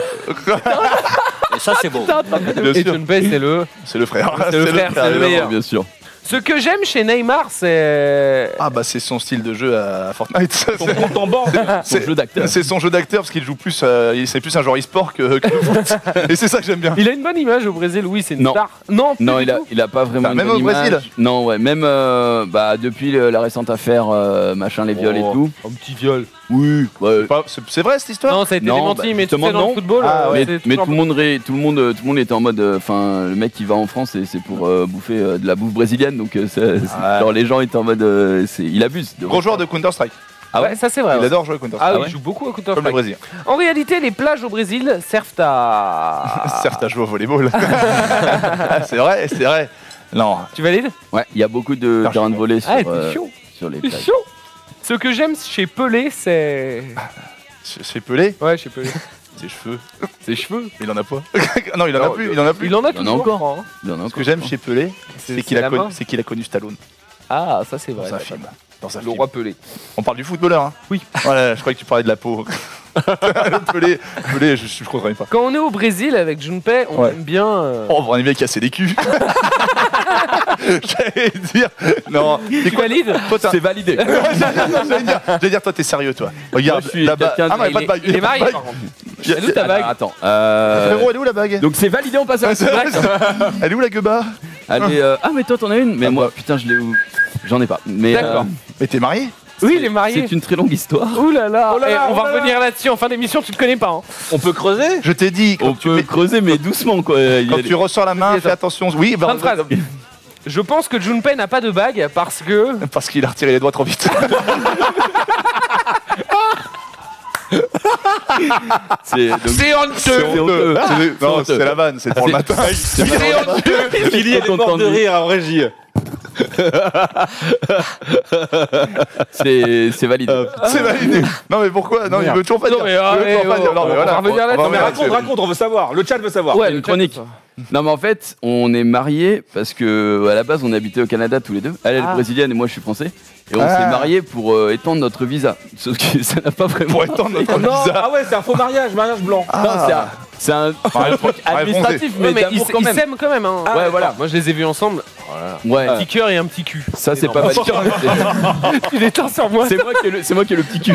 Et ça, c'est beau. Bien Et sûr. Junpei c'est le. C'est le frère. C'est le frère, c'est le évidemment. meilleur. Bien sûr. Ce que j'aime chez Neymar c'est. Ah bah c'est son style de jeu à Fortnite. Ça, Ton c'est- compte en banque. Son jeu d'acteur. C'est son jeu d'acteur parce qu'il joue plus, euh, il- c'est plus un genre e-sport que, que le foot. Et c'est ça que j'aime bien. Il a une bonne image au Brésil, oui, c'est une Non. star. Non, plus Non, du il a, tout. il a pas vraiment Bah, une même bonne au Brésil. image. Non, ouais, même euh, bah, depuis le- la récente affaire, euh, machin, les viols et Oh, tout. Un petit viol. Oui, ouais. Pas- C'est c'est vrai cette histoire. Non, ça a été Non, démenti, bah, mais tu justement, sais, dans non. le football, Ah, euh, mais, c'est mais toujours tout le monde, ré- tout le monde, euh, tout le monde était en mode, enfin, le mec qui va en France, et c'est pour euh, bouffer euh, de la bouffe brésilienne, donc euh, c'est- c'est- Ouais. genre les gens étaient en mode, euh, c'est- il abuse. de- Gros joueur de Counter Strike. Ah ouais. Ouais, ça c'est vrai. Il ouais. adore jouer à Counter Ah Strike. oui, ouais. il joue beaucoup à Counter Comme le Strike. Brésil. En réalité, les plages au Brésil servent à. Certes, à jouer au volleyball. c'est vrai, c'est vrai. Non. Tu valides? Ouais, il y a beaucoup de Ah, terrains de volley sur, Ah, t'es euh, chaud. sur les T'es plages. chaud. Ce que j'aime chez Pelé, c'est. C'est Pelé, Ouais, chez Pelé. ses cheveux. Ses cheveux. Il en a pas. non, il en a Non, plus. Il en a plus. Il en a Il y en a toujours. encore. hein. Il y en a Ce encore. que j'aime chez Pelé, C'est- c'est qu'il c'est a, la connu- mort. c'est qu'il a connu Stallone Ah, ça c'est dans vrai. un d'accord. film. Dans un Le film. roi Pelé. On parle du footballeur, hein. Oui. Voilà, je croyais que tu parlais de la peau. Pelé, Pelé, je, je comprends pas. Quand on est au Brésil avec Junpei, on Ouais. aime bien. euh, Oh, on va casser les culs. J'allais dire. Non. Tu valides? Toi, t'as- C'est validé. J'allais dire, j'allais dire, toi, t'es sérieux, toi. Regarde, Moi, je suis la bague. quelqu'un de- Ah, non, il y a pas il, de bague. est, il est marié bague. par contre. Il y a- Elle est où ta bague? Attends. euh, Frérot, elle est où la bague Donc c'est validé, on passe à la suite. Elle est où la gueule? Allez, euh, ah mais toi t'en as une, mais Ah, moi bah. putain je l'ai où J'en ai pas. Mais D'accord. euh, Mais t'es marié? Oui, il est marié. c'est une très longue histoire. Ouh là là, Oh là Eh, là, on oh va là là. revenir là-dessus en fin d'émission, tu te connais pas. Hein. On peut creuser. Je t'ai dit, On quand, tu, peut fais- creuser mais doucement quoi. Il y a quand des- tu ressors la main, Attends. fais attention. Oui, bah, Fin de phrase. Je pense que Junpei n'a pas de bague parce que. parce qu'il a retiré les doigts trop vite. C'est donc- C'est honteux. C'est honteux. Ah, c'est- C'est non, honteux. c'est la vanne, c'est pour le matin. C'est honteux. Billy, elle est morte de rire en régie. C'est c'est validé. C'est validé. Non, mais pourquoi? Non, il Merde. veut toujours pas Non, dire. mais, Il veut ah, toujours eh, pas dire. oh, Non, mais on voilà. va revenir là-dessus. On va Non mais revenir raconte, là-dessus. raconte, on veut savoir. Le chat veut savoir. Ouais, une le chat, chronique. ça. Non mais en fait on est mariés parce que à la base on habitait au Canada tous les deux. Elle elle Ah. est brésilienne et moi je suis français. Et on Ah. s'est mariés pour euh, étendre notre visa. Sauf que ça n'a pas vraiment. Pour étendre notre Non, visa. ah ouais, c'est un faux mariage, mariage blanc. Non, c'est un, c'est un, c'est un truc administratif mais, Ouais, mais ils d'amour quand ils même. s'aiment quand même. Hein. Ouais, voilà. Moi je les ai vus ensemble. Ouais. Un petit cœur et un petit cul. Ça c'est pas Énorme. validé. Tu l'étends sur moi. C'est moi qui ai le, c'est moi qui ai le petit cul.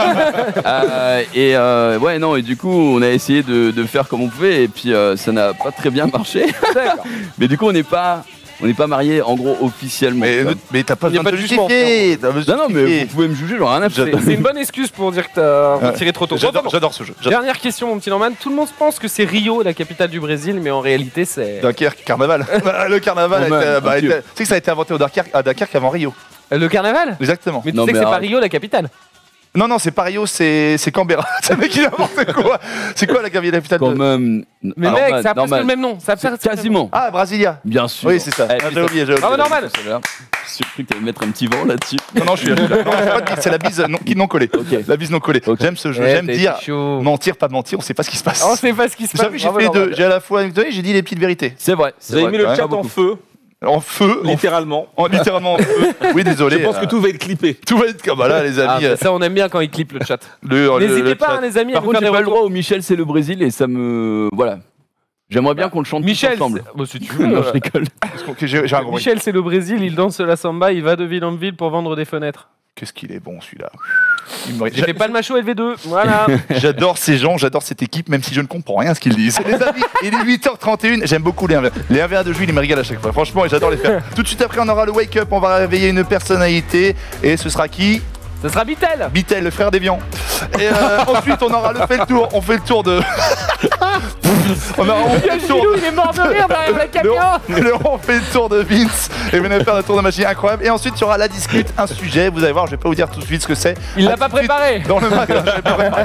Euh, et euh, ouais non et du coup on a essayé de, de faire comme on pouvait et puis euh, ça n'a pas très bien marché. Mais du coup on n'est pas on n'est pas mariés en gros officiellement. Mais, quoi. mais t'as pas Il y a besoin pas de de jugement, justifier. t'as besoin Non non de mais justifier. vous pouvez me juger genre rien à C'est faire. c'est une bonne excuse pour dire que t'as Ouais. retiré trop tôt. J'adore Bon, j'adore ce jeu. J'adore. Dernière question, mon petit Norman. Tout le monde pense que c'est Rio, la capitale du Brésil, mais en réalité, c'est. Dunkerque, carnaval. Le carnaval, Oh, a été- man, bah, a ok. été- tu sais que ça a été inventé au Dunkerque, à Dunkerque avant Rio. Le carnaval. Exactement. Mais tu Non, sais que mais c'est pas arrête. Rio, la capitale. Non, non, c'est pas Rio, c'est c'est Canberra. C'est le mec qui a inventé quoi? C'est quoi la capitale Quand de... même. Mais Alors, mec, man, ça a presque normal. le même nom. Ça a C'est presque le même nom. quasiment. Ah, Brasilia. Bien sûr. Oui, c'est ça. Eh, Ah, putain, j'ai oublié, j'ai oublié. Bravo, Norman. celle-là. Je suis cru que t'allais mettre un petit vent là-dessus. Non, non, je suis. Non, c'est pas de bise, c'est la bise non, qui non collée. Ok. La bise non collée. Ok. J'aime ce jeu, Ouais, j'aime t'as dire été chaud. mentir, pas mentir, on sait pas ce qui se passe. On sait pas ce qui se Vous passe. savez, j'ai Bravo, fait les deux. Norman. J'ai à la fois, vous savez, j'ai dit les petites vérités. C'est vrai. Vous avez c'est mis vrai. le Ouais, chat pas en beaucoup. feu, En feu, en, littéralement. en- littéralement en feu. Oui, désolé. Je pense que euh, tout va être clippé. tout va être comme là, les Ah, amis. mais euh, ça, on aime bien quand ils clippent le chat. le- le- N'hésitez le pas, chat. hein, les amis, à Par nous contre, faire j'ai des pas le retours. droit au Michel, c'est le Brésil et ça me. Voilà. J'aimerais bien qu'on le chante tous Michel, ensemble. c'est- bon, si tu veux. Non, euh, je rigole. Qu'est-ce qu'on- que J'ai j'ai un gros. Michel, c'est le Brésil, il danse la samba, il va de ville en ville pour vendre des fenêtres. Qu'est-ce qu'il est bon celui-là. Il me- J'ai fait pas le macho L V deux, voilà. J'adore ces gens, j'adore cette équipe, même si je ne comprends rien à ce qu'ils disent. Les amis, il est huit heures trente et une, j'aime beaucoup les un v un. Les un v un de Jules, ils me régalent à chaque fois. Franchement, et j'adore les faire. Tout de suite après, on aura le wake up, on va réveiller une personnalité. Et ce sera qui? Ce sera Bitel. Bitel, le frère d'Evian. Et euh, ensuite, on aura le fait le tour. On fait le tour de. On a on fait le tour. Il est mort de rire derrière la caméra. Le- on fait le tour de Vince et vous allez faire un tour de machine incroyable. Et ensuite, il y aura la discute, un sujet. Vous allez voir, je vais pas vous dire tout de suite ce que c'est. Il La l'a pas discute préparé. Dans le magasin, je l'ai pas préparé.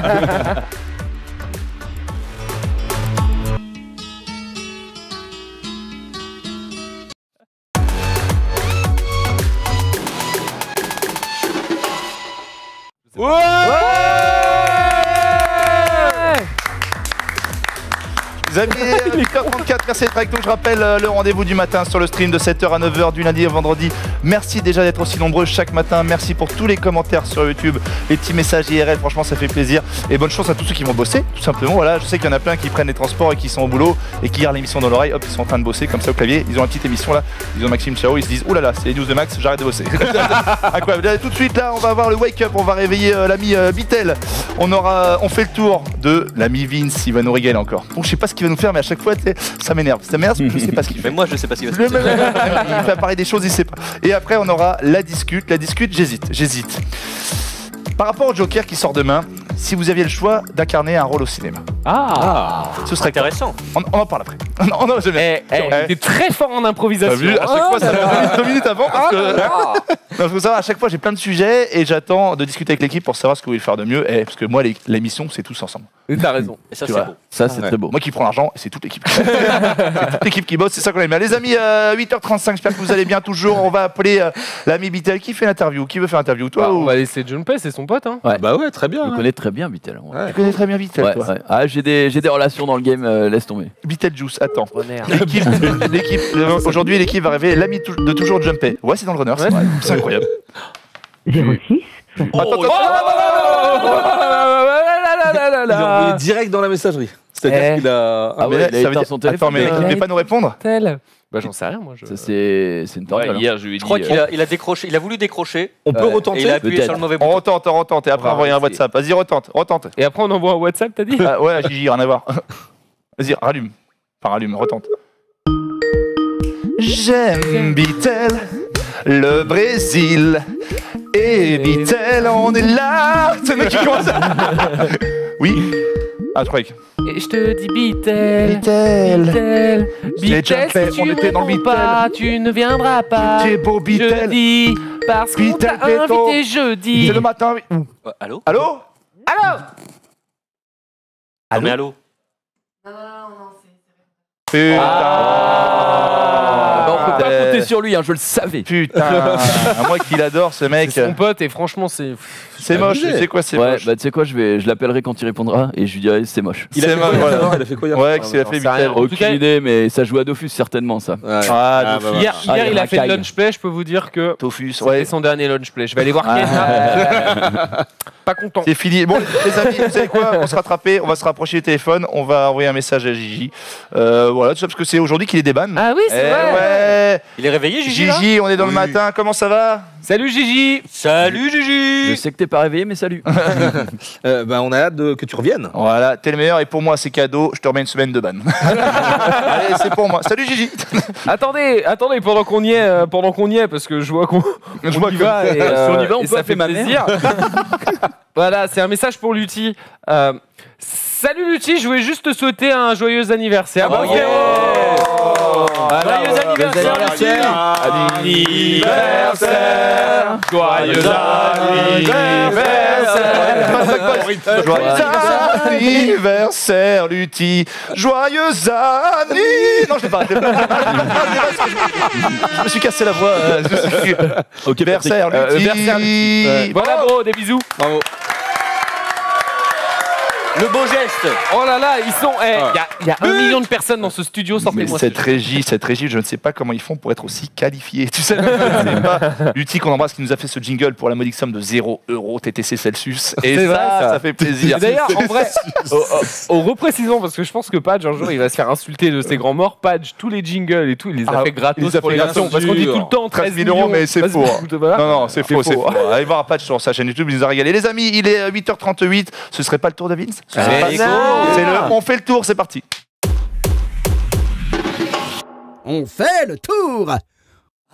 Les amis, huit heures trente-quatre, merci d'être avec nous. Je rappelle euh, le rendez-vous du matin sur le stream de sept heures à neuf heures du lundi au vendredi. Merci déjà d'être aussi nombreux chaque matin. Merci pour tous les commentaires sur YouTube, les petits messages I R L, franchement ça fait plaisir. Et bonne chance à tous ceux qui vont bosser, tout simplement. Voilà, je sais qu'il y en a plein qui prennent les transports et qui sont au boulot et qui gardent l'émission dans l'oreille. Hop, ils sont en train de bosser comme ça au clavier. Ils ont une petite émission là. Ils ont Maxime Ciao, ils se disent oulala, c'est les news de Max, j'arrête de bosser. Incroyable. Allez, tout de suite là, on va avoir le wake up, on va réveiller euh, l'ami euh, Bitel. On aura, on fait le tour de l'ami Vince, il va nous régaler encore. Bon, je sais pas ce qu'il va nous faire, mais à chaque fois, ça m'énerve. Ça m'énerve parce que je sais pas ce qu'il fait. Mais moi, je sais pas ce qu'il va se Le passer. même- Il fait apparaître des choses, il sait pas. Et après, on aura la discute. La discute, j'hésite, j'hésite. Par rapport au Joker qui sort demain, si vous aviez le choix d'incarner un rôle au cinéma, Ah, ce serait Intéressant. on, on en parle après. Non, non, je eh, eh, t'es très fort en T'as improvisation. vu, à chaque Ah, fois, ça là, me fait deux minutes avant parce Ah, que. là, Non, faut savoir, à chaque fois, j'ai plein de sujets et j'attends de discuter avec l'équipe pour savoir ce que vous voulez faire de mieux. Et parce que moi, les- l'émission, c'est tous ensemble. T'as raison. Et ça, Tu c'est vois. beau. Ça, c'est très beau. Moi qui prends l'argent, et c'est toute l'équipe. C'est toute l'équipe qui bosse, c'est ça qu'on aime bien. Les amis, euh, huit heures trente-cinq, j'espère que vous allez bien toujours. On va appeler euh, l'ami Bitel. Qui fait l'interview? Qui veut faire l'interview? Toi Bah, ou... on va laisser John Pay, c'est son pote. Hein. Ouais. Bah ouais, très bien. Je hein. connais très bien Bitel. Ouais. Tu connais très bien Bitel, Ouais, toi. ouais. Ah, j'ai des, j'ai des relations dans le game, euh, laisse tomber. Bitel Juice, attends. Bonheur. L'équipe, l'équipe, euh, aujourd'hui, l'équipe va révéler l'ami tou- de toujours Jumpé. Ouais, c'est dans le runner, c'est Ouais. vrai. C'est incroyable. zéro six. Attends, attends, Oh, Il a envoyé direct dans la messagerie. C'est-à-dire Eh. qu'il a. Ah mais ouais, là, il a ça veut éteint dire- son téléphone. Attends, mais l'équipe Euh, n'est pas nous répondre? Tel. Bah, j'en sais rien, moi. Je... Ça, c'est c'est une Ouais, tordale. hier, je lui ai dit. Je crois qu'il a, il a décroché. Il a voulu décrocher. On peut Ouais. Et retenter il a appuyé Peut-être. sur le mauvais On bouton. retente, on retente. Et après, On va envoyer un essayer. WhatsApp. Vas-y, retente, retente. Et après, on envoie un WhatsApp, t'as dit Ah, ouais, Gigi, rien à voir. Vas-y, rallume. Enfin, rallume, retente. J'aime Bitel, le Brésil. Et Bitel, on est là. C'est nous qui commence. Oui. Ah, je croyais que. Et je te dis Bitel. Bitel. Bitel. C'est Bitel, Jumpé, si on tu était dans le réponds Bitel. pas, tu ne viendras pas. C'est beau, Je Bitel. dis, parce qu'on Bitel t'a Beto. invité jeudi. C'est le matin, oui. Euh, Allô Allô? Alors Non, mais allô Putain. Ah, bah, on peut pas Euh, compter sur lui, hein, je le savais. Putain. Moi qui l'adore, ce mec. C'est son pote et franchement, c'est. C'est moche, tu sais quoi, c'est Ouais, moche. bah tu sais quoi, je vais, je l'appellerai quand il répondra et je lui dirai c'est moche. Il a C'est fait quoi moche, hier voilà. soir Il a fait quoi hier Ouais, soir que c'est la fait j'en sais rien. Bitel. En tout Aucune cas- idée, mais ça joue à Dofus certainement ça. Ouais. Ah, Ah, Dofus. bah, Hier, Ah, hier, il il a fait le racaille. lunch play, je peux vous dire que Tofus, c'était ouais. son dernier lunch play. Je vais aller voir Ah. Ken. Pas content. C'est fini. Bon, les amis, vous savez quoi? On va se rattraper, on va se rapprocher du téléphone, on va envoyer un message à Gigi. Euh, voilà, tout ça parce que c'est aujourd'hui qu'il est débanne. Ah oui, Eh c'est vrai. ouais. Il est réveillé, Gigi, là Gigi, on est dans le Oui. matin, comment ça va? Salut Gigi. Salut, Gigi Je sais que t'es pas réveillé, mais salut. Euh, bah, on a hâte de- que tu reviennes. Voilà, t'es le meilleur et pour moi c'est cadeau, je te remets une semaine de ban. Allez, c'est pour moi. Salut Gigi. Attendez, attendez, pendant qu'on y est, euh, pendant qu'on y est, parce que je vois qu'on Je on vois y que- va et, euh, Si on y va, on et peut ça appeler fait ma mère. plaisir. Voilà, c'est un message pour Lutti. Euh, salut Lutti, je voulais juste te souhaiter un joyeux anniversaire. Oh, mon yeah. frérot. Voilà, Joyeux anniversaire, Lutti. Anniversaire, joyeux anniversaire. Joyeux anniversaire, Lutti. Joyeux anniversaire. Non, je l'ai pas. Je l'ai pas. Je me suis cassé la voix. euh, je suis- Ok, Anniversaire, Euh, Lutti. anniversaire, Lutti. Ouais. Voilà, bro, des bisous. Bravo. Le beau geste. Oh là là, ils sont. Il y a, y a un million de personnes dans ce studio. Mais Sortez-moi. cette régie, cette régie, je ne sais pas comment ils font pour être aussi qualifiés. Tu sais, je ne sais pas. Lutti qu'on embrasse, qui nous a fait ce jingle pour la modique somme de zéro euro T T C Celsius. Et C'est ça, vrai, ça, ça. fait plaisir. Et d'ailleurs, en vrai, au, au- au reprécisant, parce que je pense que Padge, un jour, il va se faire insulter de ses grands morts. Padge, tous les jingles et tout, il les a Ah, fait il gratos les a pour fait l'émission. gratos. Parce qu'on dit tout le temps treize treize mille euros, mais c'est faux. Voilà. Non, non, c'est faux, c'est faux. faux. Allez voir un patch sur sa chaîne YouTube, il nous a régalé. Les amis, il est huit heures trente-huit. Ce serait pas le tour de Vince? Ce serait Allez, pas- go. C'est le. On fait le tour, c'est parti. On fait le tour.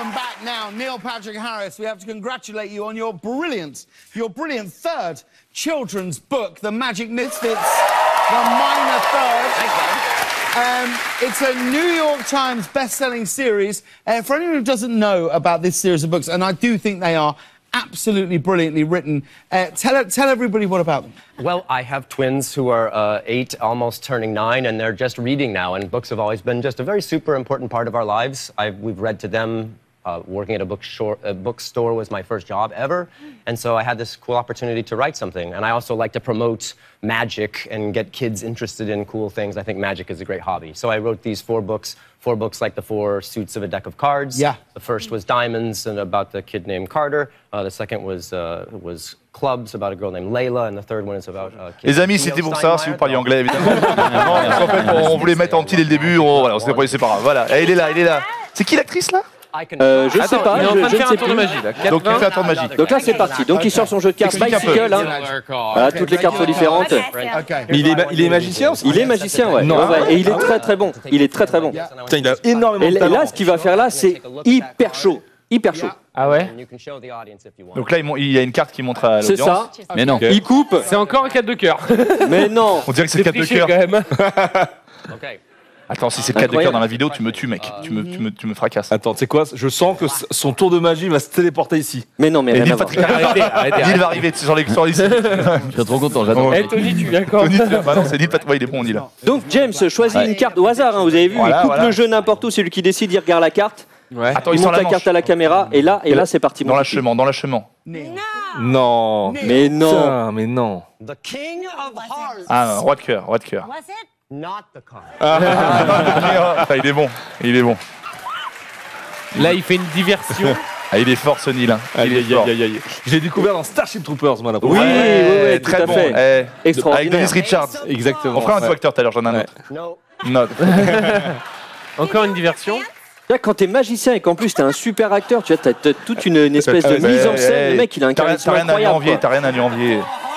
welcome back now, Neil Patrick Harris. We have to congratulate you on your brilliant, your brilliant third children's book, The Magic Misfits, The Minor Third. Um, it's a New York Times best-selling series. Uh, for anyone who doesn't know about this series of books, and I do think they are absolutely brilliantly written, uh, tell, tell everybody what about them. Well, I have twins who are uh, eight, almost turning nine, and they're just reading now, and books have always been just a very super important part of our lives. I've, we've read to them. Uh, working at a bookstore, a bookstore was my first job ever, and so I had this cool opportunity to write something. And I also like to promote magic and get kids interested in cool things. I think magic is a great hobby. So I wrote these four books, four books like the four suits of a deck of cards. Yeah. The first was Diamonds, and about the kid named Carter. Uh, the second was uh, was Clubs, about a girl named Layla, and the third one is about uh, Les amis, c'était pour ça, si vous parliez anglais, évidemment. Non, parce qu'en fait, on voulait mettre en petit dès le début, on, voilà, on s'était pas laissé pas grave. Voilà, et il est là, il est là. C'est qui l'actrice là? Euh, je Attends, sais pas, il est en je, train de je faire ne un sais tour de plus. magie là. Donc il fait un tour de magie. Donc là c'est parti. Donc il sort son jeu de cartes Explique un peu. Bicycle. Hein. Voilà, toutes les cartes sont différentes. Mais il est, ma- il est magicien aussi. Il est magicien, ouais. Non. Ouais, et il est très très bon. Il est très très bon. Putain, il a énormément Et de là, talent. là, ce qu'il va faire là, c'est hyper chaud. Hyper chaud. Ah ouais? Donc là, il, mon- il y a une carte qui montre à C'est l'audience. ça. Mais non. Il coupe. C'est encore un quatre de cœur. Mais non. On dirait que c'est le quatre de triché cœur. quand même. Attends, si c'est le quatre de cœur dans la vidéo, tu me tues, mec. Tu me, tu me, tu me fracasses. Attends, tu sais quoi? Je sens que s- son tour de magie va se téléporter ici. Mais non, mais Et rien Neil à voir. Patrick Arrêtez, arrêtez. Neil va arriver sur les sur les. Je suis trop content, j'adore. Eh Tony, tu viens quand? Tony, bah non, c'est Neil Patrick. Ouais, il est bon, Neil. Donc James choisit Ouais. une carte au hasard. Hein, vous avez vu, Voilà, il coupe voilà. le jeu n'importe où. C'est lui qui décide. Il regarde la carte. Ouais. Attends, Il il sort monte la la carte manche. à la caméra. Et là, et là, c'est parti. Dans l'achement, dans l'achement. Non. Mais non. Putain, mais non. The King of Hearts. Ah, roi de cœur, roi de cœur. Not the card. Ah, il est bon, il est bon. Là, il fait une diversion. Ah, il est fort, ce Neil. Hein. Il Aïe, est aïe, fort. aïe, aïe, aïe. Je l'ai découvert dans Starship Troopers, moi, là. Oui, oui, oui, tout très à bon. fait. Eh, Extraordinaire. Avec Dennis Richards. Exactement. On fera un Ouais. autre acteur tout à l'heure, j'en ai un Ouais. autre. No. Note. Encore une diversion. Là, quand t'es magicien et qu'en plus t'es un super acteur, tu vois, t'as, t'as toute une, une espèce de Eh, mise en eh, scène. eh, Le mec, il a un t'as rien- charisme T'as rien à lui incroyable. envier, quoi. t'as rien à lui envier.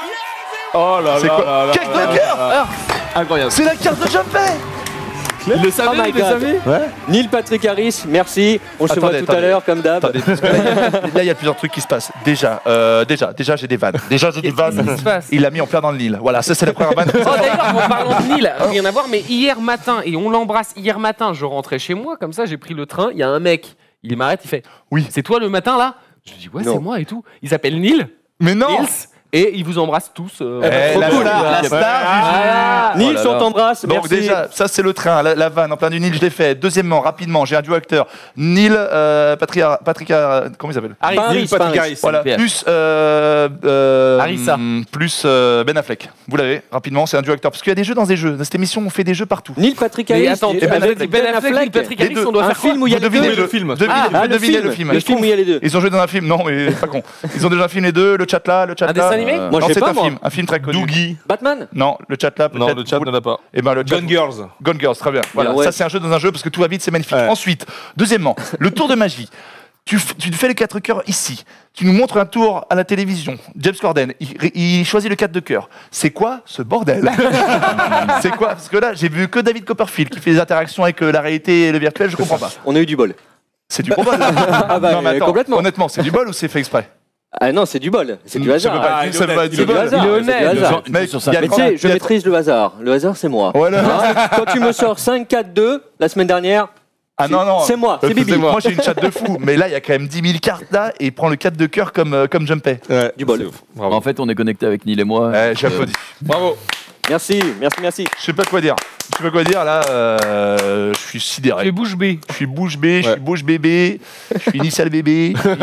Oh là C'est là quoi là là Carte là de là cœur là. Incroyable. C'est la carte de Jumpé. Il le Oh savait, my il le God. savait. Neil Patrick Harris, merci. On se Attendez, voit tout attendez. à l'heure, comme d'hab. Attendez, parce que là, il y a- là, il y a plusieurs trucs qui se passent. Déjà, euh, déjà, déjà, j'ai des vannes. Déjà, j'ai des vannes. Qu'est-ce qui se passe? Il l'a mis en plein dans le Nil. Voilà, ça, c'est la première vanne. Oh d'ailleurs, en parlant de Neil, rien à voir, mais hier matin, et on l'embrasse, hier matin, je rentrais chez moi, comme ça, j'ai pris le train, il y a un mec, il m'arrête, il fait « Oui, c'est toi le matin là ?» Je dis « Ouais, c'est moi et tout. » Il s'appelle Neil. Mais non. Nils, et il vous embrasse tous. euh, Eh, trop la cool. star, la star, Ah, Juju. Nils, Oh là on là. t'embrasse, Donc merci. déjà, ça c'est le train, la, la vanne en plein du Nil, je l'ai fait. Deuxièmement, rapidement, j'ai un duo acteur. Neil, euh, Patrick, Patrick, euh, comment il s'appelle Harris. Paris, Neil Patrick Paris. Harris. Voilà, P F. plus euh, euh, Harissa. hum, plus euh, Ben Affleck. Vous l'avez rapidement, c'est un duo acteur parce qu'il y a des jeux dans des jeux. Dans cette émission, on fait des jeux partout. Neil Patrick Mais Harris. attends, et tu Ben m'as dit Affleck. Ben Affleck, Neil Patrick Les Harris, deux. on doit Un faire quoi? film où il y a Vous les devinez deux. le film. Ah, Devinez, ah, vous le devinez film. le film. Le Ils film font- où il y a les deux. Ils ont joué dans un film, non mais pas con. Ils ont déjà un film les deux, le chat là, le chat Un là. dessin animé Moi, Non, je sais c'est pas, un moi. film, un film très connu. Doogie. Batman. Non, le chat là, Non, peut-être. le chat ne l'a pas. Eh ben, le chat. Gun Girls. Gone Girls, très bien. Voilà, ouais. ça c'est un jeu dans un jeu parce que tout va vite, c'est magnifique. Ouais. Ensuite, deuxièmement, le tour de magie. Tu, f- tu fais les quatre cœurs ici. Tu nous montres un tour à la télévision. James Corden, il, il choisit le quatre de cœur. C'est quoi ce bordel? C'est quoi? Parce que là, j'ai vu que David Copperfield qui fait des interactions avec euh, la réalité et le virtuel, je comprends pas. On a eu du bol. C'est du bol. Ah bah, Non, mais euh, attends, complètement. honnêtement, c'est du bol ou c'est fait exprès? Ah non, c'est du bol. C'est du Ça hasard. peut pas Ah, être- il est ça peut pas être honnête, du C'est du bol. hasard. Il est c'est du honnête. hasard. Mec, sur il sa y a Mais tu trente- sais, je il y a maîtrise le hasard. Le hasard, c'est moi. Voilà. Hein, quand tu me sors cinq quatre deux la semaine dernière, Ah non, non. c'est moi, c'est Euh, Bibi. Moi, j'ai une chatte de fou. Mais là, il y a quand même dix mille cartes là et il prend le quatre de cœur comme, euh, comme Jumpé. Ouais, Du bol. c'est ouf. Bravo. En fait, on est connecté avec Neil et moi. Ouais, j'applaudis. Bravo. Merci, merci, merci. Je sais pas quoi dire. Je sais pas quoi dire là. euh, je suis sidéré. Les bouche bée. Je suis bouche bée, je Ouais. suis bouche bébé, je suis initial bébé. je suis,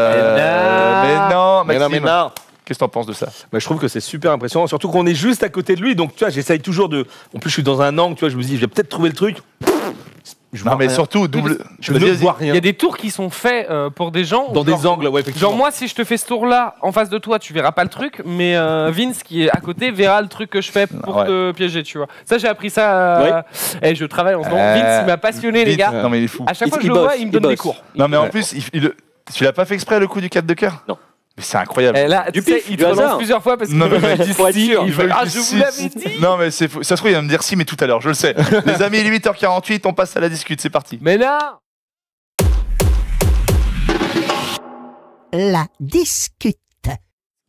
euh, Mais non, Mais non, Maxime. mais non. Qu'est-ce que t'en penses de ça? Bah, je trouve que c'est super impressionnant, surtout qu'on est juste à côté de lui. Donc, tu vois, j'essaye toujours de. En plus, je suis dans un angle, tu vois, je me dis, je vais peut-être trouver le truc. Je Non, vois mais rien. surtout, double. Je Vas-y, ne vas-y. vois Il y rien. a des tours qui sont faits euh, pour des gens. Dans genre- des angles, ouais, effectivement. Genre moi, si je te fais ce tour-là en face de toi, tu verras pas le truc, mais euh, Vince qui est à côté verra le truc que je fais pour Ouais. te piéger, tu vois. Ça, j'ai appris ça. Euh, Et je travaille en ce moment. Euh, Vince, il m'a passionné, les Vite. gars. Non, mais il est fou. À chaque Il- fois que il je le vois, bosse, il me il donne des bosse. cours. Non, mais en Ouais. plus, il, il- tu l'as pas fait exprès le coup du quatre de cœur? Non. Mais c'est incroyable. Et là, Du tu sais, pif, il du te relance hasard. plusieurs fois parce qu'il Non, veut mais me dire faut être si. sûr. Il Il fait, veut ah, que je si- vous l'avais dit. Non, mais c'est fou. Ça se trouve, il va me dire si, mais tout à l'heure, je le sais. Les amis, il est huit heures quarante-huit, on passe à la discute, c'est parti. Mais non. La discute.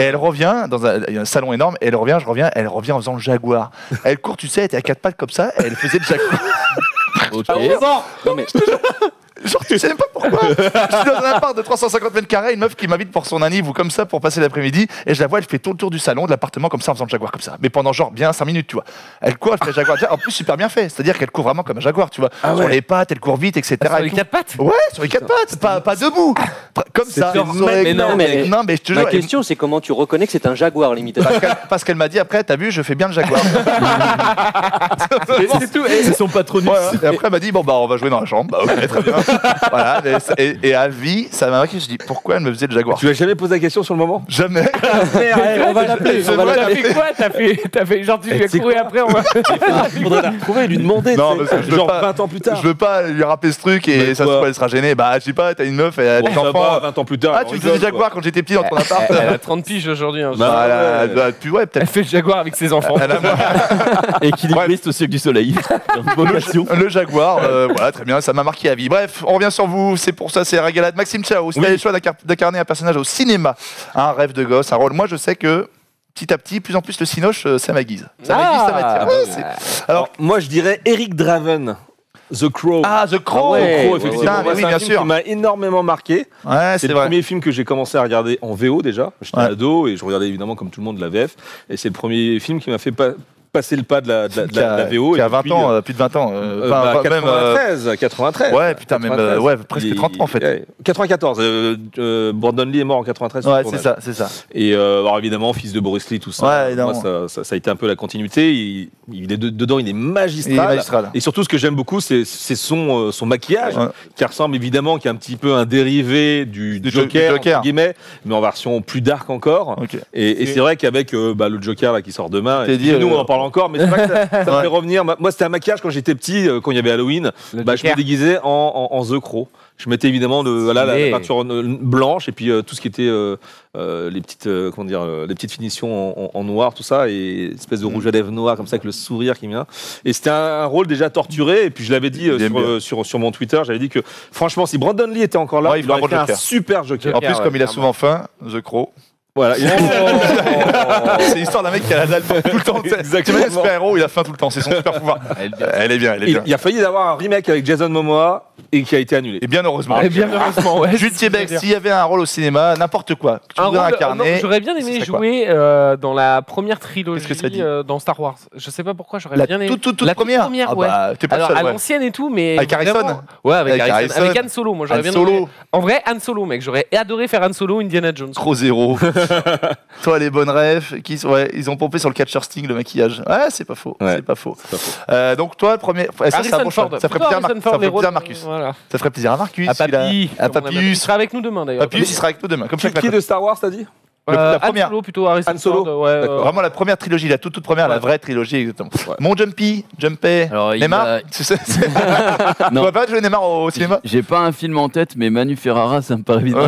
Et elle revient dans un, il y a un salon énorme, et elle revient, je reviens, elle revient en faisant le jaguar. Elle court, tu sais, elle était à quatre pattes comme ça, et elle faisait le jaguar. Ok. Non, mais Genre, tu sais même pas pourquoi. Je suis dans un appart de trois cent cinquante mètres carrés, une meuf qui m'invite pour son anniv ou comme ça pour passer l'après-midi, et je la vois, elle fait tout le tour du salon, de l'appartement comme ça en faisant le jaguar comme ça. Mais pendant genre bien cinq minutes, tu vois. Elle court, elle fait le jaguar. En plus, super bien fait. C'est-à-dire qu'elle court vraiment comme un jaguar, tu vois. Ah ouais. Sur les pattes, elle court vite, et cetera. Sur et les tout. quatre pattes Ouais, sur les quatre pattes, pas, pas debout. Comme ça. genre Sur même- les- mais non, mais- non, mais je te ma jure. question, c'est comment tu reconnais que c'est un jaguar, limite. Parce qu'elle, parce qu'elle m'a dit après, t'as vu, je fais bien le jaguar. C'est tout. Et- C'est son patronus. Ouais, et après, elle m'a dit bon bah on va jouer dans la chambre. Bah ok, très bien. Voilà. Et, et- et à vie, ça m'a marqué. Je dis pourquoi elle me faisait le jaguar. Tu lui as jamais posé la question sur le moment? Jamais. Allez, on va l'appeler. Je on va vois T'as l'appeler. fait quoi T'as fait, t'as fait genre tu lui as c'est couru après on va... Faudrait la retrouver et lui demander. Non, tu sais, parce que je veux genre pas- vingt ans plus tard. Je veux pas lui rappeler ce truc et Mais ça se quoi trouve elle sera gênée. Bah je sais pas, t'as une meuf et elle a Bon, des ça enfants. va, vingt ans plus tard. Ah on tu me rigole, faisais jaguar quand j'étais petit dans ton appart. Elle a trente piges aujourd'hui. Hein, Bah, Voilà, ouais. bah, puis ouais Elle peut-être. fait le jaguar avec ses enfants. Elle a Équilibriste au Cirque du Soleil. Vocation. le jaguar, euh, voilà très bien, ça m'a marqué à vie. Bref, on revient sur vous, c'est pour ça, c'est la régalade. Maxime Chao, si t'avais le choix d'incar- d'incarner un personnage au cinéma, un rêve de gosse, un rôle, moi je sais que petit à petit, plus en plus le cinoche, euh, ça m'aiguise. Ça m'aiguise, ça m'attire. Ouais, c'est- Alors, moi, je dirais Eric Draven, The Crow. Ah, The Crow, The ouais, Crow, ouais, effectivement. ouais, Moi, oui, c'est un bien film sûr. qui m'a énormément marqué. Ouais, C'est c'est le vrai. premier film que j'ai commencé à regarder en V O déjà. J'étais Ouais. ado et je regardais évidemment comme tout le monde la V F. Et c'est le premier film qui m'a fait pas- passer le pas de la, de la, de la- de la V O. Qui a et vingt depuis, ans, euh, euh, plus de vingt ans. euh, euh, enfin, bah, pas- même, euh, quatre-vingt-treize, quatre-vingt-treize. Ouais, putain, même, euh, ouais, presque Il- trente ans en fait. ouais, quatre-vingt-quatorze. euh, euh, Brandon Lee est mort en quatre-vingt-treize. sur Ouais, le c'est tournage. ça, c'est ça. Et euh, alors évidemment, fils de Boris Lee, tout ça. Ouais, Moi, évidemment. ça, ça, ça a été un peu la continuité. Il, il est de- dedans, il est magistral. Il est magistral. Et surtout, ce que j'aime beaucoup, c'est c'est son, euh, son maquillage, Ouais. qui ressemble évidemment, qui est un petit peu un dérivé du, Du jo- Joker, du Joker. entre guillemets, mais en version plus dark encore. Ok. Et, et c'est vrai qu'avec euh, bah, le Joker là, qui sort demain, T'es et dit, nous euh, on en parle encore, mais c'est vrai que ça, ça me Ouais. fait revenir. Moi, c'était un maquillage quand j'étais petit, euh, quand il y avait Halloween. Le Bah, je me Joker. déguisais en, en, en The Crow. Je mettais évidemment le, voilà, la, la Stylé. peinture euh, blanche et puis euh, tout ce qui était euh, euh, les petites euh, comment dire euh, les petites finitions en, en- en noir, tout ça, et une espèce de rouge à lèvres noir comme ça avec le sourire qui vient. Et c'était un, un rôle déjà torturé. Et puis je l'avais dit euh, Il aime sur, bien. euh, sur, sur mon Twitter, j'avais dit que franchement, si Brandon Lee était encore là, Ouais, il il ferait un aurait bon fait un Joker. super Joker. En plus, ouais, comme il a clairement. souvent faim, The Crow. Voilà. Il- C'est l'histoire d'un mec qui a la dalle tout le temps. Exactement. C'est un super-héros, il a faim tout le temps, c'est son super pouvoir. Elle est bien, elle est Il, bien. il a failli y avoir un remake avec Jason Momoa et qui a été annulé. Et bien heureusement. Et bien heureusement, ouais. Jules Thiebec, s'il y avait un rôle au cinéma, n'importe quoi, que tu Un voudrais rôle- incarner. non, J'aurais bien ce aimé serait quoi jouer euh, dans la première trilogie Qu'est-ce que ça dit euh, dans Star Wars. Je sais pas pourquoi j'aurais La bien aimé. toute, toute, toute la première Ah ouais. bah, t'es pas le Alors seul, à ouais. l'ancienne et tout, mais Avec Harrison vraiment- Ouais, avec, Avec Harrison. Harrison. Avec Han Solo. Moi, j'aurais Han bien Solo. aimé. En vrai, Han Solo, mec, j'aurais adoré faire Han Solo, Indiana Jones. Trop zéro. Toi, les bonnes rêves, qui, ouais, ils ont pompé sur le catcher Sting le maquillage. Ouais, c'est pas faux. Ouais. C'est pas faux. C'est pas faux. Euh, donc toi, le premier. Ouais, ça, c'est un Harrison bon choix. Ford. Ça ferait Plutôt plaisir à, Mar- Harrison Ford, ça ferait les plaisir à rôles, Marcus. Voilà. Ça ferait plaisir à Marcus. À il a- Papy. À comme on appelle. Il Papius. sera avec nous demain d'ailleurs. Papius, il sera avec nous demain. Comme Qui, chaque qui de Star Wars, t'as dit? Le- Euh, la Han première. Solo plutôt, Harrison Han Solo. Ford, ouais, D'accord. euh, Vraiment la première trilogie, la toute, toute première, la vraie trilogie, exactement. Ouais. Mon Jumpy, Jumpé, Alors, il Neymar. va- c'est- c'est- c'est- Tu Non. vas pas jouer Neymar au, au cinéma? J'ai pas un film en tête, mais Manu Ferrara, ça me paraît évident.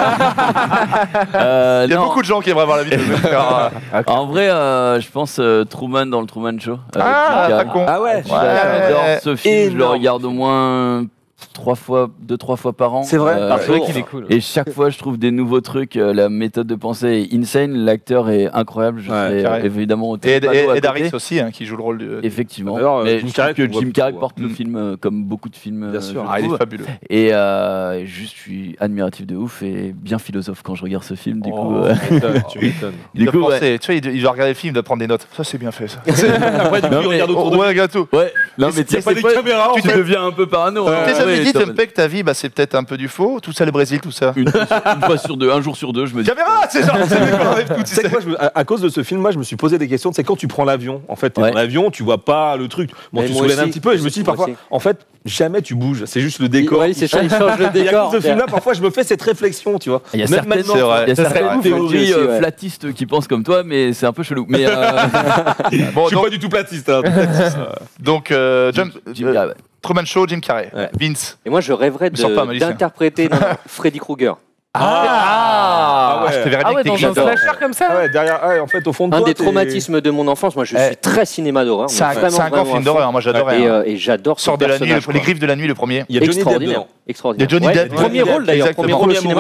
Euh, Il y a non, beaucoup de gens qui aimeraient voir la vie de Manu Ferrara. En vrai, euh, je pense euh, Truman dans le Truman Show. Euh, Ah, Jim pas Carrey. con. Ah ouais. J'adore Ouais. ce film, je le Énorme. regarde au moins trois fois, deux, trois fois par an. C'est vrai. Euh, Ah, c'est vrai et- qu'il est cool. Et chaque fois, je trouve des nouveaux trucs. euh, La méthode de pensée est insane. L'acteur est incroyable. Je Ouais, serais, euh, carré. évidemment au Et Ed, Ted Mano à Ed côté. Harris aussi, hein, qui joue le rôle du. Effectivement. D'ailleurs, Mais Jim je Carrey, trouve que qu'on voit Jim plus, Carrey quoi. porte le Mm. film euh, comme beaucoup de films. Bien euh, sûr. je Ah, il est trouve. fabuleux. Et euh, juste, je suis admiratif de ouf et bien philosophe quand je regarde ce film. Du Oh. coup, euh, Tu m'étonnes, tu m'étonnes. Il du doit coup, ouais. penser, tu vois, il doit, il doit regarder le film, il doit prendre des notes. Ça, c'est bien fait, ça. Après, du coup, Non, il mais- regarde autour Oh, de ouais, regarde tout. Ouais, non, Et mais tu y a sais, pas c'est des pas- caméras, en tu fait. deviens un peu parano. hein. T'es jamais Ouais, dit, t'as- Jumpé, que ta vie, bah, c'est peut-être un peu du faux. Tout ça, le Brésil, tout ça. une, une fois sur deux, un jour sur deux, je me dis. Caméra, c'est genre, c'est qu'on enlève tout, tu Tu sais sais. que moi, je me- à, à cause de ce film, moi, je me suis posé des questions. C'est quand tu prends l'avion, en fait, t'es Ouais. dans l'avion, tu vois pas le truc. Bon, Mais tu moi soulèves un aussi, petit peu, et je me suis dit moi parfois, aussi. en fait, jamais tu bouges. C'est juste le décor. Ouais, qui c'est ça, il change. change le Et à décor. cause de ce film-là, parfois, je me fais cette réflexion, tu vois. Il y a Même certaines, maintenant, c'est vrai. il y a Ça certaines serait théories aussi, euh, ouais. flattistes qui pensent comme toi, mais c'est un peu chelou. Mais euh, Bon, je suis donc, pas du tout platiste. Hein. donc euh, Jump, Jim euh, Carrey, ouais. Truman Show, Jim Carrey. Ouais. Vince. Et moi, je rêverais Me sors pas, de- magicien. d'interpréter non, non, Freddy Krueger. Ah, ouais. Je te verrais Ah bien ouais, avec dans tes un j'adore. slasher comme ça. Ah ouais, derrière, ah ouais, en fait, au fond de Un toi, des t'es- traumatismes de mon enfance, moi je Eh, suis très cinéma d'horreur. C'est un, mais vraiment, c'est un grand vraiment film à fond. d'horreur, moi j'adorais. Et, hein. euh, et j'adore ce Sort de la nuit, personnage, le- quoi. les griffes de la nuit, le premier. Il y a Johnny Depp Extraordinaire. dedans. Extraordinaire. Il y a Johnny Ouais, Depp. Premier Ouais, rôle d'ailleurs, exactement. premier rôle au Premier à cinéma. mourir.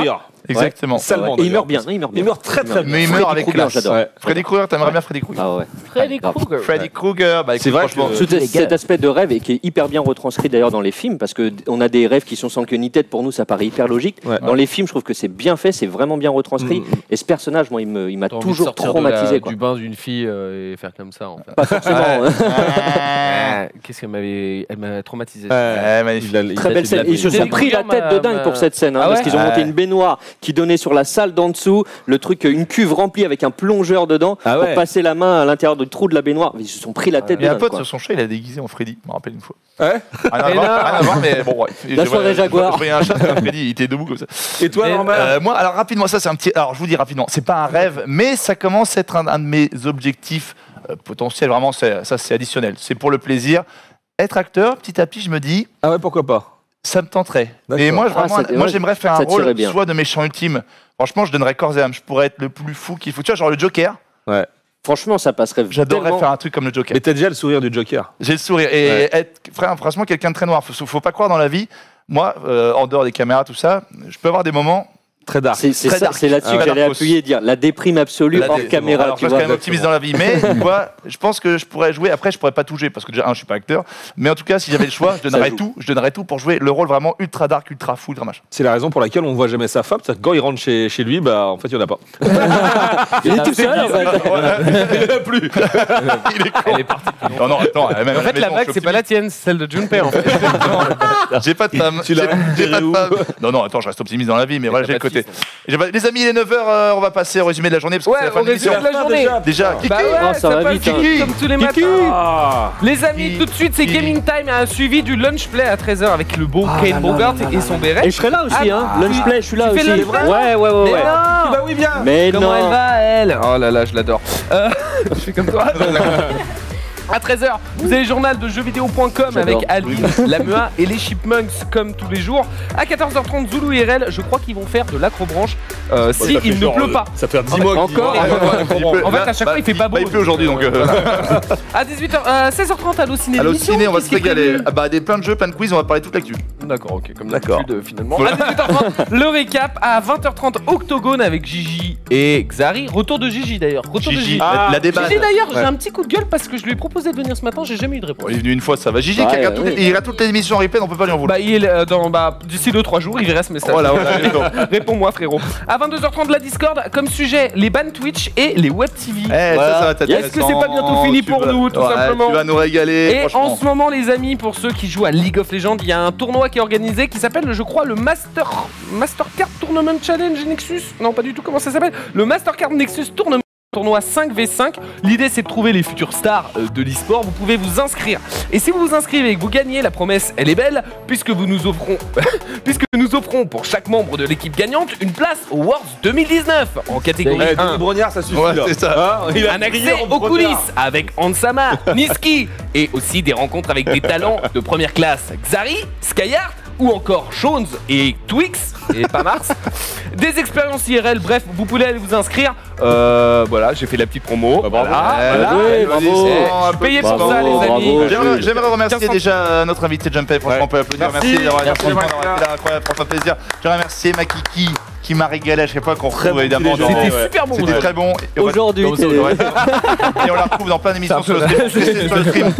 Exactement. Salement, Et il meurt d'ailleurs. bien, non, il meurt bien. Il meurt très très bien. Mais il meurt avec Krueger, classe. j'adore. Ouais. Freddy Krueger, t'aimerais bien Freddy Krueger. Ah ouais. Freddy Krueger. Freddy Krueger, bah écoute, C'est vrai franchement, que- Tout cet aspect de rêve et qui est hyper bien retranscrit d'ailleurs dans les films parce que on a des rêves qui sont sans queue ni tête, pour nous ça paraît hyper logique. Ouais. Dans les films, je trouve que c'est bien fait, c'est vraiment bien retranscrit Mm. et ce personnage, moi, il me- il m'a T'as envie de toujours sortir de traumatisé la- quoi. du bain d'une fille euh, et faire comme ça en fait. Pas forcément. hein. Ouais. Qu'est-ce qu'elle m'avait, elle m'a traumatisé. Ouais, magnifique. Il a- il Très a- belle il a- scène. Ils se sont Freddy pris la Krueger tête de m'a- dingue m'a- pour cette scène, hein, Ah parce ouais qu'ils ont monté Ouais. une baignoire qui donnait sur la salle d'en dessous, le truc, une cuve remplie avec un plongeur dedans Ah pour ouais. passer la main à l'intérieur du trou de la baignoire. Ils se sont pris la tête Il y de a un dingue. pote quoi. sur son chat, il a déguisé en Freddy, je me rappelle une fois. Ouais. Rien à Et voir, là- rien à voir, mais bon, ouais. La soirée Jaguar. Je voyais un chat, c'était un Freddy, il était debout comme ça. Et toi, Et, Norman Euh, moi, alors rapidement, ça c'est un petit. Alors je vous dis rapidement, c'est pas un rêve, mais ça commence à être un, un de mes objectifs euh, potentiels. Vraiment, c'est- ça c'est additionnel. C'est pour le plaisir. Être acteur, petit à petit, je me dis, Ah ouais, pourquoi pas? ça me tenterait. D'accord. Mais moi, Ah, vraiment, ça- moi ouais, j'aimerais faire un ça tirait rôle bien. soit de méchant ultime. Franchement, je donnerais corps et âme. Je pourrais être le plus fou qu'il faut. Tu vois, genre le Joker. Ouais. Franchement, ça passerait. J'adorerais tellement- faire un truc comme le Joker. Mais t'as déjà le sourire du Joker. J'ai le sourire. Et Ouais. être, frère, franchement, quelqu'un de très noir. Faut, faut pas croire dans la vie. Moi, euh, en dehors des caméras, tout ça, je peux avoir des moments. Très dark. C'est c'est Très ça, dark. c'est là-dessus Ah ouais. que j'allais Darkos. appuyer et dire la déprime absolue Là, hors des- caméra. Alors, tu je reste vois. quand même optimiste dans la vie, mais tu vois, je pense que je pourrais jouer. Après, je pourrais pas tout jouer parce que déjà, un, je suis pas acteur. Mais en tout cas, si j'avais le choix, je donnerais joue. tout. Je donnerais tout pour jouer le rôle vraiment ultra dark, ultra fou, ultra machin. C'est la raison pour laquelle on ne voit jamais sa femme. C'est que quand il rentre chez, chez lui, bah en fait, il n'y en a pas. Il est tout seul en fait. Il n'y en a plus. Il est con. Elle est partie. Non, non, attends. Même En fait, la vague, c'est pas la tienne, c'est celle de Junpei en fait. J'ai pas de femme. Tu l'as J'ai j'ai pas de où femme. Non, non, attends, je reste optimiste dans la vie, mais voilà, j'ai t'as le pas de côté. J'ai pas- Les amis, il est neuf heures, on va passer au résumé de la journée parce que c'est Ouais, la fin au de l'émission. résumé de la journée. Déjà, Kiki. Bah ouais, Oh, ça ça, va passe vite, vite, hein. comme tous les Kiki. matins. Ah. Les amis, Kiki. tout de suite, c'est Kiki. Gaming Time, un suivi du Lunch Play à treize heures avec le beau Ah Kane là là Bogart là là et là son là. béret. Et je serai là aussi, hein. Ah, Lunch play, je suis là tu fais aussi. lunch play Ouais, ouais, ouais, Mais ouais. non. Bah oui, bien. Mais Comment non. elle va, elle? Oh là là, je l'adore. Euh, je fais comme toi. À treize heures, vous avez le journal de jeuxvideo point com avec J'adore. Aline, Lamea et les Chipmunks comme tous les jours. À quatorze heures trente, Zulu I R L, je crois qu'ils vont faire de l'acrobranche euh, si Ça fait il ne genre, pleut euh, pas. Ça fait dix mois qu'il Encore. dit, ouais, ouais, ouais, Il comprends. pleut. En fait, à Là, chaque fois, il fait pas bah, beau. il pleut aujourd'hui, donc. euh, À dix-huit heures, euh, seize heures trente, Allo Ciné. Allô, l'émission, ciné, on va qu'est-ce se qui est régaler. prévu Ah bah, des plein de jeux, plein de quiz, on va parler toute l'actu. D'accord, ok, comme D'accord. d'habitude, euh, finalement. À dix-huit heures trente, le récap. À vingt heures trente, Octogone avec Gigi et Xari. Retour de Gigi d'ailleurs. Retour de Gigi, Gigi. la- la débat. Gigi d'ailleurs, Ouais. j'ai un petit coup de gueule parce que je lui ai proposé de venir ce matin, j'ai jamais eu de réponse. Bon, il est venu une fois, ça va. Gigi, Ouais, qui regarde ouais, toutes les- ouais. il regarde toutes les émissions en replay, on peut pas lui en vouloir. Bah, il est euh, dans bah, d'ici deux trois jours, il verra ce message. Voilà, voilà, d'accord. Réponds-moi, frérot. À vingt-deux heures trente, la Discord, comme sujet, les bans Twitch et les web T V. Eh, ça, ça va être Est-ce que c'est pas bientôt fini Tu pour vas- nous, tout Ouais, simplement? Tu vas nous régaler. Et en franchement. ce moment, les amis, pour ceux qui jouent à League of Legends, il y a un tournoi qui est organisé qui s'appelle, je crois, le Master Mastercard Tournament Challenge Nexus. Non, pas du tout. Comment ça s'appelle? Le Mastercard Nexus Tournament. Tournoi cinq v cinq. L'idée, c'est de trouver les futures stars euh, de l'e-sport. Vous pouvez vous inscrire. Et si vous vous inscrivez et que vous gagnez, la promesse, elle est belle, puisque vous nous offrons, puisque nous offrons pour chaque membre de l'équipe gagnante une place au Worlds deux mille dix-neuf en catégorie Eh, un. Denis Brognard, ça suffit. Ouais, là. c'est ça. Hein, il a Un crié accès en aux Brognard. coulisses avec Ansama, Niski et aussi des rencontres avec des talents de première classe, Xari, Skyheart ou encore Jones et Twix et pas Mars. Des expériences I R L, bref, vous pouvez aller vous inscrire. Euh, voilà, j'ai fait la petite promo. Bah, bravo. Voilà, Eh, voilà. oui, bravo. Je suis payé pour Bravo, ça, les bravo. amis. J'aimerais j'aimerais remercier quinze déjà euh, notre invité Junpei, franchement Ouais. on peut applaudir. Merci. Merci d'avoir Merci, d'avoir Maxime. été là, incroyable, franchement plaisir. J'aimerais remercier ma Kiki qui m'a régalé à chaque fois qu'on Très retrouve bon évidemment. petit dans- déjeuner, C'était ouais. super bon. C'était ouais. très bon. Et on va- Aujourd'hui, Ouais. t'es- Et on la retrouve dans plein d'émissions sur le stream. Restez sur le stream.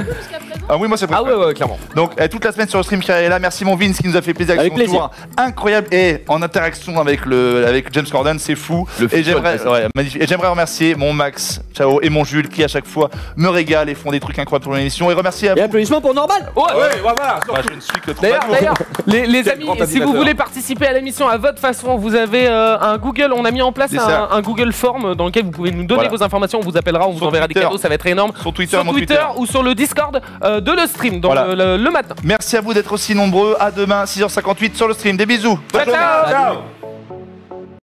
Ah oui, moi c'est Ah ouais, ouais, clairement. Donc euh, toute la semaine sur le stream qui est là. Merci mon Vince qui nous a fait plaisir avec, Avec son plaisir. tour incroyable et en interaction avec le avec James Corden, c'est fou. Le et futur j'aimerais président. ouais, magnifique. Et j'aimerais remercier mon Max, ciao, et mon Jules qui à chaque fois me régalent et font des trucs incroyables pour l'émission. Et remercier à Et vous. applaudissements pour Normal. Ouais. Ouais, voilà. Bah, je ne suis que trop D'ailleurs, mal. d'ailleurs, les, les Quel amis, grand si vous animateur. voulez participer à l'émission à votre façon, vous avez euh, un Google, on a mis en place C'est un, ça. un Google Form dans lequel vous pouvez nous donner Voilà. vos informations, on vous appellera, on vous Sur enverra Twitter. des cadeaux, ça va être énorme. Sur Twitter, Sur mon Twitter, Twitter. ou sur le Discord euh, de le stream, dans Voilà. le, le- le matin. Merci à vous d'être aussi nombreux. À demain, six heures cinquante-huit sur le stream. Des bisous. Bonne Ciao, journée. ciao. Ciao.